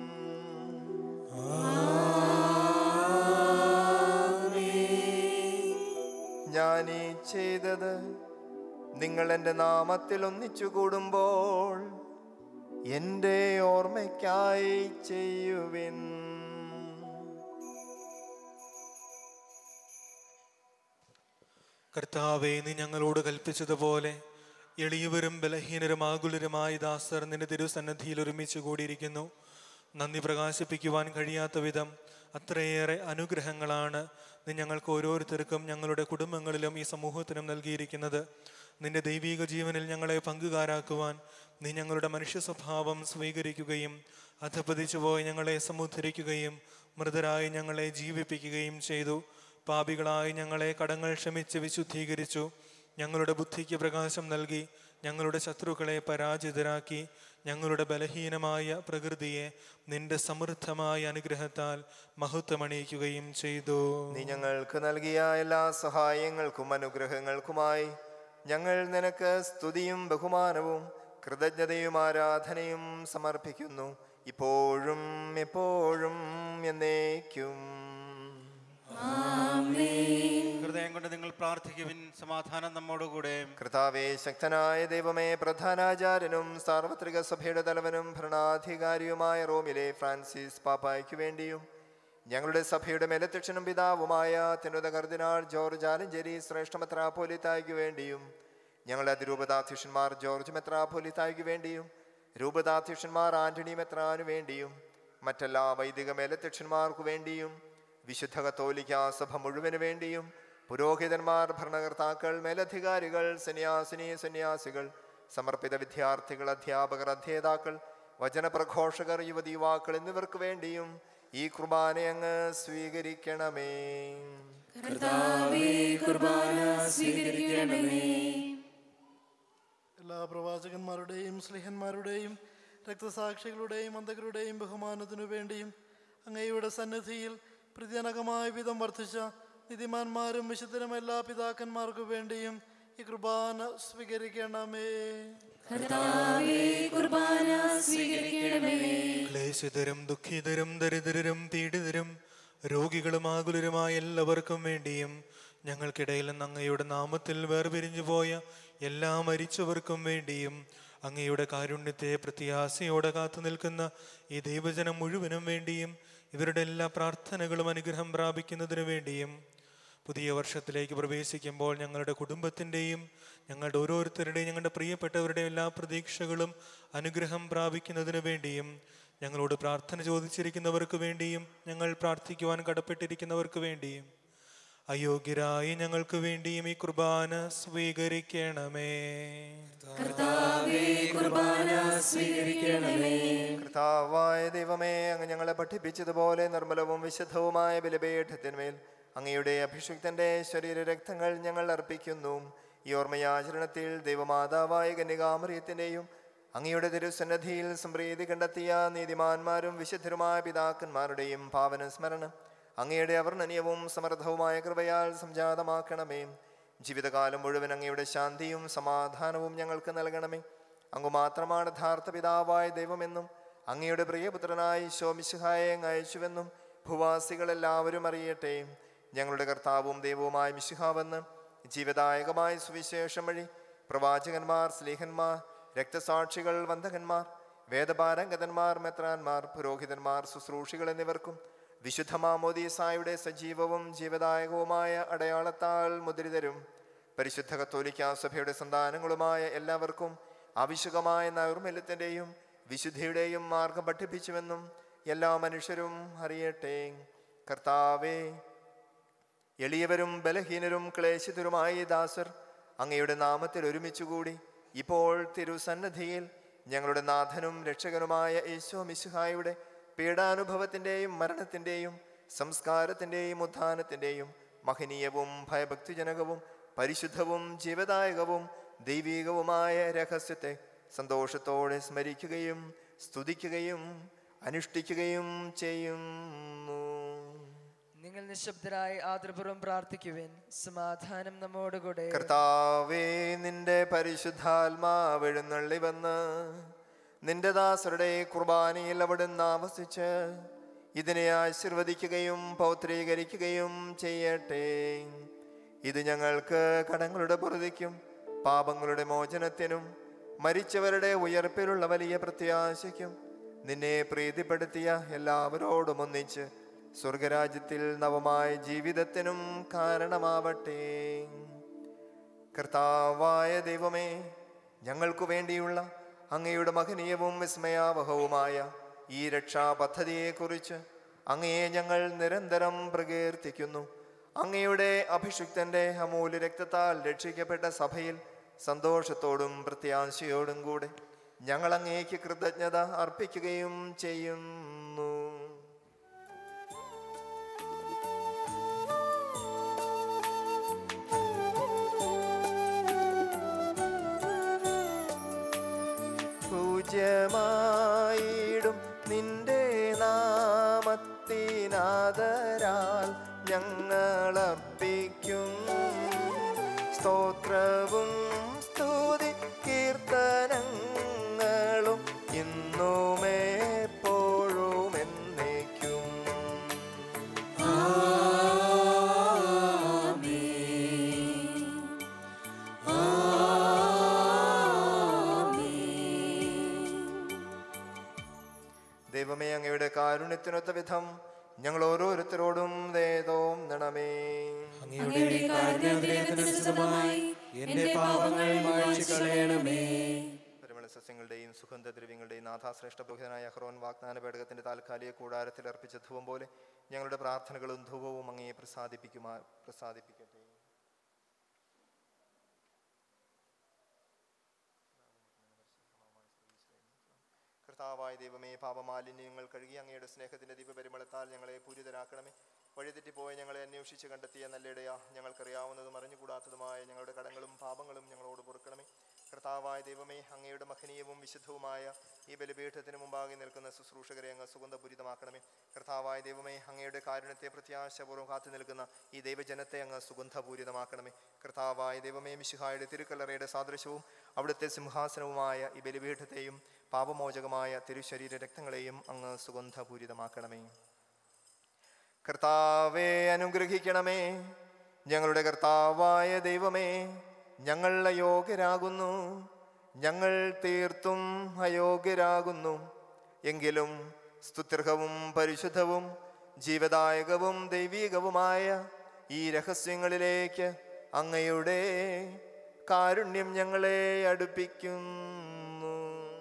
ഞാനീ ചെയ്തത് നിങ്ങൾ എൻ്റെ നാമത്തിൽ ഒന്നിച്ചു കൂടുമ്പോൾ എൻ്റെ ഓർമ്മയ്ക്കായി ചെയ്യുവിൻ. കർത്താവേ, നീ ഞങ്ങളോട് കൽപ്പിച്ചതുപോലെ എളിയവരും ബലഹീനരും ആകുലരുമായ ദാസർ നിന്റെ തിരുസന്നിധിയിൽ ഒരുമിച്ച് കൂടിയിരിക്കുന്നു. നന്ദി പ്രകാശിപ്പിക്കുവാൻ കഴിയാത്ത വിധം അത്രയേറെ അനുഗ്രഹങ്ങളാണ് നീ ഞങ്ങൾക്ക് ഓരോരുത്തർക്കും ഞങ്ങളുടെ കുടുംബങ്ങളിലും ഈ സമൂഹത്തിനും നൽകിയിരിക്കുന്നത്. നിന്റെ ദൈവീക ജീവനിൽ ഞങ്ങളെ പങ്കുകാരാക്കുവാൻ നീ ഞങ്ങളുടെ മനുഷ്യ സ്വഭാവം സ്വീകരിക്കുകയും അധപതിച്ചുപോയി ഞങ്ങളെ സമുദ്ധരിക്കുകയും മൃതരായി ഞങ്ങളെ ജീവിപ്പിക്കുകയും ചെയ്തു. പാപികളായി ഞങ്ങളെ കടങ്ങൾ ക്ഷമിച്ച് വിശുദ്ധീകരിച്ചു. ഞങ്ങളുടെ ബുദ്ധിക്ക് പ്രകാശം നൽകി ഞങ്ങളുടെ ശത്രുക്കളെ പരാജിതരാക്കി. ഞങ്ങളുടെ ബലഹീനമായ പ്രകൃതിയെ നിന്റെ സമൃദ്ധമായ അനുഗ്രഹത്താൽ മഹത്വമണിയിക്കുകയും ചെയ്തു. നീ ഞങ്ങൾക്ക് നൽകിയ എല്ലാ സഹായങ്ങൾക്കും അനുഗ്രഹങ്ങൾക്കുമായി ഞങ്ങൾ നിനക്ക് സ്തുതിയും ബഹുമാനവും കൃതജ്ഞതയും ആരാധനയും സമർപ്പിക്കുന്നു, ഇപ്പോഴും എപ്പോഴും എന്നേക്കും. ഹൃദയം കൊണ്ട് നിങ്ങൾ പ്രാർത്ഥിക്കുവിൻ. സമാധാനം നമ്മോടുകൂടെ. കർത്താവേ, ശക്തനായ ദൈവമേ, പ്രധാനാചാര്യനും സാർവത്രിക സഭയുടെ തലവനും ഭരണാധികാരിയുമായ റോമിലെ ഫ്രാൻസിസ് പാപ്പായ്ക്കു വേണ്ടിയും ഞങ്ങളുടെ സഭയുടെ മേലധ്യക്ഷനും പിതാവുമായ തിരുവിത കർദിനാൾ ജോർജ് ആലഞ്ചേരി ശ്രേഷ്ഠ മെത്രാപ്പോലീത്തായ്ക്കു വേണ്ടിയും ഞങ്ങളുടെ അതിരൂപതാധ്യക്ഷന്മാർ ജോർജ് മെത്രാപ്പോലീത്തായ്ക്കു വേണ്ടിയും രൂപതാധ്യക്ഷന്മാർ ആന്റണി മെത്രാനു വേണ്ടിയും മറ്റെല്ലാ വൈദിക മേലധ്യക്ഷന്മാർക്കു വേണ്ടിയും വിശുദ്ധ കത്തോലിക്ക സഭ മുഴുവന് വേണ്ടിയും പുരോഹിതന്മാർ, ഭരണകർത്താക്കൾ, മേലധികാരികൾ, സന്യാസിനി സന്യാസികൾ, സമർപ്പിത വിദ്യാർത്ഥികൾ, അധ്യാപകർ, അധ്യേതാക്കൾ, വചനപ്രഘോഷകർ, യുവതി യുവാക്കൾ എന്നിവർക്ക് വേണ്ടിയും ഈ കുർബാന അങ്ങ് സ്വീകരിക്കണമേ. എല്ലാ പ്രവാചകന്മാരുടെയും സ്ലിഹന്മാരുടെയും രക്തസാക്ഷികളുടെയും അന്തകരുടെയും ബഹുമാനത്തിനു വേണ്ടിയും അങ്ങയുടെ സന്നിധിയിൽ പ്രീതിജനകമായ വിധം വർദ്ധിച്ച നിധിമാന്മാരും വിശുദ്ധരും എല്ലാ പിതാക്കന്മാർക്കു വേണ്ടിയും ഈ കുർബാന സ്വീകരിക്കണമേ. ക്ലേശിതരും ദുഃഖിതരും ദരിദ്രരും പീഡിതരും രോഗികളും ആകുലരുമായ എല്ലാവർക്കും വേണ്ടിയും ഞങ്ങൾക്കിടയിൽ നിന്ന് അങ്ങയുടെ നാമത്തിൽ വേർപിരിഞ്ഞു പോയ എല്ലാ മരിച്ചവർക്കും വേണ്ടിയും അങ്ങയുടെ കാരുണ്യത്തെ പ്രത്യാശയോടെ കാത്തു നിൽക്കുന്ന ഈ ദൈവജനം മുഴുവനും വേണ്ടിയും ഇവരുടെ എല്ലാ പ്രാർത്ഥനകളും അനുഗ്രഹം പ്രാപിക്കുന്നതിനു വേണ്ടിയും പുതിയ വർഷത്തിലേക്ക് പ്രവേശിക്കുമ്പോൾ ഞങ്ങളുടെ കുടുംബത്തിൻ്റെയും ഞങ്ങളുടെ ഓരോരുത്തരുടെയും ഞങ്ങളുടെ പ്രിയപ്പെട്ടവരുടെയും എല്ലാ പ്രതീക്ഷകളും അനുഗ്രഹം പ്രാപിക്കുന്നതിനു വേണ്ടിയും ഞങ്ങളോട് പ്രാർത്ഥന ചോദിച്ചിരിക്കുന്നവർക്ക് വേണ്ടിയും ഞങ്ങൾ പ്രാർത്ഥിക്കുവാൻ കടപ്പെട്ടിരിക്കുന്നവർക്ക് വേണ്ടിയും അയോഗ്യരായി ഞങ്ങൾക്ക് വേണ്ടിയും ഈ കുർബാന സ്വീകരിക്കണമേ. കർത്താവായ ദൈവമേ, അങ്ങ് ഞങ്ങളെ പഠിപ്പിച്ചതുപോലെ നിർമ്മലവും വിശുദ്ധവുമായ ബലിപീഠത്തിന്മേൽ അങ്ങയുടെ അഭിഷിക്തന്റെ ശരീര രക്തങ്ങൾ ഞങ്ങൾ അർപ്പിക്കുന്നു. ഈ ഓർമ്മയാചരണത്തിൽ ദൈവമാതാവായ കന്യകാമറിയത്തിൻ്റെയും അങ്ങയുടെ തിരുസന്നിധിയിൽ സംപ്രീതി കണ്ടെത്തിയ നീതിമാന്മാരും വിശുദ്ധരുമായ പിതാക്കന്മാരുടെയും പാവന സ്മരണം അങ്ങയുടെ അവർണ്ണനീയവും സമൃദ്ധവുമായ കൃപയാൽ സംജാതമാക്കണമേ. ജീവിതകാലം മുഴുവൻ അങ്ങയുടെ ശാന്തിയും സമാധാനവും ഞങ്ങൾക്ക് നൽകണമേ. അങ്ങ് മാത്രമാണ് യഥാർത്ഥ പിതാവായ ദൈവമെന്നും അങ്ങയുടെ പ്രിയപുത്രനായി ഈശോ മിശിഹായെ അങ്ങ് അയച്ചുവെന്നും ഭൂവാസികളെല്ലാവരും അറിയട്ടെ. ഞങ്ങളുടെ കർത്താവും ദൈവവുമായ മിശിഹാവെന്ന് ജീവദായകമായ സുവിശേഷം വഴി പ്രവാചകന്മാർ, സ്ലീഹന്മാർ, രക്തസാക്ഷികൾ, വന്ദകന്മാർ, വേദപാരംഗതന്മാർ, മെത്രാന്മാർ, പുരോഹിതന്മാർ, ശുശ്രൂഷികൾ എന്നിവർക്കും വിശുദ്ധ മാമോദീസായുടെ സജീവവും ജീവദായകവുമായ അടയാളത്താൽ മുദ്രിതരും പരിശുദ്ധ കത്തോലിക്കാ സഭയുടെ സന്താനങ്ങളുമായ എല്ലാവർക്കും ആവശ്യകമായ നൈർമല്യത്തിൻ്റെയും വിശുദ്ധിയുടെയും മാർഗം പഠിപ്പിച്ചുവെന്നും എല്ലാ മനുഷ്യരും അറിയട്ടെ. കർത്താവേ, എളിയവരും ബലഹീനരും ക്ലേശിതരുമായ ദാസർ അങ്ങയുടെ നാമത്തിൽ ഒരുമിച്ചുകൂടി ഇപ്പോൾ തിരുസന്നിധിയിൽ ഞങ്ങളുടെ നാഥനും രക്ഷകനുമായ യേശു മിശിഹായുടെ പീഡാനുഭവത്തിൻ്റെയും മരണത്തിൻ്റെയും സംസ്കാരത്തിൻ്റെയും ഉത്ഥാനത്തിൻ്റെയും മഹനീയവും ഭയഭക്തിജനകവും പരിശുദ്ധവും ജീവദായകവും ദൈവീകവുമായ രഹസ്യത്തെ സന്തോഷത്തോടെ സ്മരിക്കുകയും സ്തുതിക്കുകയും അനുഷ്ഠിക്കുകയും ചെയ്യുന്നു. നിങ്ങൾ നിശബ്ദരായി ആദരപൂർവ്വം പ്രാർത്ഥിക്കുവിൻ. സമാധാനം നമ്മോടുകൂടെ. കർത്താവേ, നിന്റെ പരിശുദ്ധാത്മാവ് എഴുന്നള്ളി വന്ന് നിന്റെ ദാസരുടെ കുർബാനയിൽ അവിടുന്ന് ആവസിച്ച് ഇതിനെ ആശീർവദിക്കുകയും പൗത്രീകരിക്കുകയും ചെയ്യട്ടെ. ഇത് ഞങ്ങൾക്ക് കടങ്ങളുടെ പൊറുതിക്കും പാപങ്ങളുടെ മോചനത്തിനും മരിച്ചവരുടെ ഉയർപ്പിലുള്ള വലിയ പ്രത്യാശയ്ക്കും നിന്നെ പ്രീതിപ്പെടുത്തിയ എല്ലാവരോടും ഒന്നിച്ച് സ്വർഗരാജ്യത്തിൽ നവമായ ജീവിതത്തിനും കാരണമാവട്ടെ. കർത്താവായ ദൈവമേ, ഞങ്ങൾക്കു വേണ്ടിയുള്ള അങ്ങയുടെ മഹനീയവും വിസ്മയാവഹവുമായ ഈ രക്ഷാ പദ്ധതിയെക്കുറിച്ച് അങ്ങയെ ഞങ്ങൾ നിരന്തരം പ്രകീർത്തിക്കുന്നു. അങ്ങയുടെ അഭിഷിക്തന്റെ അമൂല്യ രക്തത്താൽ രക്ഷിക്കപ്പെട്ട സഭയിൽ സന്തോഷത്തോടും പ്രത്യാശയോടും കൂടെ ഞങ്ങൾ അങ്ങേക്ക് കൃതജ്ഞത അർപ്പിക്കുകയും ചെയ്യുന്നു. പൂജ്യമായിടും നിന്റെ നാമത്തിനാദരാൽ ഞങ്ങളർപ്പിക്കും സ്തോത്രവും സ്തുതി കീർത്തനങ്ങളും ഇന്നും എപ്പോഴും എന്നേക്കും. ദൈവമേ, അങ്ങയുടെ കാരുണ്യത്തിനൊത്ത വിധം ഞങ്ങൾ ഓരോരുത്തരോടും ദയതോന്നണമേ. പരിമള സസ്യങ്ങളുടെയും സുഗന്ധദ്രവ്യങ്ങളുടെയും നാഥാശ്രേഷ്ഠ പുരോഹിതനായ അഹ്റോൻ വാഗ്ദാന പേടകത്തിന്റെ താൽക്കാലിക കൂടാരത്തിൽ അർപ്പിച്ച ധൂപം പോലെ ഞങ്ങളുടെ പ്രാർത്ഥനകളും ധൂപവും അങ്ങയെ പ്രസാദിപ്പിക്കുമാ പ്രസാദിപ്പിക്കട്ടെ. കർത്താവായ ദൈവമേ, പാപമാലിന്യങ്ങൾ കഴുകി അങ്ങയുടെ സ്നേഹത്തിന്റെ ദിവ്യപരിമളത്താൽ ഞങ്ങളെ പൂരിതരാക്കണമേ. വഴിതെറ്റിപ്പോയ ഞങ്ങളെ അന്വേഷിച്ച് കണ്ടെത്തിയ നല്ലിടയാ, ഞങ്ങൾക്കറിയാവുന്നതും അറിഞ്ഞുകൂടാത്തതുമായ ഞങ്ങളുടെ കടങ്ങളും പാപങ്ങളും ഞങ്ങളോട് പൊറുക്കണമേ. കർത്താവായ ദൈവമേ, അങ്ങയുടെ മഹനീയവും വിശുദ്ധവുമായ ഈ ബലിപീഠത്തിന് മുമ്പാകെ നിൽക്കുന്ന ശുശ്രൂഷകരെ അങ്ങ് സുഗന്ധപൂരിതമാക്കണമേ. കർത്താവായ ദൈവമേ, അങ്ങയുടെ കാരുണ്യത്തെ പ്രത്യാശപൂർവ്വം കാത്തു നിൽക്കുന്ന ഈ ദൈവജനത്തെ അങ്ങ് സുഗന്ധപൂരിതമാക്കണമേ. കർത്താവായ ദൈവമേ, മിശിഹായുടെ തിരുക്കല്ലറയുടെ സാദൃശ്യവും അവിടുത്തെ സിംഹാസനവുമായ ഈ ബലിപീഠത്തെയും പാപമോചകമായ തിരുശരീര രക്തങ്ങളെയും അങ്ങ് സുഗന്ധപൂരിതമാക്കണമേ. കർത്താവെ അനുഗ്രഹിക്കണമേ. ഞങ്ങളുടെ കർത്താവായ ദൈവമേ, ഞങ്ങൾ അയോഗ്യരാകുന്നു, ഞങ്ങൾ തീർത്തും അയോഗ്യരാകുന്നു. എങ്കിലും സ്തുത്യർഹവും പരിശുദ്ധവും ജീവദായകവും ദൈവീകവുമായ ഈ രഹസ്യങ്ങളിലേക്ക് അങ്ങയുടെ കാരുണ്യം ഞങ്ങളെ അടുപ്പിക്കുന്നു.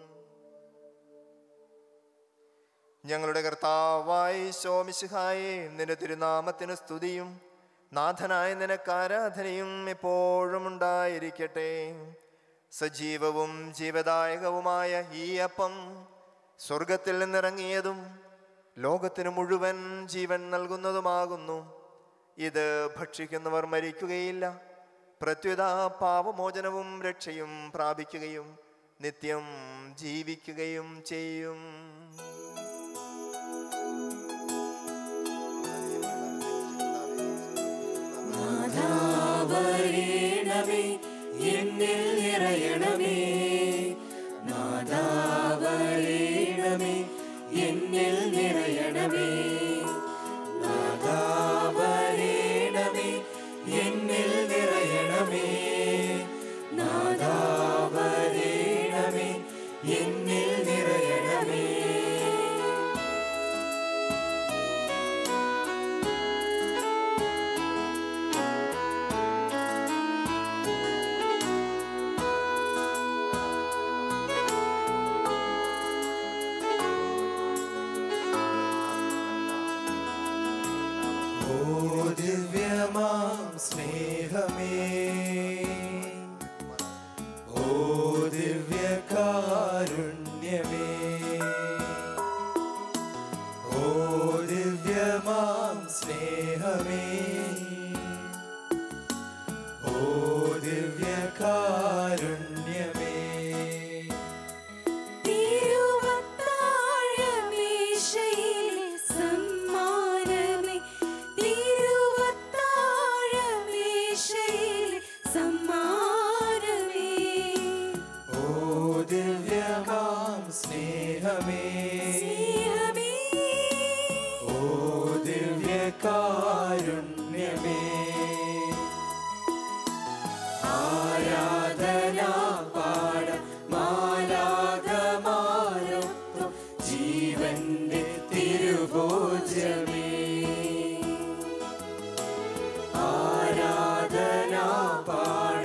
ഞങ്ങളുടെ കർത്താവായ ഈശോ മിശിഹായേ, നിന്റെ തിരുനാമത്തിന് സ്തുതിയും നാഥനായ നിനക്ക് ആരാധനയും എപ്പോഴും ഉണ്ടായിരിക്കട്ടെ. സജീവവും ജീവദായകവുമായ ഈ അപ്പം സ്വർഗത്തിൽ നിന്നിറങ്ങിയതും ലോകത്തിന് മുഴുവൻ ജീവൻ നൽകുന്നതുമാകുന്നു. ഇത് ഭക്ഷിക്കുന്നവർ മരിക്കുകയില്ല, പ്രത്യുത പാപമോചനവും രക്ഷയും പ്രാപിക്കുകയും നിത്യം ജീവിക്കുകയും ചെയ്യും. നാദാവരേണമേ, എന്നിൽ നിറയണമേ. നാദാവരേണമേ, എന്നിൽ നിറയണമേ. നാദാവരേണമേ, എന്നിൽ നിറയണമേ. നാദാവരേണമേ, എന്നിൽ നിറയണമേ. സ്നേഹമേ ഓ ദിവ്യകാരുണ്യമേ ആരാധന പാട മാലാഖമാരൊപ്പം ജീവന്റെ തിരുഭോജമേ ആരാധന പാട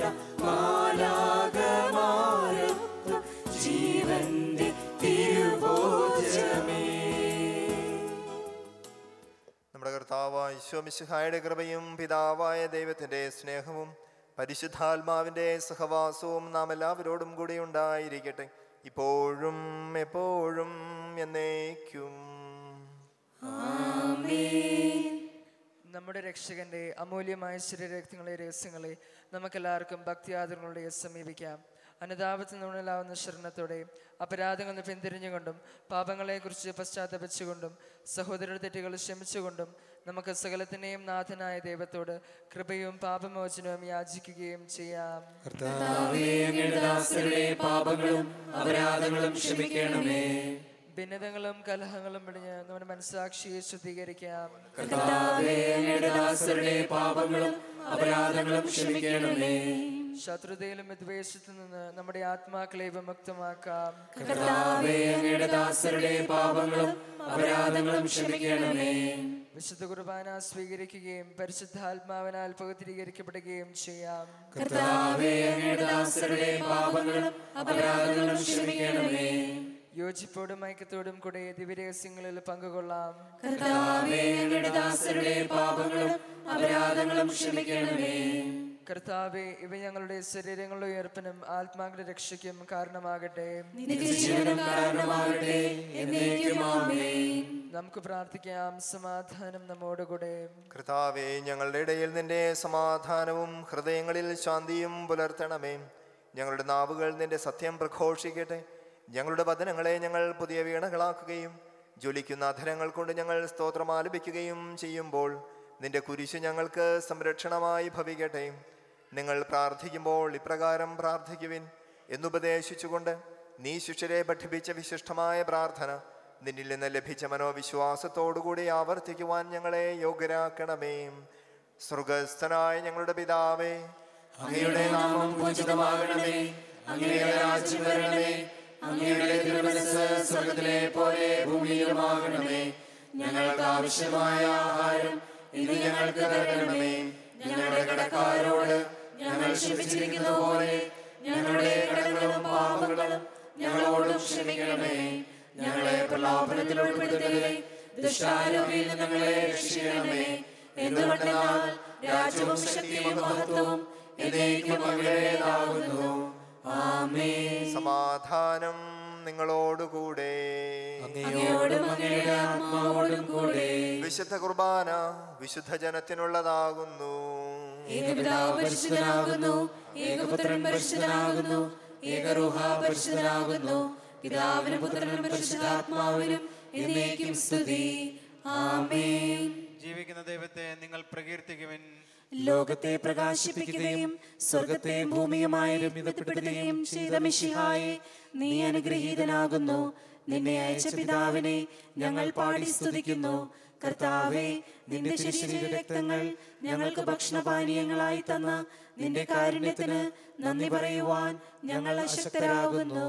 മാലാഖമാരൊപ്പം ജീവന്റെ തിരുഭോജമേ. നമ്മുടെ കർത്താവായ ഈശോ മിശിഹായുടെ കൃപയും പിതാവായ ദൈവത്തിൻ്റെ സ്നേഹവും പരിശുദ്ധാത്മാവിൻ്റെ സഹവാസവും നാം എല്ലാവരോടും കൂടി ഉണ്ടായിരിക്കട്ടെ, ഇപ്പോഴും എപ്പോഴും എന്നേക്കും. നമ്മുടെ രക്ഷകന്റെ അമൂല്യമായ ശരീരരക്തങ്ങളെ രഹസ്യങ്ങളെ നമുക്കെല്ലാവർക്കും ഭക്തിയാദരങ്ങളോടെ സമീപിക്കാം. അനുതാപത്തിൽ നിന്നുണ്ടാവുന്ന ശരണത്തോടെ അപരാധങ്ങളിൽ നിന്ന് പിന്തിരിഞ്ഞുകൊണ്ടും പാപങ്ങളെക്കുറിച്ച് പശ്ചാത്തപിച്ചുകൊണ്ടും സഹോദരരുടെ തെറ്റുകൾ ക്ഷമിച്ചുകൊണ്ടും നമുക്ക് സകലത്തിനെയും നാഥനായ ദൈവത്തോട് കൃപയും പാപമോചനവും യാചിക്കുകയും ചെയ്യാം. കർത്താവേ, അങ്ങയുടെ ദാസരുടെ പാപങ്ങളും അപരാധങ്ങളും ക്ഷമിക്കണമേ. ഭിന്നതകളും കലഹങ്ങളും പിടിഞ്ഞ് നമ്മുടെ മനസ്സാക്ഷിയെ ശുദ്ധീകരിക്കാം. കർത്താവേ, അങ്ങയുടെ ദാസരുടെ പാപങ്ങളും അപരാധങ്ങളും ക്ഷമിക്കണമേ. ശത്രുതയിലും വിദ്വേഷത്തിൽ നിന്ന് നമ്മുടെ ആത്മാക്കളെ വിമുക്തമാക്കാം. കർത്താവേ, അങ്ങയുടെ ദാസരുടെ പാപങ്ങളും അപരാധങ്ങളും ക്ഷമിക്കണമേ. വിശുദ്ധ കുർബാന സ്വീകരിക്കുകയും പരിശുദ്ധാത്മാവിനാൽ പവിത്രീകരിക്കപ്പെടുകയും ചെയ്യാം. കർത്താവേ, അങ്ങയുടെ ദാസരുടെ പാപങ്ങളും അപരാധങ്ങളും ക്ഷമിക്കണമേ. യോജിപ്പോടും ഐക്യത്തോടും കൂടെ ദിവ്യരഹസ്യങ്ങളിൽ പങ്കുകൊള്ളാം. കർത്താവേ, അങ്ങയുടെ ദാസരുടെ പാപങ്ങളും അപരാധങ്ങളും ക്ഷമിക്കണമേ. കർത്താവേ, ഇവ ഞങ്ങളുടെ ശരീരങ്ങളുടെ ഉയർപ്പിനും ആത്മാക്കളുടെ രക്ഷയ്ക്കും കാരണമാകട്ടെ. നിത്യജീവനും കാരണമാകട്ടെ. എന്നേക്കും ആമേൻ. നമുക്ക് പ്രാർത്ഥിക്കാം. സമാധാനം നമ്മോടുകൂടെ. കർത്താവേ, ഞങ്ങളുടെ ഇടയിൽ നിന്റെ സമാധാനവും ഹൃദയങ്ങളിൽ ശാന്തിയും പുലർത്തണമേ. ഞങ്ങളുടെ നാവുകൾ നിന്റെ സത്യം പ്രഘോഷിക്കട്ടെ. ഞങ്ങളുടെ വചനങ്ങളെ ഞങ്ങൾ പുതിയ വീണകളാക്കുകയും ജ്വലിക്കുന്ന അധരങ്ങൾ കൊണ്ട് ഞങ്ങൾ സ്തോത്രം ആലപിക്കുകയും ചെയ്യുമ്പോൾ നിന്റെ കുരിശ് ഞങ്ങൾക്ക് സംരക്ഷണമായി ഭവിക്കട്ടെ. നിങ്ങൾ പ്രാർത്ഥിക്കുമ്പോൾ ഇപ്രകാരം പ്രാർത്ഥിക്കുവിൻ എന്നുപദേശിച്ചുകൊണ്ട് നീ ശിഷ്യരെ പഠിപ്പിച്ച വിശിഷ്ടമായ പ്രാർത്ഥന നിന്നിൽ നിന്ന് ലഭിച്ച മനോവിശ്വാസത്തോടുകൂടി ആവർത്തിക്കുവാൻ ഞങ്ങളെ യോഗ്യരാക്കണമേ. സ്വർഗസ്ഥനായ ഞങ്ങളുടെ പിതാവേ, അങ്ങയുടെ നാമം പൂജിതമാകണമേ. അങ്ങയുടെ രാജ്യം വരണമേ. അങ്ങയുടെ തിരുമനസ്സ് സ്വർഗ്ഗത്തിലെ പോലെ ഭൂമിയിലുമാകണമേ. ഞങ്ങൾക്ക് ആവശ്യമായ ആഹാരം ഇന്ന് ഞങ്ങൾക്ക് തരണമേ. ഞങ്ങളുടെ കടക്കാരോട് ഞങ്ങൾ ക്ഷമിച്ചിരിക്കുന്ന പോലെ ഞങ്ങളുടെ കടങ്ങളും പാപങ്ങളും ഞങ്ങളോടും ക്ഷമിക്കണമേ. ഞങ്ങളെ പ്രലോഭനത്തിൽ ഉൾപ്പെടുത്തരുതേ, ദുഷ്ടാരൂപിയിൽ നിന്ന് ഞങ്ങളെ രക്ഷിക്കണമേ. എന്തുകൊണ്ടെന്നാൽ രാജ്യവും ശക്തിയും മഹത്വവും എന്നേക്കും അങ്ങയുടേതാകുന്നു. ആമേൻ. സമാധാനം നിങ്ങളോടുകൂടെ. അങ്ങയോടും അങ്ങയുടെ ആത്മാവോടും കൂടെ. വിശുദ്ധ കുർബാന വിശുദ്ധ ജനത്തിനുള്ളതാകുന്നു. ഏകപിതാവ് പരിശുദ്ധനാകുന്നു, ഏകപുത്രൻ പരിശുദ്ധനാകുന്നു, ഏകരൂഹ പരിശുദ്ധനാകുന്നു. പിതാവിനും പുത്രനും പരിശുദ്ധാത്മാവിനും എന്നേക്കും സ്തുതി. ആമേൻ. ജീവിക്കുന്ന ദൈവത്തെ നിങ്ങൾ പ്രകീർത്തിക്കുവിൻ. ലോകത്തെ പ്രകാശിപ്പിക്കുകയും സ്വർഗത്തെ ഭൂമിയുമായി രമ്യതപ്പെടുത്തുകയും ചെയ്ത മിശിഹായെ, നീ അനുഗ്രഹീതനാകുന്നു. നിന്നെ അയച്ച പിതാവിനെ ഞങ്ങൾ പാടി സ്തുതിക്കുന്നു. കർത്താവേ, നിന്റെ ശരീര രക്തങ്ങൾ ഞങ്ങൾക്ക് ഭക്ഷണപാനീയങ്ങളായി തന്ന നിന്റെ കാരുണ്യത്തിന് നന്ദി പറയുവാൻ ഞങ്ങൾ അശക്തരാകുന്നു.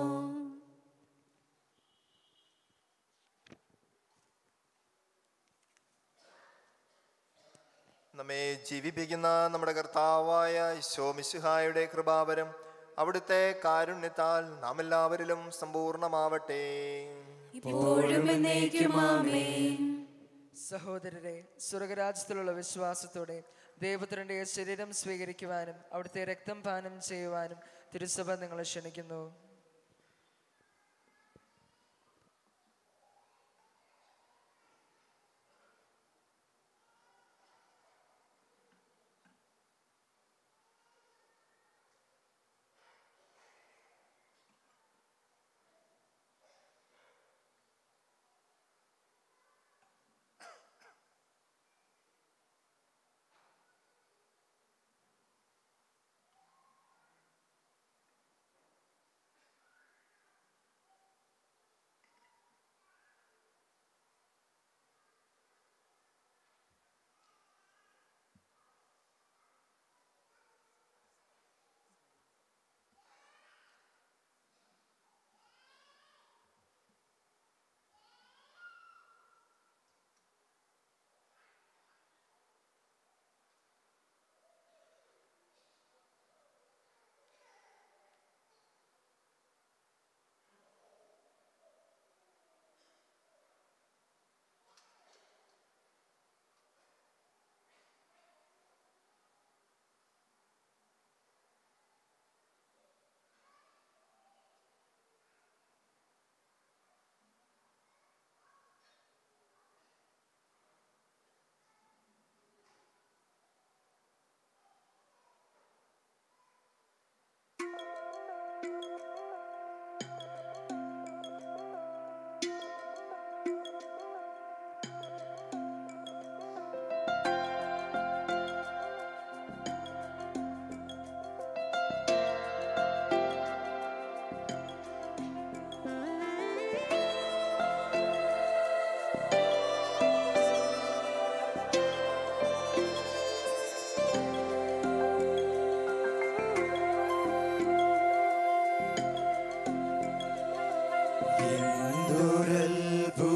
നമ്മെ ജീവിപ്പിക്കുന്ന നമ്മുടെ കർത്താവായ ഈശോ മിശിഹായുടെ കൃപാവരം അവിടുത്തെ കാരുണ്യത്താൽ നാം എല്ലാവരിലും സമ്പൂർണ്ണമാവട്ടെ. ഇപ്പോഴും എന്നേക്കും ആമേൻ. സഹോദരരെ, സ്വർഗരാജ്യത്തിലുള്ള വിശ്വാസത്തോടെ ദൈവപുത്രന്റെ ശരീരം സ്വീകരിക്കുവാനും അവിടുത്തെ രക്തം പാനം ചെയ്യുവാനും തിരുസഭ നിങ്ങളെ ക്ഷണിക്കുന്നു.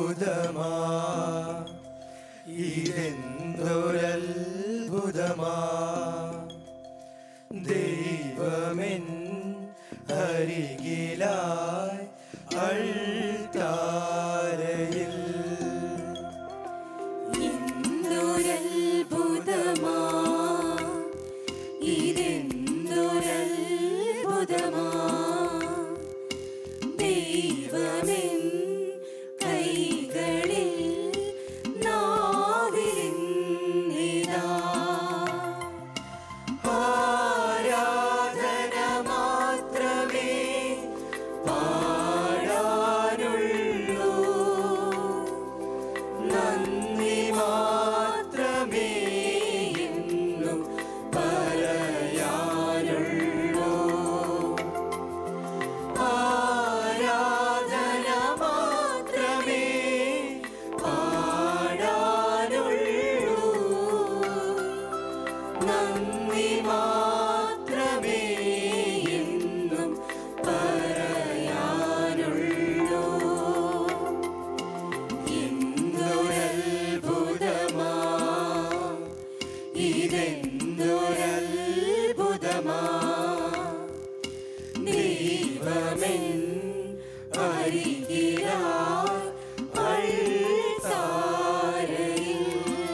ഇതെന്തൊരത്ഭുതമാ, ഇതെന്തൊരത്ഭുതമാ, ദൈവമെൻ അരികിലായി അൾത്താരയിൽ. എന്തൊരത്ഭുതമാ, ഇതെന്തൊരത്ഭുതമാ, ദൈവമെൻ കൈകളിൽ നാവിലിന്നിതാ. ആരാധന മാത്രമേ പാടാനുള്ളൂ, നന്ദി മാത്രമേ എന്നും പറയാനുള്ളൂ. ആരാധന മാത്രമേ പാടാനുള്ളൂ, നന്ദി മാത്രമേ എന്നും പറയാനുള്ളൂ. എന്തൊരത്ഭുതമാ, ഇതെന്തൊരത്ഭുതമാ, ദൈവമെൻ അരികിലായി അൾത്താരയിൽ.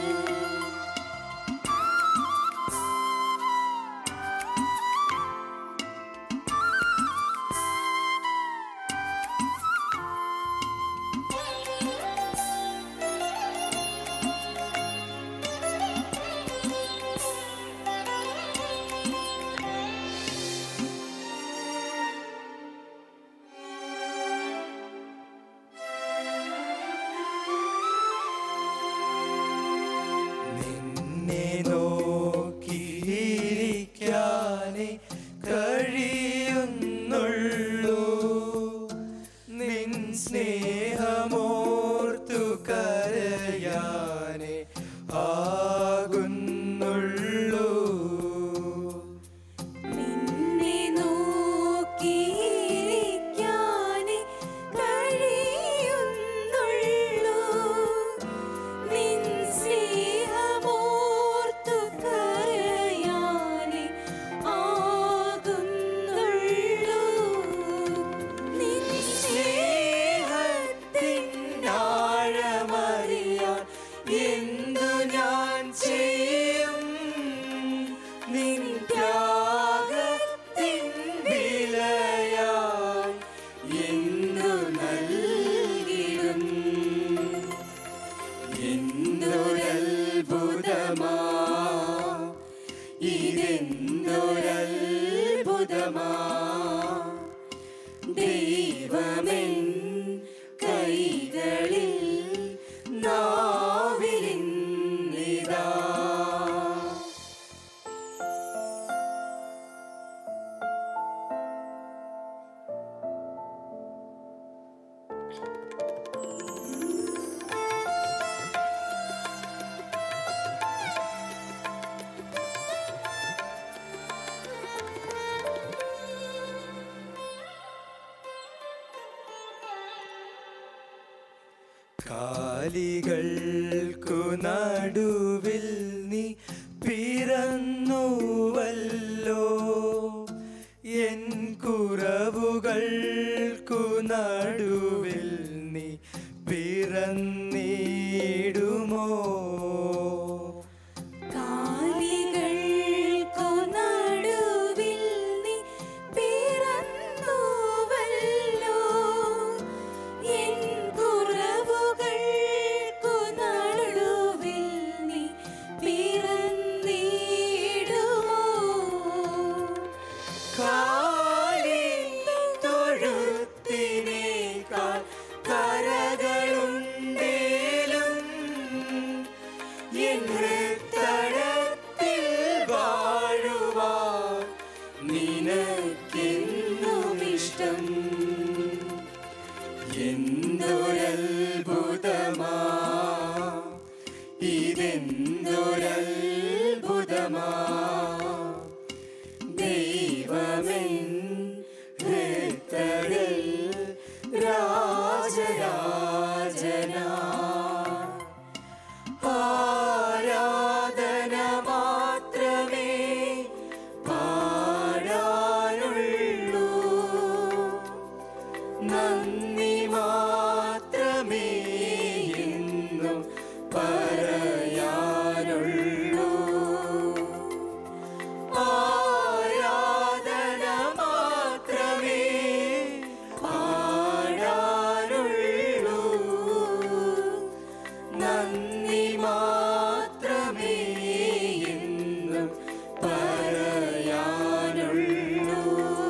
നിന്നെ നോക്കിയിരിക്കാനേ കഴിയുന്നുള്ളൂ, നിൻ സ്നേഹമോർത്തു കരയാനേ ആകുന്നുള്ളൂ. നിന്നെ നോക്കിയിരിക്കാനേ കഴിയുന്നുള്ളൂ, നിൻ സ്നേഹമോർത്തു കരയാനേ ആകുന്നുള്ളൂ. നിൻ സ്നേഹത്തിൻ ആഴമറിയാൻ എന്തു ഞാൻ ചെയ്യും, നിൻ ത്യാഗത്തിൻ വിലയായി എന്തു നൽകിടും. എന്തൊരത്ഭുതമാ, ഇതെന്തൊരത്ഭുതമാ, ദൈവമെൻ കൈകളിൽ നാവിലിന്നിതാ. കാലികൾക്കു നടുവിൽ നീ പിറന്നുവല്ലോ, എൻ കുറവുകൾക്കു നടുവിൽ നീ പിറന്നിടുമോ. കാലികൾക്കു നടുവിൽ നീ പിറന്നുവല്ലോ, എൻ കുറവുകൾക്കു നടുവിൽ നീ പിറന്നിടുമോ. കാലിൻ തൊഴുത്തിനേക്കാൾ കരകളുണ്ടേലും പറയാനുള്ളൂ. ആരാധന മാത്രമേ പാടാനുള്ളൂ. നന്ദി മാത്രമേ എന്നും പറയാനുള്ളൂ.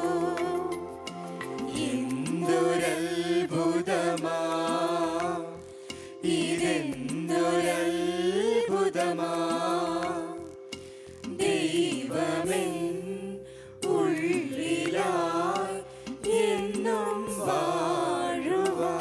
എന്തൊരത്ഭുതമാ ഇതെന്തൊരത്ഭുതമാ ദൈവമെൻ ഉള്ളിലായി എന്നും വാഴുവാൻ.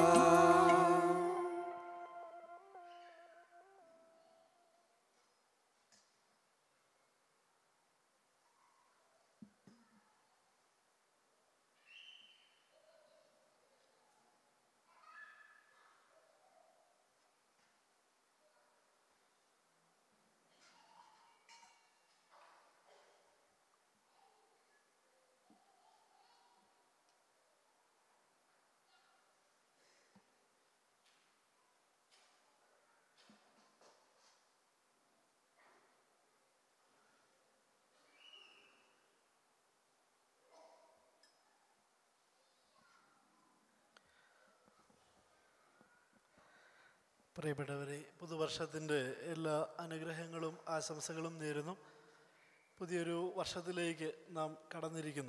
പ്രിയപ്പെട്ടവരെ, പുതുവർഷത്തിൻ്റെ എല്ലാ അനുഗ്രഹങ്ങളും ആശംസകളും നേരുന്നു. പുതിയൊരു വർഷത്തിലേക്ക് നാം കടന്നിരിക്കുന്നു.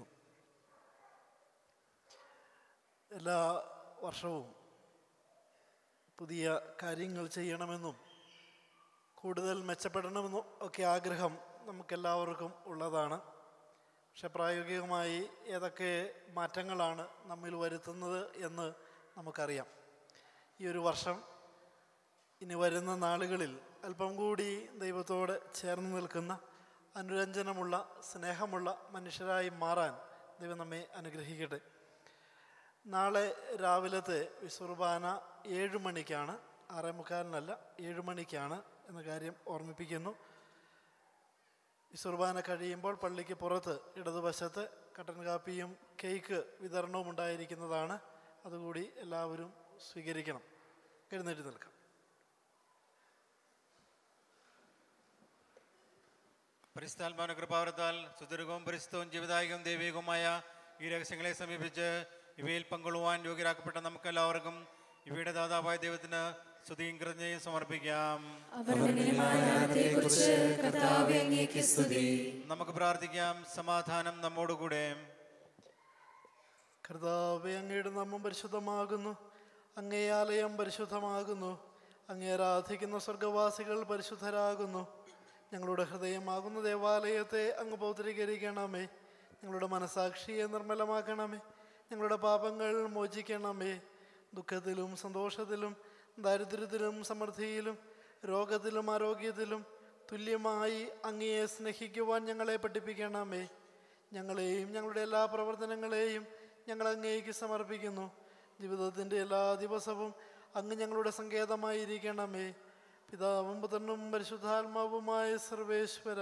എല്ലാ വർഷവും പുതിയ കാര്യങ്ങൾ ചെയ്യണമെന്നും കൂടുതൽ മെച്ചപ്പെടണമെന്നും ഒക്കെ ആഗ്രഹം നമുക്കെല്ലാവർക്കും ഉള്ളതാണ്. പക്ഷെ പ്രായോഗികമായി ഏതൊക്കെ മാറ്റങ്ങളാണ് നമ്മിൽ വരുത്തുന്നത് എന്ന് നമുക്കറിയാം. ഈ ഒരു വർഷം ഇനി വരുന്ന നാളുകളിൽ അല്പം കൂടി ദൈവത്തോട് ചേർന്ന് നിൽക്കുന്ന അനുരഞ്ജനമുള്ള സ്നേഹമുള്ള മനുഷ്യരായി മാറാൻ ദൈവം നമ്മെ അനുഗ്രഹിക്കട്ടെ. നാളെ രാവിലത്തെ വിസുർബാന ഏഴ് മണിക്കാണ്, ആറേ മുക്കാലിനല്ല ഏഴ് മണിക്കാണ് എന്ന കാര്യം ഓർമ്മിപ്പിക്കുന്നു. വിസുർബാന കഴിയുമ്പോൾ പള്ളിക്ക് പുറത്ത് ഇടതുവശത്ത് കട്ടൻ കാപ്പിയും കേക്ക് വിതരണവും ഉണ്ടായിരിക്കുന്നതാണ്. അതുകൂടി എല്ലാവരും സ്വീകരിക്കണം. എഴുന്നേറ്റ് നിൽക്കാം. പരിശുദ്ധാത്മാവിന്റെ കൃപാവരത്താൽ സുദീർഘവും പരിശുദ്ധവും ജീവിതായികവും ദൈവികവുമായ ഈ രഹസ്യങ്ങളെ സമീപിച്ച് ഇവയിൽ പങ്കുകൊള്ളുവാൻ യോഗ്യരാക്കപ്പെട്ട നമുക്കെല്ലാവർക്കും ഇവയുടെ ദാതാവായ ദൈവത്തിന് സ്തുതിയും കൃതജ്ഞതയും സമർപ്പിക്കാം. നമുക്ക് പ്രാർത്ഥിക്കാം. സമാധാനം നമ്മോടുകൂടെ. കർത്താവേ, അങ്ങയുടെ നാമം പരിശുദ്ധമാകുന്നു. അങ്ങേ ആലയം പരിശുദ്ധമാകുന്നു. അങ്ങേ ആരാധിക്കുന്ന സ്വർഗവാസികൾ പരിശുദ്ധരാകുന്നു. ഞങ്ങളുടെ ഹൃദയമാകുന്ന ദേവാലയത്തെ അങ്ങ് പൗത്രീകരിക്കണമേ. ഞങ്ങളുടെ മനസാക്ഷിയെ നിർമ്മലമാക്കണമേ. ഞങ്ങളുടെ പാപങ്ങൾ മോചിക്കണമേ. ദുഃഖത്തിലും സന്തോഷത്തിലും ദാരിദ്ര്യത്തിലും സമൃദ്ധിയിലും രോഗത്തിലും ആരോഗ്യത്തിലും തുല്യമായി അങ്ങയെ സ്നേഹിക്കുവാൻ ഞങ്ങളെ പഠിപ്പിക്കണമേ. ഞങ്ങളെയും ഞങ്ങളുടെ എല്ലാ പ്രവർത്തനങ്ങളെയും ഞങ്ങൾ അങ്ങേക്ക് സമർപ്പിക്കുന്നു. ജീവിതത്തിൻ്റെ എല്ലാ ദിവസവും അങ്ങ് ഞങ്ങളുടെ സങ്കേതമായിരിക്കണമേ. പിതാവും പുത്രനും പരിശുദ്ധാത്മാവുമായ സർവേശ്വര.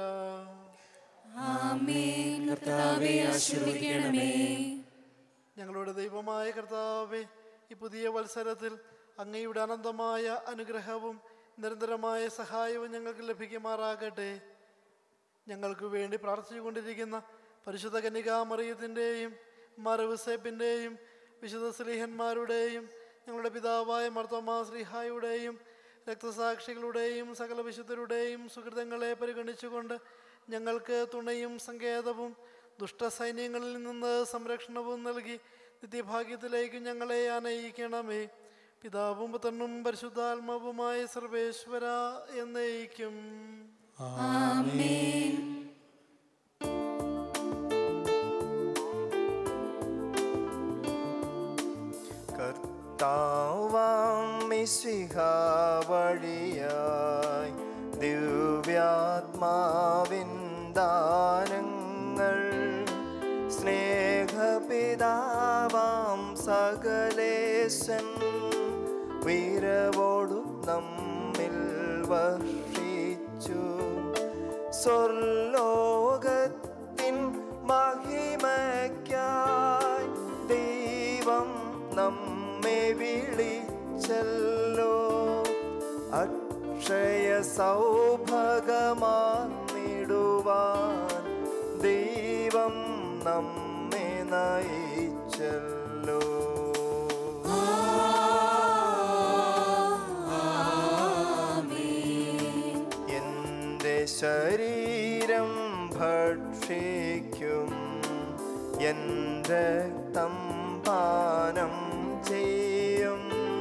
ഞങ്ങളുടെ ദൈവമായ കർത്താവേ, ഈ പുതിയ വത്സരത്തിൽ അങ്ങയുടെ അനന്തമായ അനുഗ്രഹവും നിരന്തരമായ സഹായവും ഞങ്ങൾക്ക് ലഭിക്കുമാറാകട്ടെ. ഞങ്ങൾക്ക് വേണ്ടി പ്രാർത്ഥിച്ചുകൊണ്ടിരിക്കുന്ന പരിശുദ്ധ കന്യകാമറിയത്തിൻ്റെയും മറുവിസേപ്പിൻ്റെയും വിശുദ്ധ സ്ലീഹന്മാരുടെയും ഞങ്ങളുടെ പിതാവായ മാർത്തോമാ ശ്ലീഹായുടെയും രക്തസാക്ഷികളുടെയും സകല വിശുദ്ധരുടെയും സുഹൃതങ്ങളെ പരിഗണിച്ചുകൊണ്ട് ഞങ്ങൾക്ക് തുണയും സങ്കേതവും ദുഷ്ടസൈന്യങ്ങളിൽ നിന്ന് സംരക്ഷണവും നൽകി നിത്യഭാഗ്യത്തിലേക്ക് ഞങ്ങളെ ആനയിക്കണമേ. പിതാവും പുത്രനും പരിശുദ്ധാത്മാവുമായ സർവേശ്വര എന്നേക്കും. ആമേൻ. കർത്താവാം മിശിഹാ വഴിയായി ദിവ്യാത്മാവിൻ ദാനങ്ങൾ സ്നേഹപിതാവാം സകലേശൻ വീരവോടു നമ്മിൽ വർഷിച്ചു. സ്വർലോകത്തിൻ മഹിമയ്ക്കായി ദൈവം നമ്മെ വിളിച്ചല്ലോ. അക്ഷയ സൗഭഗമാർന്നിടുവാൻ ദൈവം നമ്മെ നയിച്ചല്ലോ. എൻ്റെ ശരീരം ഭക്ഷിക്കും, എൻ്റെ രക്തം പാനം ചെയ്യും.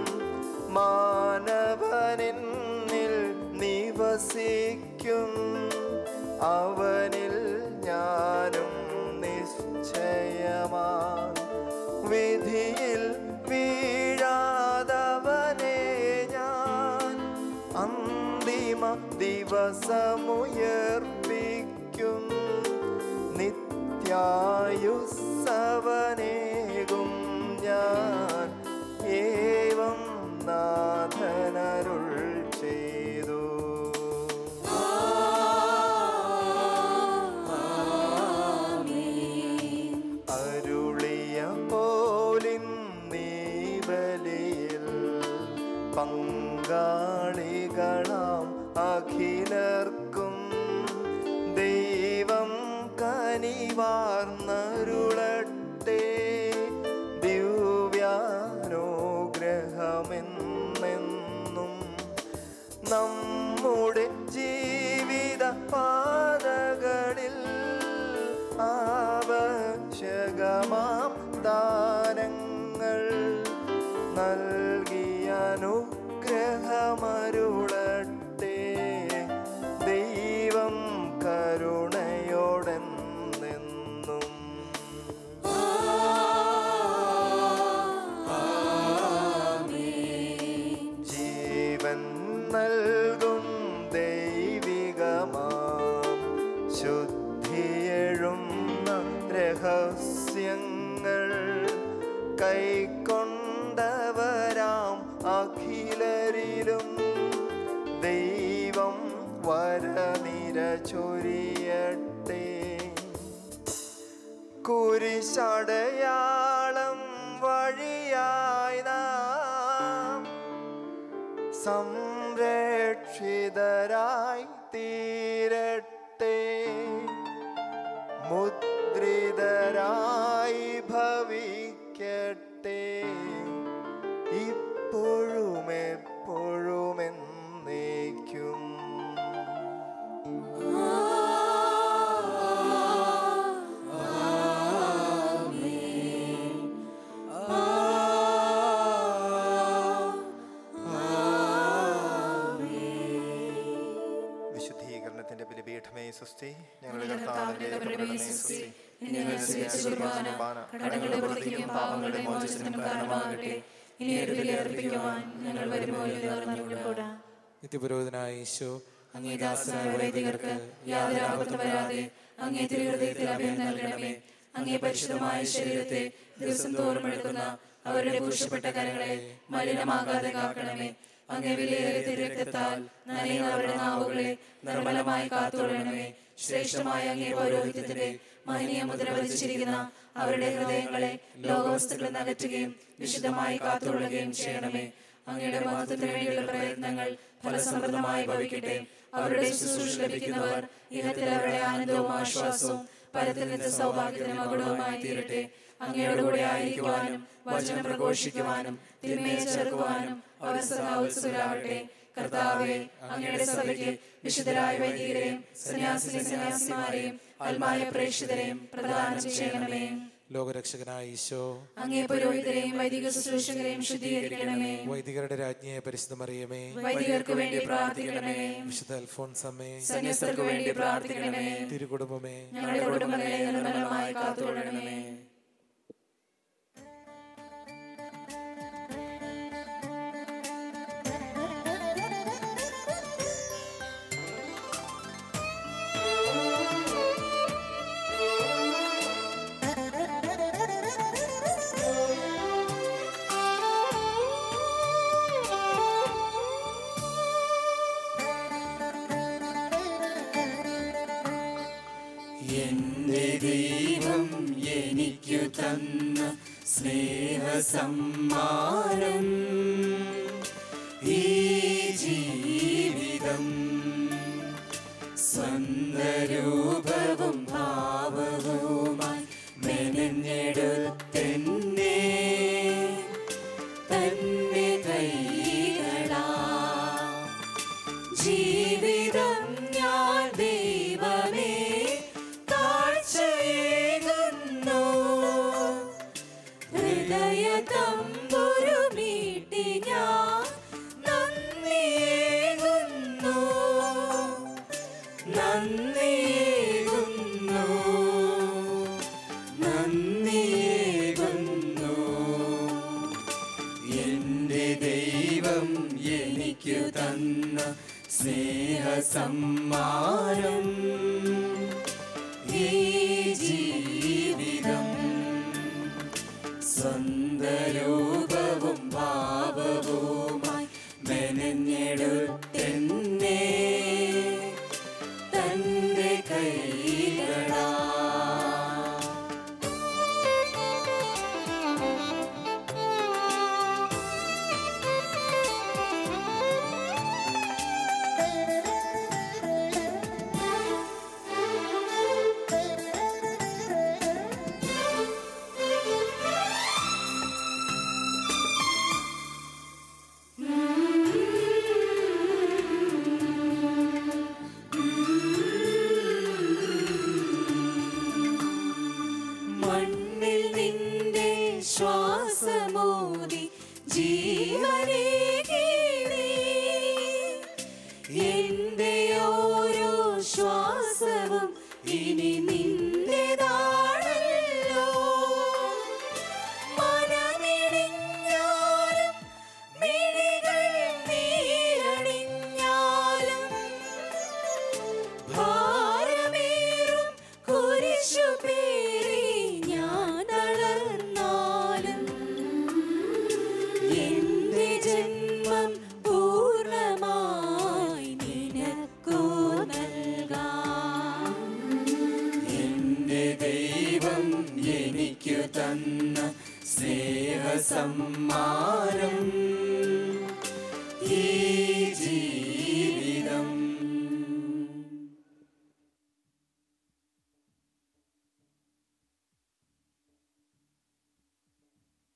മാനവനെന്നിൽ നിവസിക്കും, അവനിൽ ഞാനും നിശ്ചയമാ. വിധിയിൽ വീഴാതവനെ ഞാൻ അന്തിമ ദിവസമുയർപ്പിക്കും. നിത്യായുസ്സവനേകും ഞാൻ, ഏവം നാഥനരുൾ ചെയ്തു. അരുളിയ പോലിൻ നീ ബലിയിൽ പങ്കാളികളാം അഖിലർക്കും ദൈവം കനിവാർന്നരുളട്ടെ. ദിവ്യാനുഗ്രഹമെന്നെന്നും നമ്മുടെ ജീവിത പാതകളിൽ ആവശ്യകമാം ദാനങ്ങൾ നൽകി അനുഗ്രഹമരുളട്ടെ. ദൈവം കരുണയോടെന്നെന്നും. ജീവൻ നൽകും ദൈവികമാം ശുദ്ധിയെഴുന്ന രഹസ്യങ്ങൾ കൈക്കൊണ്ടവരാം അഖിലരിലും ദൈവം വരനിര ചൊരിയട്ടെ. കുരിശടയാളം വഴിയായി നാം സംരക്ഷിതരായി തീരട്ടെ. മുദ്രിതരായി ഭവിക്കട്ടെ, ഇപ്പോഴും എപ്പോഴും എന്നേക്കും. വിശുദ്ധീകരണത്തിന്റെ ബലിപീഠമേ സ്വസ്തി. ഞങ്ങളുടെ കർത്താവിന്റെ പ്രഭുവേ സ്വസ്തി. കടങ്ങളുടെ പുറത്തേക്കും പാപങ്ങളുടെ മോചനത്തിനും കാരണമാകട്ടെ. ഇനി ഒരു ബലി അർപ്പിക്കുവാൻ ഞങ്ങൾ വരുമോ എന്ന് അറിഞ്ഞുകൂടാ. നിത്യപുരോഹിതനായ ഈശോ, അങ്ങേ ദാസരായ വൈദികർക്ക് യാതൊരു ആപത്തും വരാതെ അങ്ങേ തിരുഹൃദയത്തിൽ അഭയം നൽകണമേ. അങ്ങേ പരിശുദ്ധമായ ശരീരത്തെ ദിവസം തോറും എടുക്കുന്ന അവരുടെ പൂഷപ്പെട്ട കരങ്ങളെ മലിനമാകാതെ കാക്കണമേ. അങ്ങേ വിലയേറിയ തിരുരക്തത്താൽ നനയുന്ന അവരുടെ നാവുകളെ നിർമ്മലമായി കാത്തുകൊള്ളണമേ. ശ്രേഷ്ഠമായ അങ്ങേ പൗരോഹിത്യത്തിന്റെ മഹനീയ മുദ്ര പതിച്ചിരിക്കുന്ന അവരുടെ ഹൃദയങ്ങളെ ലോകവസ്തുക്കളിൽ നിന്ന് അകറ്റുകയും വിശുദ്ധമായി കാത്തുകൊള്ളുകയും ചെയ്യണമേ. അങ്ങയുടെ മഹത്വത്തിന് വേണ്ടിയുള്ള പ്രയത്നങ്ങൾ ഫലസമൃദ്ധമായി ഭവിക്കട്ടെ. അവരുടെ ശുശ്രൂഷ ലഭിക്കുന്നവർ ഇഹത്തിൽ അവരുടെ ആനന്ദവും ആശ്വാസവും പരത്തിൽ നിന്ന് സൗഭാഗ്യത്തിനും അഗുണവുമായി തീരട്ടെ. അങ്ങയുടെ കൂടെ ആയിരിക്കുവാനും വചനം പ്രഘോഷിക്കുവാനും തിന്മയെ ചെറുക്കുവാനും അവർ സദാ ഉത്സുകരാകട്ടെ. കർത്താവേ, അങ്ങയുടെ സഭയ്ക്ക് വിശുദ്ധരായ വൈദികരെയും സന്യാസിനി സന്യാസിമാരെയും ആത്മായ പ്രേക്ഷിതരെയും പ്രദാനം ചെയ്യണമേ. ലോകരക്ഷകനായ ഈശോ, അങ്ങേ പുരോഹിതരെയും വൈദിക ശുശ്രൂഷകരെയും ശുദ്ധീകരിക്കണമേ. വൈദികരുടെ രാജ്ഞിയെ പരിശുദ്ധ മറിയമേ, വൈദികർക്ക് വേണ്ടി പ്രാർത്ഥിക്കണമേ. വിശുദ്ധ അൽഫോൻസമ്മേ, സന്യസ്തർക്ക് വേണ്ടി പ്രാർത്ഥിക്കണമേ. തിരുകുടുംബമേ, ഞങ്ങളുടെ കുടുംബങ്ങളെ നിർമ്മലമായി കാത്തുകൊള്ളണമേ. എന്റെ ദൈവം എനിക്കു തന്ന സ്നേഹസമ്മാനം ഈ ജീവി സ്വന്തരൂപവും ഭാവവുമായി മെനഞ്ഞെടുത്തെന്നെ തന്റെ കൈകളാ ജീവിതം ഞാൻ ദൈവമേ കാഴ്ചയേകുന്നു ഹൃദയ തമ്പുരു മീട്ടി ഞാൻ നന്ദിയേകുന്നു നന്ദിയേകുന്നു നന്ദിയേകുന്നു എൻ്റെ ദൈവം എനിക്കു തന്ന സ്നേഹസമ്മാനം ഈ ജീവിതം സ്വന്തരൂപവും ഭാവവുമായി മെനഞ്ഞെടുത്തെന്നെ തന്റെ കൈകളാ മണ്ണിൽ നിന്റെ ശ്വാസമോദി ജീവനേകി നീ എന്റെ ഓരോ ശ്വാസവും ഇനി നിന്റേതാണല്ലോ മനമിടിഞ്ഞാലും മിഴികൾ നീരണിഞ്ഞാലും ഭാരമേറും കുരിശു പേറി ഞാൻ തളർന്നാലും എന്റെ ജന്മം പൂർണ്ണമായി നിനക്കു നൽകാം എന്റെ ദൈവം എനിക്കു തന്ന സ്നേഹസമ്മാനം